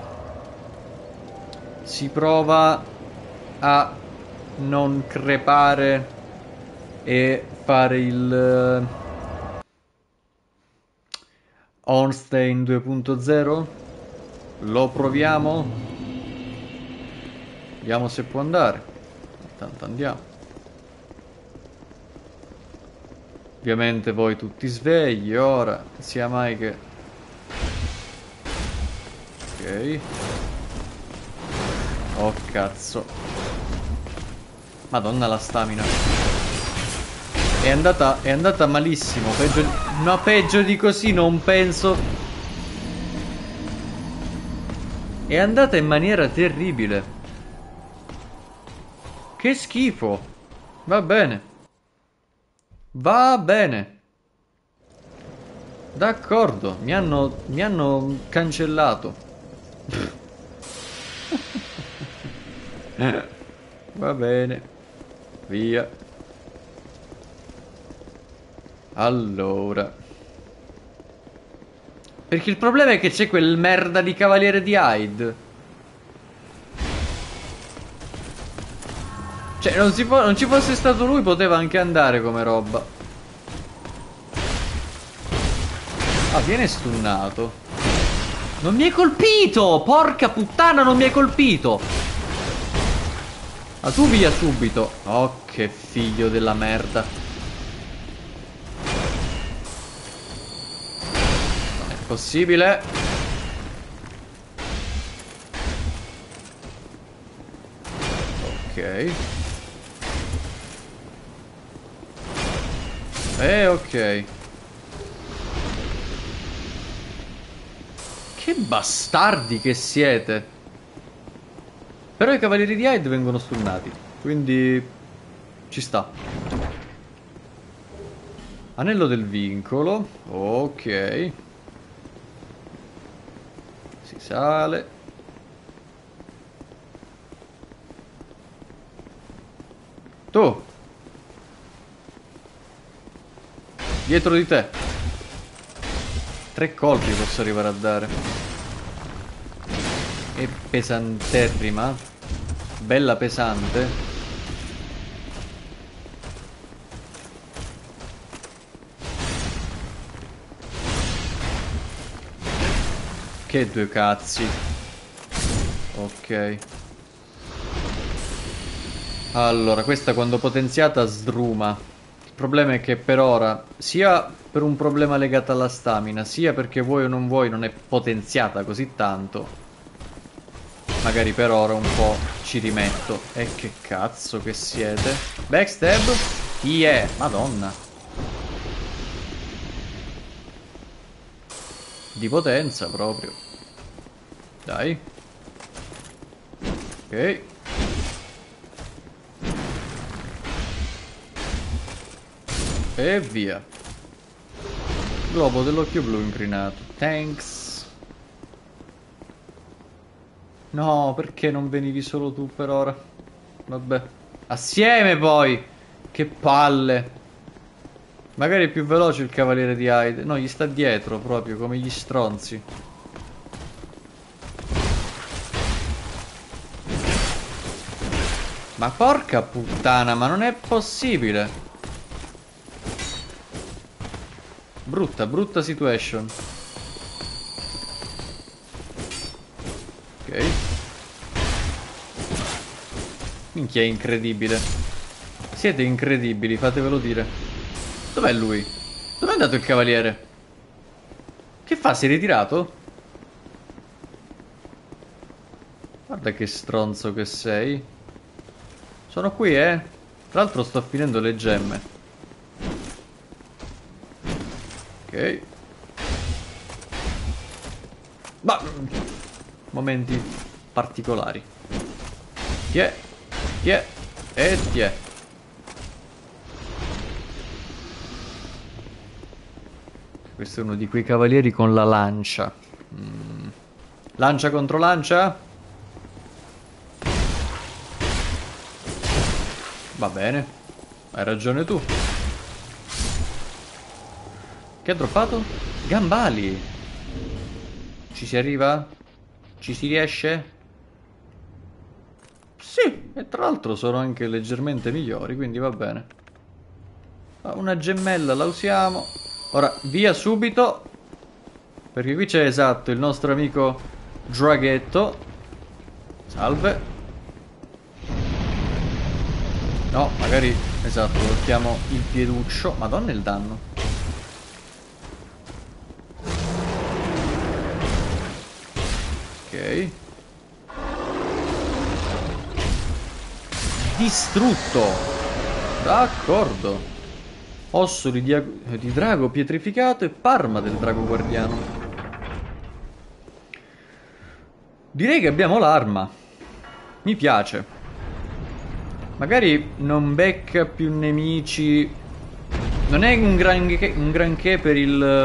Si prova a non crepare e fare il Ornstein 2.0? Lo proviamo? Vediamo se può andare. Intanto andiamo. Ovviamente voi tutti svegli ora. Sia mai che... Ok. Oh cazzo. Madonna la stamina. È andata malissimo. No, peggio di così non penso. È andata in maniera terribile. Che schifo. Va bene. Va bene. D'accordo. Mi hanno cancellato. Va bene. Via. Allora. Perché il problema è che c'è quel merda di cavaliere di Hyde. Cioè, non ci fosse stato lui, poteva anche andare come roba. Ah, viene stunnato. Non mi hai colpito! Porca puttana, non mi hai colpito! Ma tu via subito. Oh, che figlio della merda. Possibile. Ok. Ok. Che bastardi che siete. Però i cavalieri di Hyde vengono stunnati, quindi ci sta. Anello del vincolo. Ok. Si sale. Tu. Dietro di te. 3 colpi posso arrivare a dare. È pesanterrima. Bella pesante. Che 2 cazzi. Ok. Allora, questa quando potenziata sdruma. Il problema è che per ora, sia per un problema legato alla stamina, sia perché vuoi o non vuoi non è potenziata così tanto. Magari per ora un po' ci rimetto. E che cazzo che siete? Backstab? Chi è? Madonna. Di potenza proprio. Dai. Ok. E via. Globo dell'occhio blu incrinato. Thanks. No, perché non venivi solo tu per ora? Vabbè. Assieme poi. Che palle. Magari è più veloce il cavaliere di Hyde. No, gli sta dietro proprio, come gli stronzi. Ma porca puttana, ma non è possibile. Brutta, brutta situation. Ok. Minchia, è incredibile. Siete incredibili, fatevelo dire. Dov'è lui? Dov'è andato il cavaliere? Che fa? Si è ritirato? Guarda che stronzo che sei. Sono qui, Tra l'altro sto finendo le gemme. Ok. Ma momenti particolari. Ti è? E ti è. Questo è uno di quei cavalieri con la lancia. Lancia contro lancia? Va bene. Hai ragione tu. Che ha droppato? Gambali. Ci si arriva? Ci si riesce? Sì, e tra l'altro sono anche leggermente migliori, quindi va bene. Una gemmella la usiamo. Ora, via subito. Perché qui c'è esatto il nostro amico Draghetto. Salve. No, magari, esatto, mettiamo il pieduccio. Madonna il danno. Ok. Distrutto. D'accordo. Osso di drago pietrificato e parma del drago guardiano. Direi che abbiamo l'arma. Mi piace. Magari non becca più nemici. Non è un granché per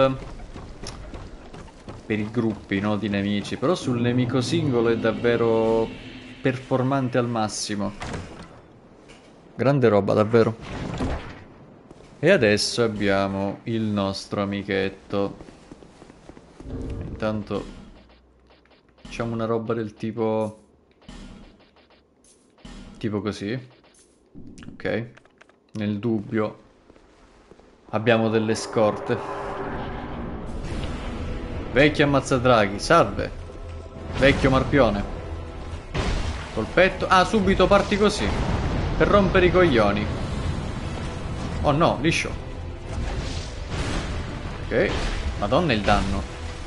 i gruppi, no, di nemici. Però sul nemico singolo è davvero performante al massimo. Grande roba, davvero. E adesso abbiamo il nostro amichetto. Intanto facciamo una roba del tipo così. Ok. Nel dubbio abbiamo delle scorte. Vecchio ammazzadraghi, salve. Vecchio marpione. Colpetto. Ah, subito parti così. Per rompere i coglioni. Oh no, liscio. Ok. Madonna il danno.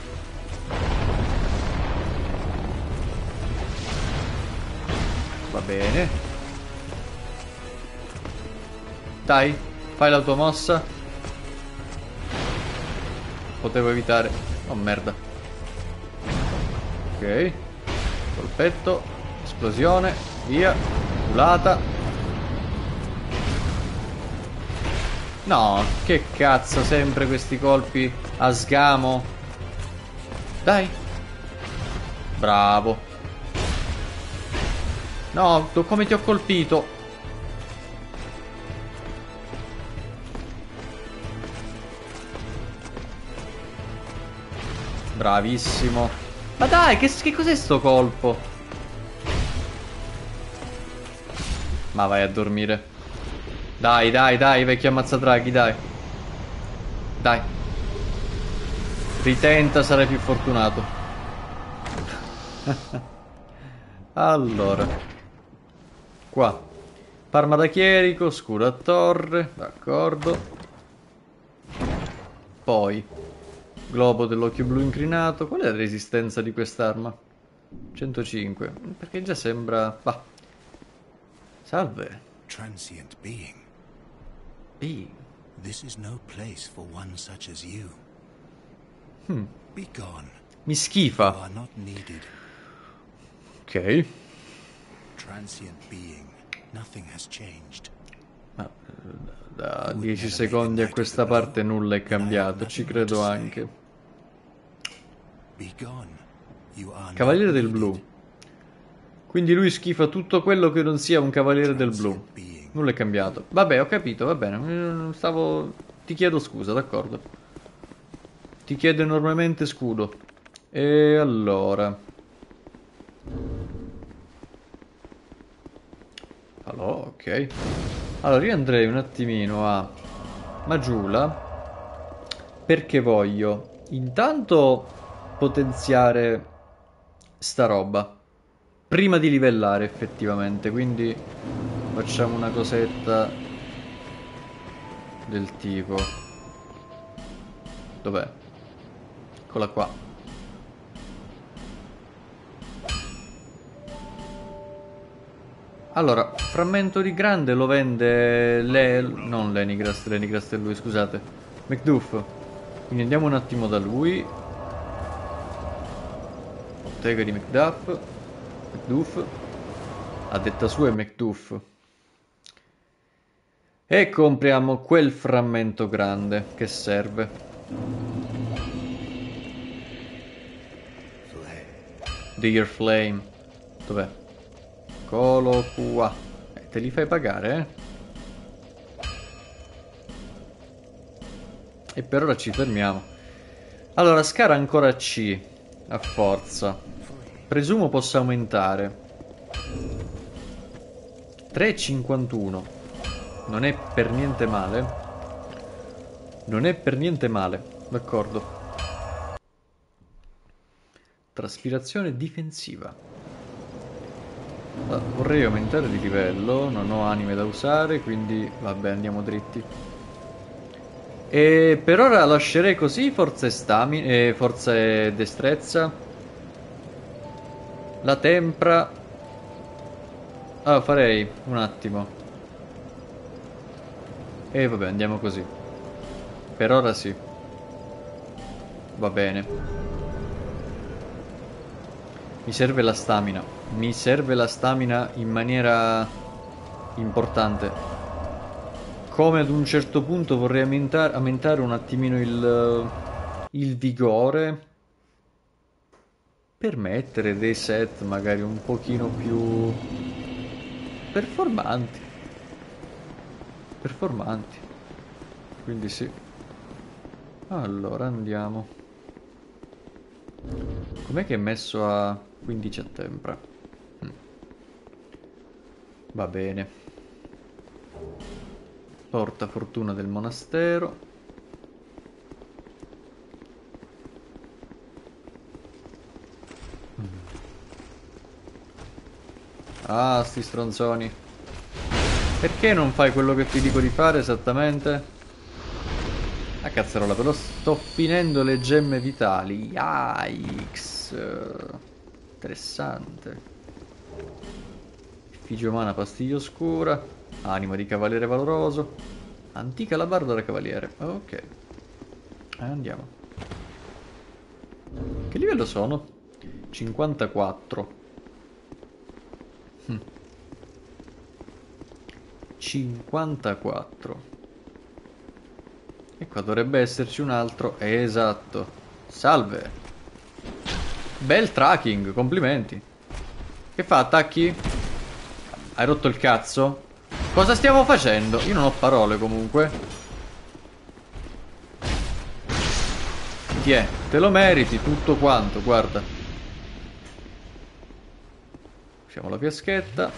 Va bene. Dai, fai la tua mossa. potevo evitare. Oh merda. Ok. Colpetto. Esplosione. Via. Culata. No, che cazzo, sempre questi colpi a sgamo. Dai. Bravo. No, come ti ho colpito? Bravissimo. Ma dai, che cos'è sto colpo? Ma vai a dormire. Dai, dai, dai, vecchio ammazzadraghi, dai. Dai. Ritenta, sarai più fortunato. Allora. Qua. Parma da chierico, scudo a torre. D'accordo. Poi. Globo dell'occhio blu incrinato. Qual è la resistenza di quest'arma? 105. Perché già sembra... Bah. Salve. Transient being. Being. This is no place for one such as you. Be gone. Mi schifa. You are not needed. Ok. Transient being. Nothing has changed. Ma da 10 secondi a questa parte nulla è cambiato, ci credo anche. Be gone. You are Cavaliere del blu. Quindi lui schifa tutto quello che non sia un cavaliere del blu. Nulla è cambiato. Vabbè, ho capito, va bene. Ti chiedo scusa, d'accordo. Ti chiedo enormemente scudo. E allora... Allora, ok. Allora, io andrei un attimino a Majula, perché voglio intanto potenziare sta roba prima di livellare effettivamente, quindi facciamo una cosetta del tipo... Dov'è? Eccola qua. Allora, frammento di grande lo vende non Lenigrast è lui, scusate. Macduff. Quindi andiamo un attimo da lui. Bottega di Macduff. A detta sua è Macduff. E compriamo quel frammento grande che serve. Dear Flame. Dov'è? Eccolo qua. Te li fai pagare, E per ora ci fermiamo. Allora, Scara ancora C. A forza. Presumo possa aumentare. 3,51. Non è per niente male. Non è per niente male. D'accordo. Traspirazione difensiva. Vorrei aumentare di livello, non ho anime da usare, quindi vabbè, andiamo dritti. E per ora lascerei così forza e forza e destrezza. La tempra. Farei un attimo. E vabbè, andiamo così. Per ora sì. Va bene. Mi serve la stamina. Mi serve la stamina in maniera importante. Come ad un certo punto vorrei aumentare un attimino il vigore. Per mettere dei set magari un pochino più performanti. Quindi sì. Allora andiamo. Com'è che è messo a 15 a tempra? Va bene. Porta fortuna del monastero. Ah, sti stronzoni. Perché non fai quello che ti dico di fare esattamente? Ah, cazzarola, però sto finendo le gemme vitali. Yikes. Interessante. Effigie umana, pastiglia oscura. Anima di cavaliere valoroso. Antica alabarda da cavaliere. Ok. Andiamo. Che livello sono? 54. 54. E qua dovrebbe esserci un altro. Esatto. Salve. Bel tracking, complimenti. Che fa, attacchi? Hai rotto il cazzo? Cosa stiamo facendo? Io non ho parole comunque. Tiè, te lo meriti tutto quanto, guarda. Facciamo la fiaschetta.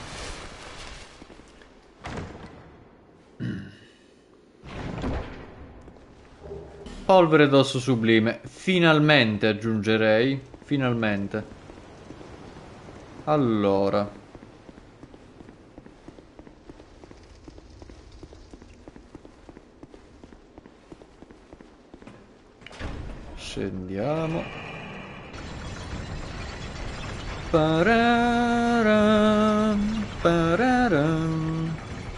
Polvere d'osso sublime. Finalmente aggiungerei. Finalmente. Allora. Scendiamo. Pararam, pararam.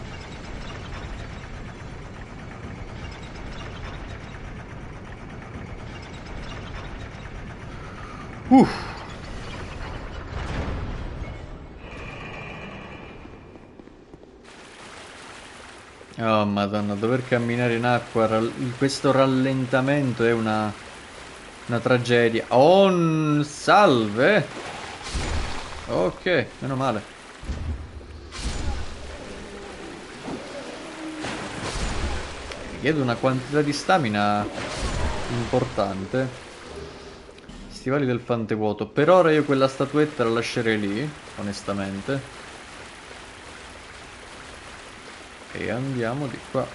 Oh madonna, dover camminare in acqua, questo rallentamento è una tragedia. Oh, salve. Ok, meno male. Richiede una quantità di stamina importante. Stivali del Fantevuoto. Per ora io quella statuetta la lascerei lì, onestamente. E andiamo di qua.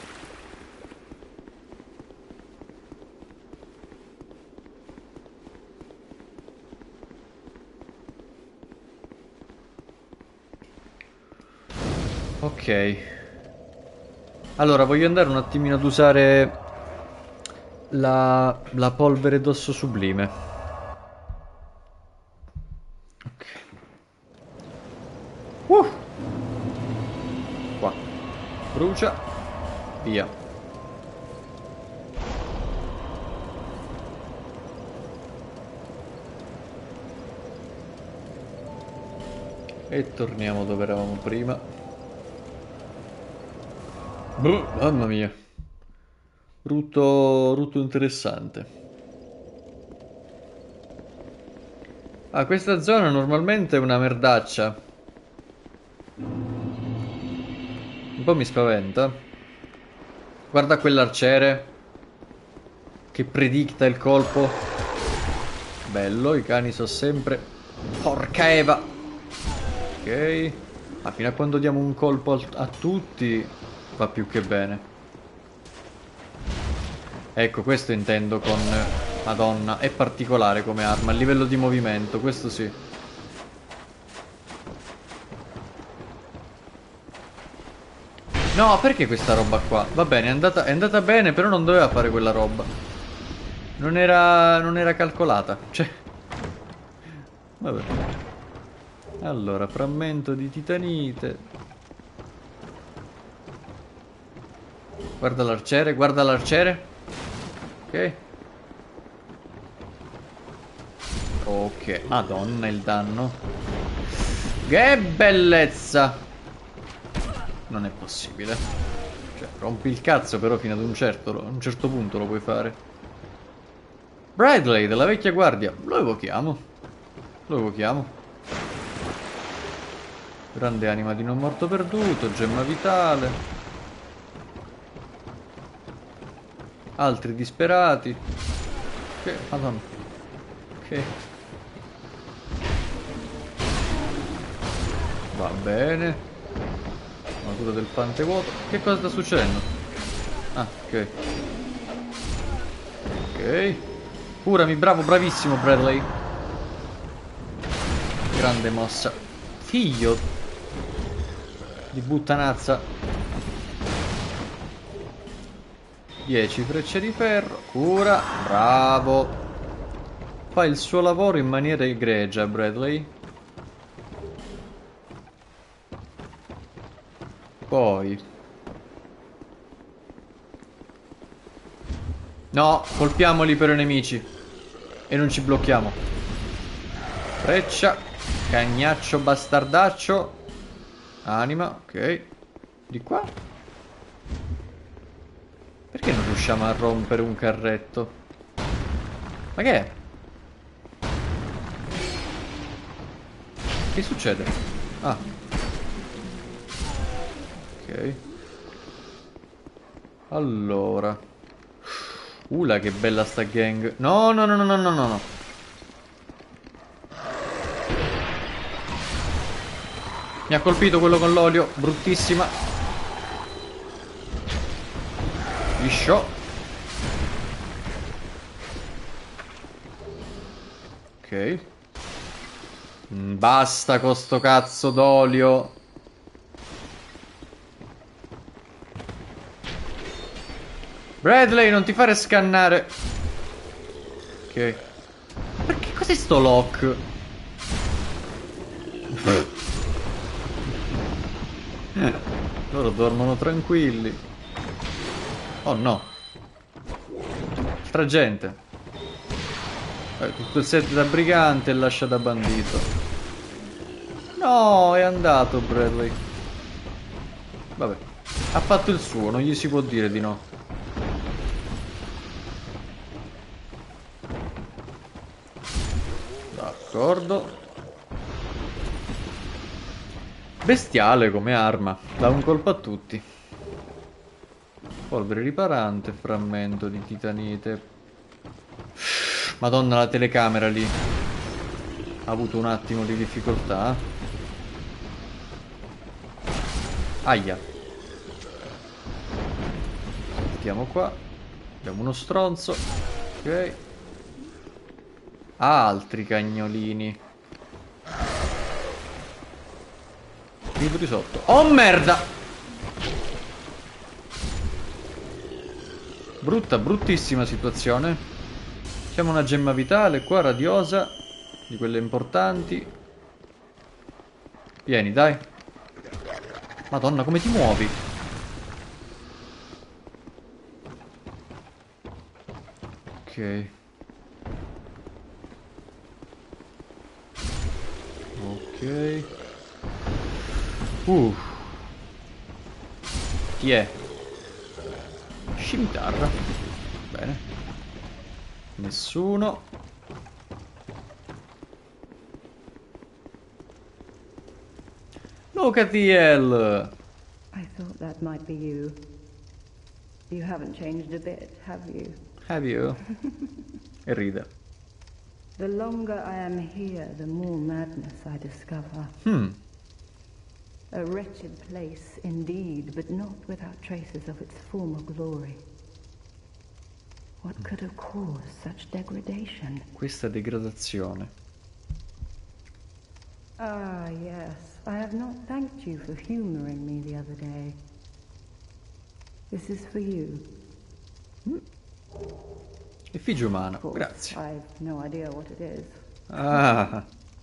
Ok. Allora, voglio andare un attimino ad usare la polvere d'osso sublime. Ok. Qua. Brucia. Via. E torniamo dove eravamo prima. Mamma mia. Rutto interessante. Ah, questa zona normalmente è una merdaccia. Un po' mi spaventa. Guarda quell'arciere che predicta il colpo. Bello, i cani sono sempre... Porca Eva! Ok. Ma fino a quando diamo un colpo a tutti va più che bene. Ecco, questo intendo con... Madonna, è particolare come arma, a livello di movimento, questo sì. No, perché questa roba qua? Va bene, è andata bene, però non doveva fare quella roba. Non era calcolata. Cioè... Vabbè. Allora, frammento di titanite. Guarda l'arciere, guarda l'arciere. Ok. Ok, madonna il danno. Che bellezza. Non è possibile. Cioè, rompi il cazzo però fino ad un certo punto lo puoi fare. Bradley della vecchia guardia. Lo evochiamo. Lo evochiamo. Grande anima di non morto perduto. Gemma vitale. Altri disperati. Che madonna. Ok. Va bene. Armatura del Fantevuoto. Che cosa sta succedendo? Ah, ok. Ok. Curami, bravo, bravissimo Bradley. Grande mossa. Figlio di puttanazza. 10 frecce di ferro. Cura, bravo. Fa il suo lavoro in maniera egregia, Bradley. Poi no, colpiamoli per i nemici. E non ci blocchiamo. Freccia. Cagnaccio bastardaccio. Anima, ok. Di qua. Perché non riusciamo a rompere un carretto? Ma che è? Che succede? Ah. Ok. Allora. Ula che bella sta gang. No, no, no, no, no, no, no. Mi ha colpito quello con l'olio. Bruttissima. Liscio. Ok. Basta con sto cazzo d'olio. Bradley, non ti fare scannare. Ok. Perché cos'è sto lock? Loro dormono tranquilli. Oh no. Altra gente. Tutto il set da brigante e lascia da bandito. No, è andato Bradley. Vabbè. Ha fatto il suo, non gli si può dire di no. D'accordo. Bestiale come arma. Dà un colpo a tutti. Polvere riparante, frammento di titanite. Madonna, la telecamera lì. Ha avuto un attimo di difficoltà. Aia. Mettiamo qua. Abbiamo uno stronzo. Ok. Altri cagnolini. Finito di sotto. Oh merda! Brutta, bruttissima situazione. Siamo una gemma vitale qua, radiosa. Di quelle importanti. Vieni, dai. Madonna, come ti muovi? Ok. Ok. Chi è? Scimitarra. Bene. Nessuno. Look at the hell. I thought that might be you. You haven't changed a bit, have you? Have you? E ride. The longer I am here, the more madness I discover. A wretched place indeed, but not without traces of its former glory. What could have caused such degradation? Questa degradazione. Ah, yes. I have not thanked you for humoring me the other day. This is for you. Effigie umana, grazie. I've no idea what it is. Ah.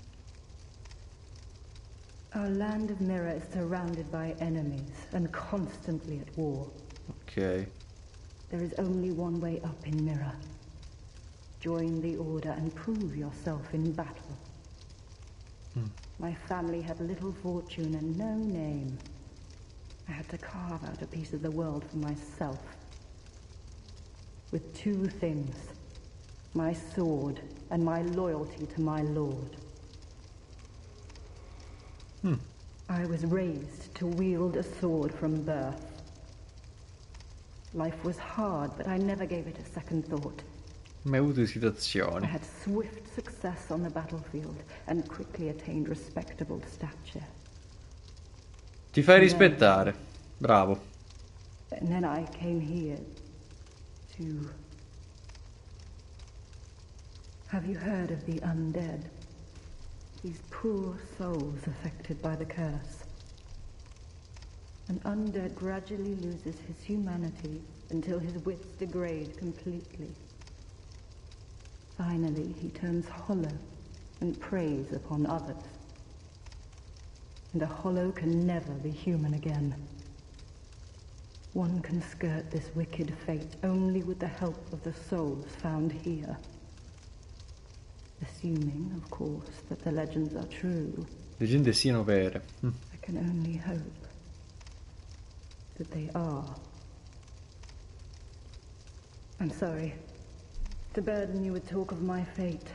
Our land of Mirror is surrounded by enemies and constantly at war. Ok. There is only one way up in Mirror. Join the Order and prove yourself in battle. My family had little fortune and no name. I had to carve out a piece of the world for myself. With two things. My sword and my loyalty to my lord. I was raised to wield a sword from birth. Life was hard, but I never gave it a second thought. Mai avuto I situazioni. had swift success on the battlefield and quickly attained respectable stature. Ti fai rispettare. Bravo. And then I came here to... Have you heard of the undead? These poor souls affected by the curse. An undead gradually loses his humanity until his wits degrade completely. Finally, he turns hollow and preys upon others. And a hollow can never be human again. One can skirt this wicked fate only with the help of the souls found here. Assuming, of course, that the legends are true. Leggende siano vere. I can only hope that they are. I'm sorry to burden you with talk of my fate.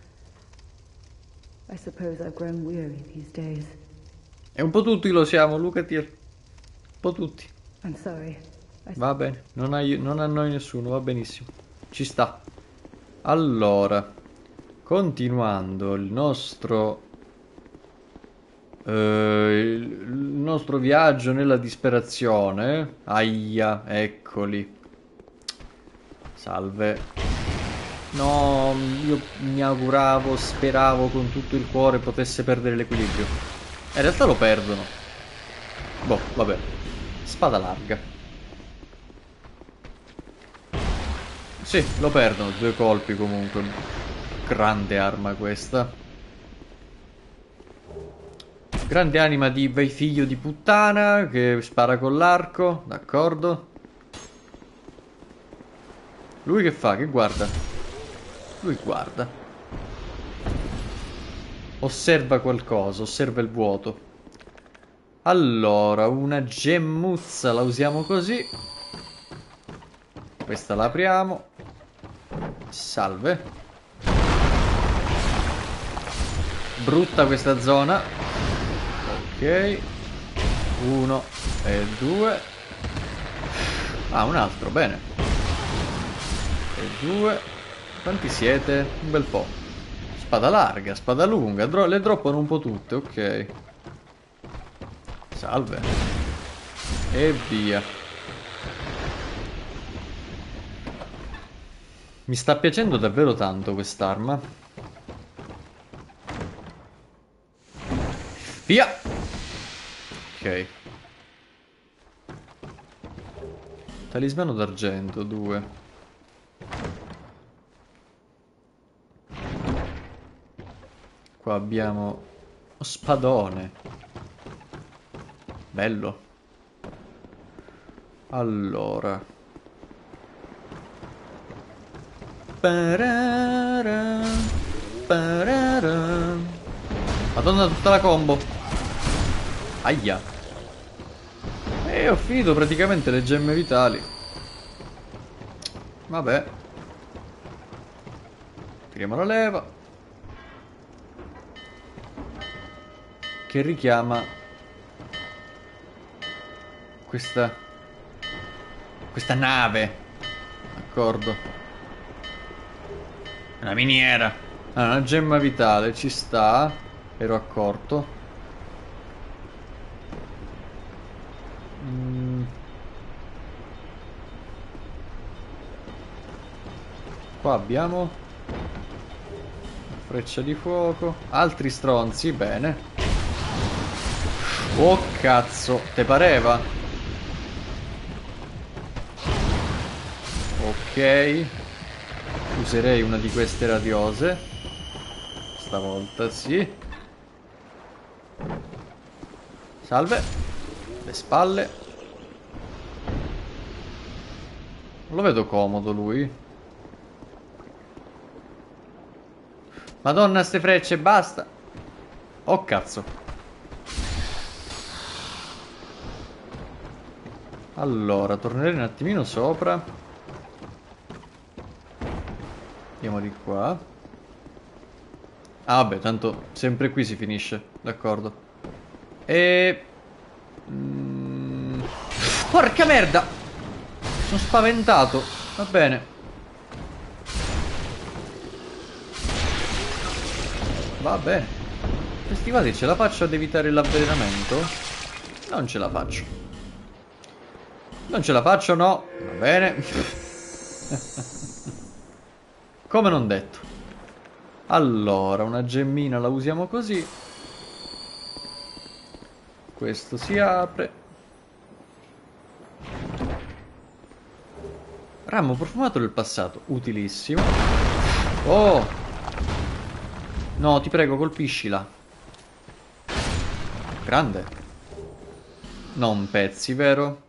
I suppose I've grown weary these days. E un po' tutti lo siamo, Lucatier. Un po' tutti. I'm sorry. Va bene, non annoi nessuno, va benissimo. Ci sta. Allora, continuando il nostro viaggio nella disperazione. Aia, eccoli. Salve. No, io mi auguravo, speravo con tutto il cuore potesse perdere l'equilibrio. In realtà lo perdono. Boh, vabbè. Spada larga. Sì, lo perdono, 2 colpi comunque. Grande arma questa. Grande anima di bei figlio di puttana che spara con l'arco, d'accordo. Lui che fa? Che guarda? Lui guarda. Osserva qualcosa, osserva il vuoto. Allora, una gemmuzza la usiamo così. Questa la apriamo. Salve. Brutta questa zona. Ok. 1 e 2. Ah, un altro, bene. E 2. Quanti siete? Un bel po'. Spada larga, spada lunga. Le droppano un po' tutte, ok. Salve. E via. Mi sta piacendo davvero tanto quest'arma. Via! Ok. Talismano d'argento, 2. Qua abbiamo spadone. Bello. Allora. Parara, parara. Madonna, tutta la combo. Aia. E ho finito praticamente le gemme vitali. Vabbè. Tiriamo la leva. Che richiama questa nave. D'accordo. Una miniera. Ah, una gemma vitale, ci sta. Ero accorto. Qua abbiamo una freccia di fuoco. Altri stronzi, bene. Oh cazzo, te pareva? Ok. Userei una di queste radiose. Stavolta sì. Salve. Le spalle. Non lo vedo comodo lui. Madonna, ste frecce, basta. Oh cazzo. Allora, tornerei un attimino sopra. Andiamo di qua. Ah vabbè, tanto sempre qui si finisce. D'accordo. E... porca merda! Sono spaventato. Va bene. Va bene. Festivali, ce la faccio ad evitare l'avvelenamento? Non ce la faccio. Non ce la faccio, no. Va bene. Come non detto. Allora, una gemmina la usiamo così. Questo si apre. Ramo profumato del passato. Utilissimo. Oh. No, ti prego, colpiscila. Grande. Non pezzi, vero?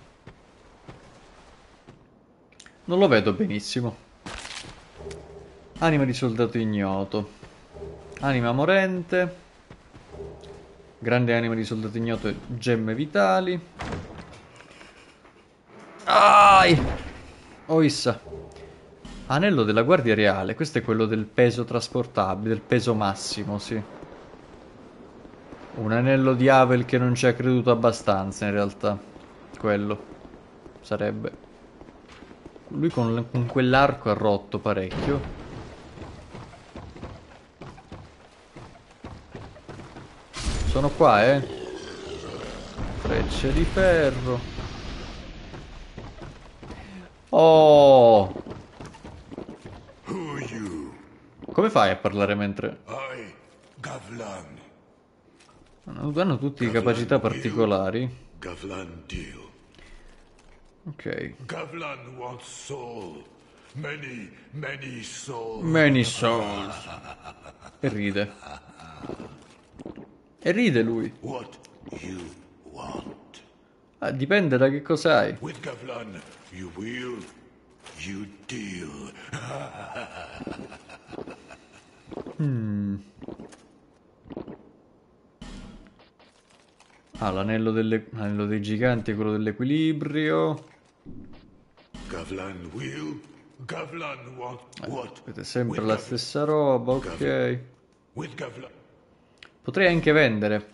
Non lo vedo benissimo. Anima di soldato ignoto. Anima morente. Grande anima di soldato ignoto e gemme vitali. Oissa. Anello della guardia reale. Questo è quello del peso trasportabile, del peso massimo, sì. Un anello di Havel che non ci ha creduto abbastanza, in realtà. Quello sarebbe. Lui con quell'arco ha rotto parecchio. Sono qua, Frecce di ferro. Oh! Come fai a parlare mentre... Hanno tutti capacità particolari. Ok. Gavlan wants soul. Many souls. Many souls. E ride. E ride lui. What you want. Ah, dipende da che cosa hai. With Gavlan, you will, you deal. Ah, l'anello dei giganti è quello dell'equilibrio. Gavlan will, Gavlan want what? Vedete sempre la stessa roba, ok. With Gavlan. Potrei anche vendere.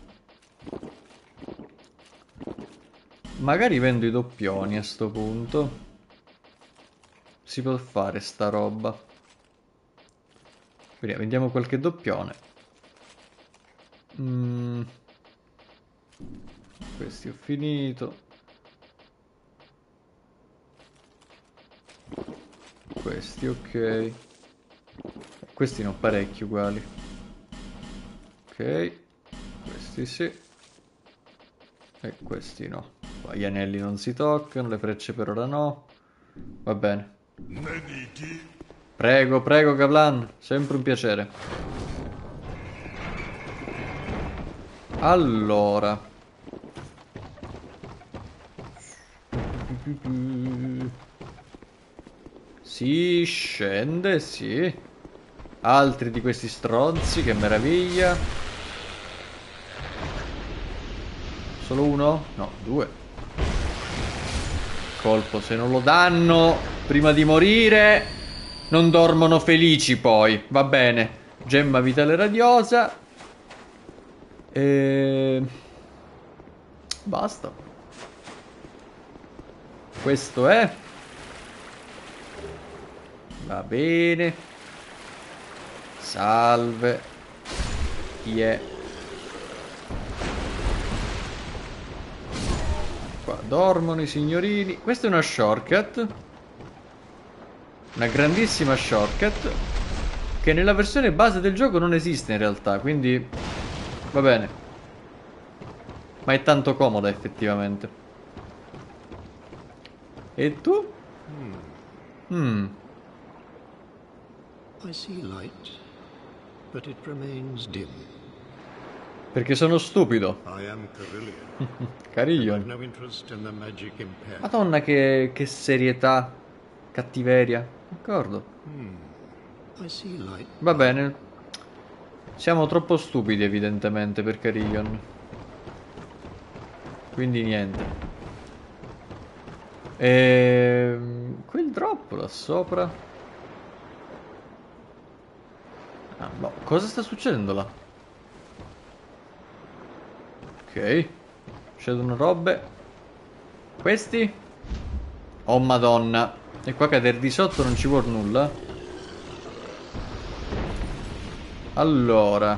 Magari vendo i doppioni a sto punto. Si può fare sta roba. Quindi vendiamo qualche doppione. Questi ho finito. Questi ok. Questi ne ho parecchi uguali. Ok. Questi sì. E questi no. Qua gli anelli non si toccano, le frecce per ora no. Va bene. Prego, prego Gavlan, sempre un piacere. Allora. Si scende, sì. Altri di questi stronzi, che meraviglia. Solo uno? No, due. Colpo, se non lo danno prima di morire, non dormono felici poi. Va bene. Gemma vitale radiosa. E... basta. Questo è. Va bene. Salve. Chi è? Qua dormono i signorini. Questa è una shortcut. Una grandissima shortcut che nella versione base del gioco non esiste in realtà, quindi va bene. Ma è tanto comoda effettivamente. E tu? I see light, but it remains dim. Perché sono stupido. I am Carillion. no interest in the magic impair. Madonna che serietà, cattiveria. D'accordo. I see light. Va bene. Siamo troppo stupidi evidentemente per Carillion. Quindi niente. Quel drop là sopra. Ah, no. Cosa sta succedendo là? Ok. Scedono robe. Questi? Oh madonna. E qua cadere di sotto non ci vuole nulla. Allora.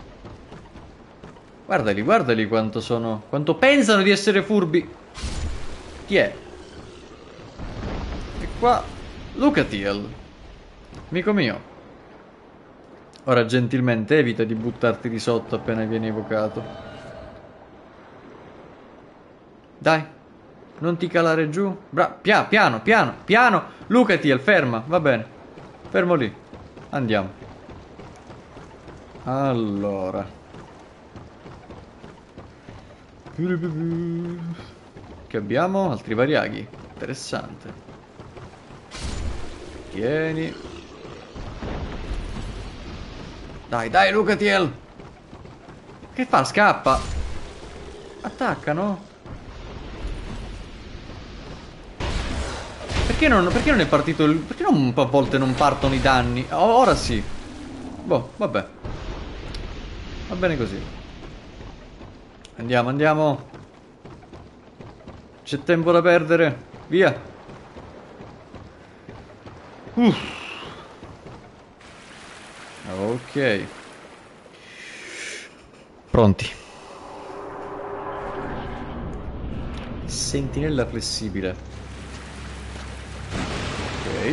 Guardali quanto sono. Quanto pensano di essere furbi. Chi è? E qua. Lucatiel. Amico mio. Ora gentilmente evita di buttarti di sotto appena viene evocato. Dai. Non ti calare giù. Piano. Lucatiel, ferma. Va bene. Fermo lì. Andiamo. Allora. Che abbiamo? Altri variaghi. Interessante. Tieni. Dai, dai, Lucatiel! Che fa? Scappa! Attaccano? Perché non è partito il... Perché non, a volte non partono i danni? Ora sì. Boh, vabbè. Va bene così. Andiamo, andiamo. C'è tempo da perdere. Via. Ok. Pronti. Sentinella flessibile. Ok.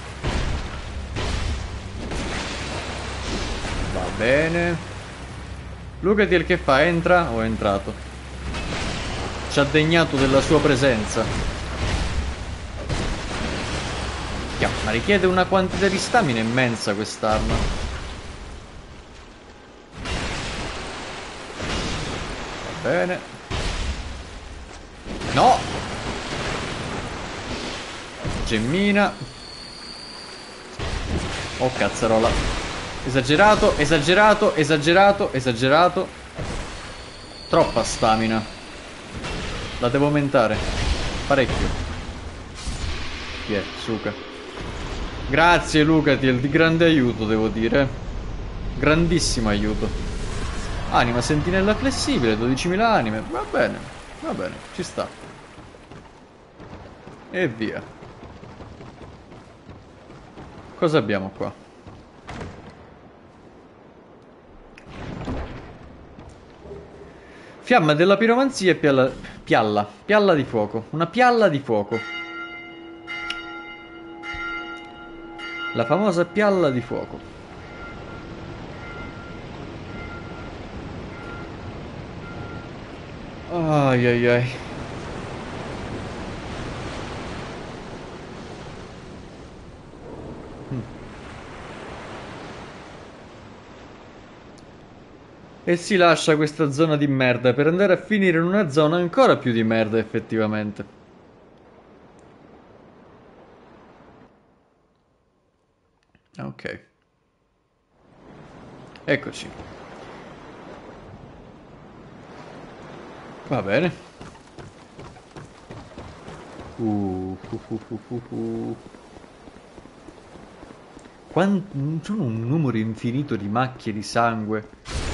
Va bene. Lucatiel che fa? Entra o è entrato? Ci ha degnato della sua presenza. Ma richiede una quantità di stamina immensa quest'arma. Va bene. No! Gemmina. Oh cazzarola. Esagerato, esagerato, esagerato, esagerato. Troppa stamina. La devo aumentare. Parecchio. Chi è? Suka. Grazie Lucatiel, di grande aiuto devo dire. Grandissimo aiuto. Anima sentinella flessibile, 12.000 anime. Va bene, ci sta. E via. Cosa abbiamo qua? Fiamma della piromanzia e pialla di fuoco. Una pialla di fuoco. La famosa pialla di fuoco. Ai ai ai. E si lascia questa zona di merda per andare a finire in una zona ancora più di merda effettivamente. Ok. Eccoci. Va bene. Sono un numero infinito di macchie di sangue.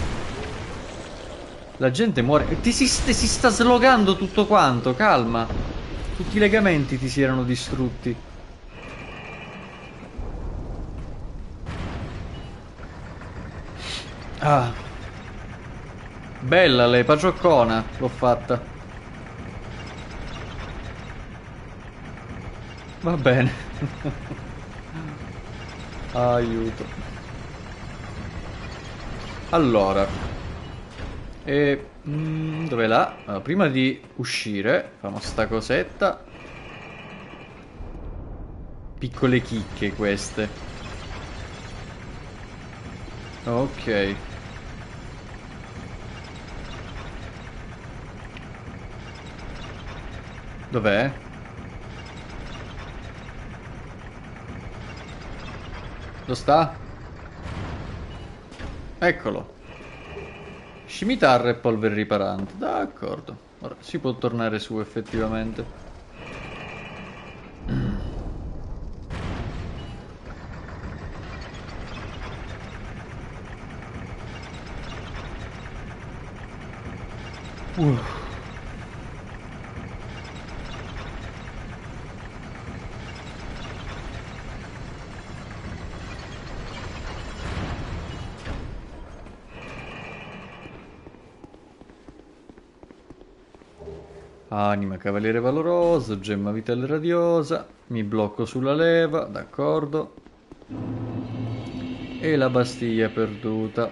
La gente muore. Si sta slogando tutto quanto, calma. Tutti i legamenti ti si erano distrutti. Ah. Bella lei, pacioccona. L'ho fatta. Va bene. Aiuto. Allora. Dov'è là? Allora, prima di uscire, facciamo sta cosetta. Piccole chicche queste. Ok. Dov'è? Dove sta? Eccolo. Scimitarra e polvere riparante. D'accordo. Ora si può tornare su effettivamente. Anima cavaliere valoroso, gemma vitale radiosa, mi blocco sulla leva, d'accordo. E la Bastiglia perduta.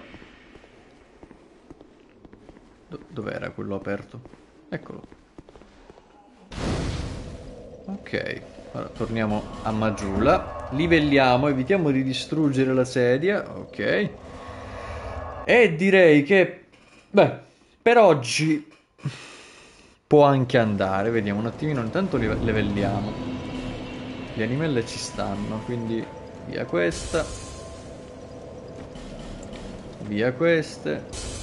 Dov'era quello aperto? Eccolo. Ok, ora torniamo a Majula, livelliamo, evitiamo di distruggere la sedia, ok. E direi che, beh, per oggi può anche andare, vediamo un attimino, intanto livelliamo. Le animelle ci stanno, quindi via questa. Via queste.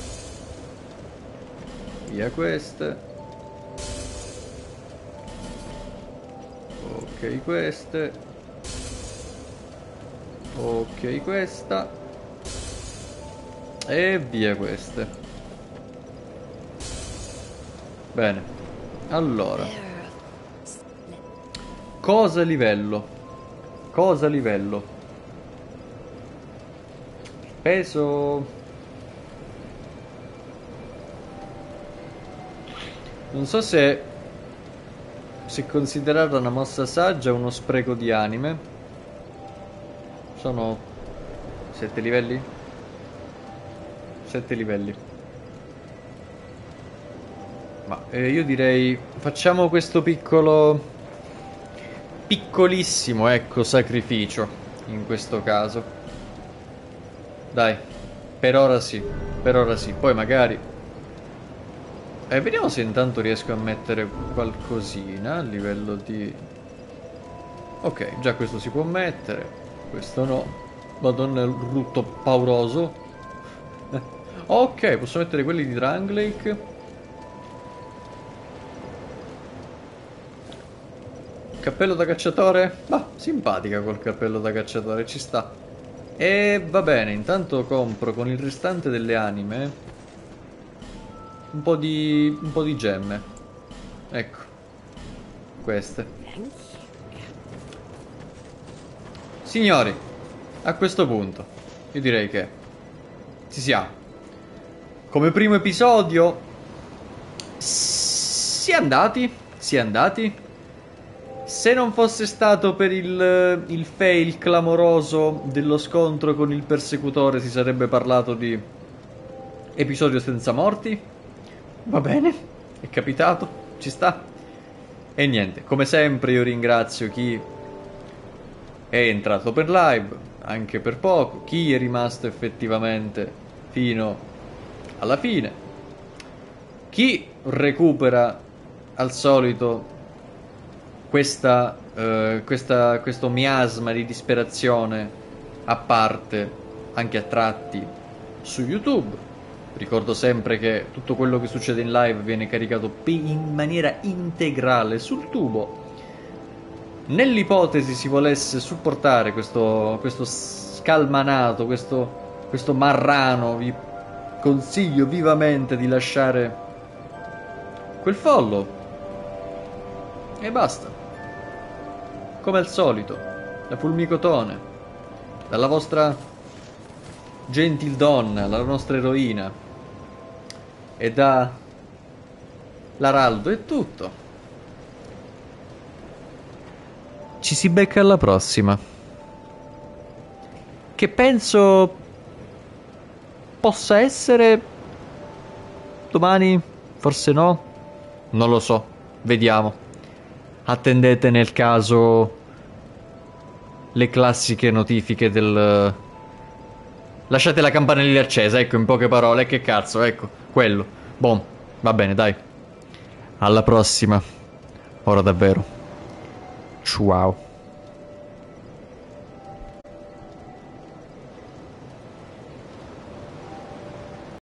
Via queste. Ok, queste. Ok, questa. E via queste. Bene. Allora. Cosa livello? Cosa livello? Peso... Non so se considerata una mossa saggia o uno spreco di anime. Sono 7 livelli? 7 livelli. Ma io direi facciamo questo piccolissimo, ecco, sacrificio in questo caso. Dai, per ora sì, poi magari vediamo se intanto riesco a mettere qualcosina a livello di... Ok, già questo si può mettere, questo no. Madonna, il rutto pauroso. Ok, posso mettere quelli di Drangleic. Cappello da cacciatore? Bah, simpatica col cappello da cacciatore, ci sta. E va bene, intanto compro con il restante delle anime un po' di gemme. Ecco. Queste. Signori, a questo punto io direi che ci siamo. Come primo episodio si è andati. Se non fosse stato per il fail clamoroso dello scontro con il persecutore, si sarebbe parlato di episodio senza morti. Va bene, è capitato, ci sta. E niente, come sempre io ringrazio chi è entrato per live, anche per poco, chi è rimasto effettivamente fino alla fine, chi recupera al solito questo miasma di disperazione a parte, anche a tratti, su YouTube. Ricordo sempre che tutto quello che succede in live viene caricato in maniera integrale sul tubo. Nell'ipotesi si volesse supportare questo scalmanato, questo marrano, vi consiglio vivamente di lasciare quel follow. E basta. Come al solito, da Fulmicotone, dalla vostra gentildonna, la nostra eroina, e da l'Araldo è tutto. Ci si becca alla prossima, che penso possa essere domani, forse no, non lo so, vediamo. Attendete nel caso le classiche notifiche del... Lasciate la campanellina accesa, ecco, in poche parole, che cazzo, ecco, quello. Boh, va bene, dai. Alla prossima. Ora davvero. Ciao.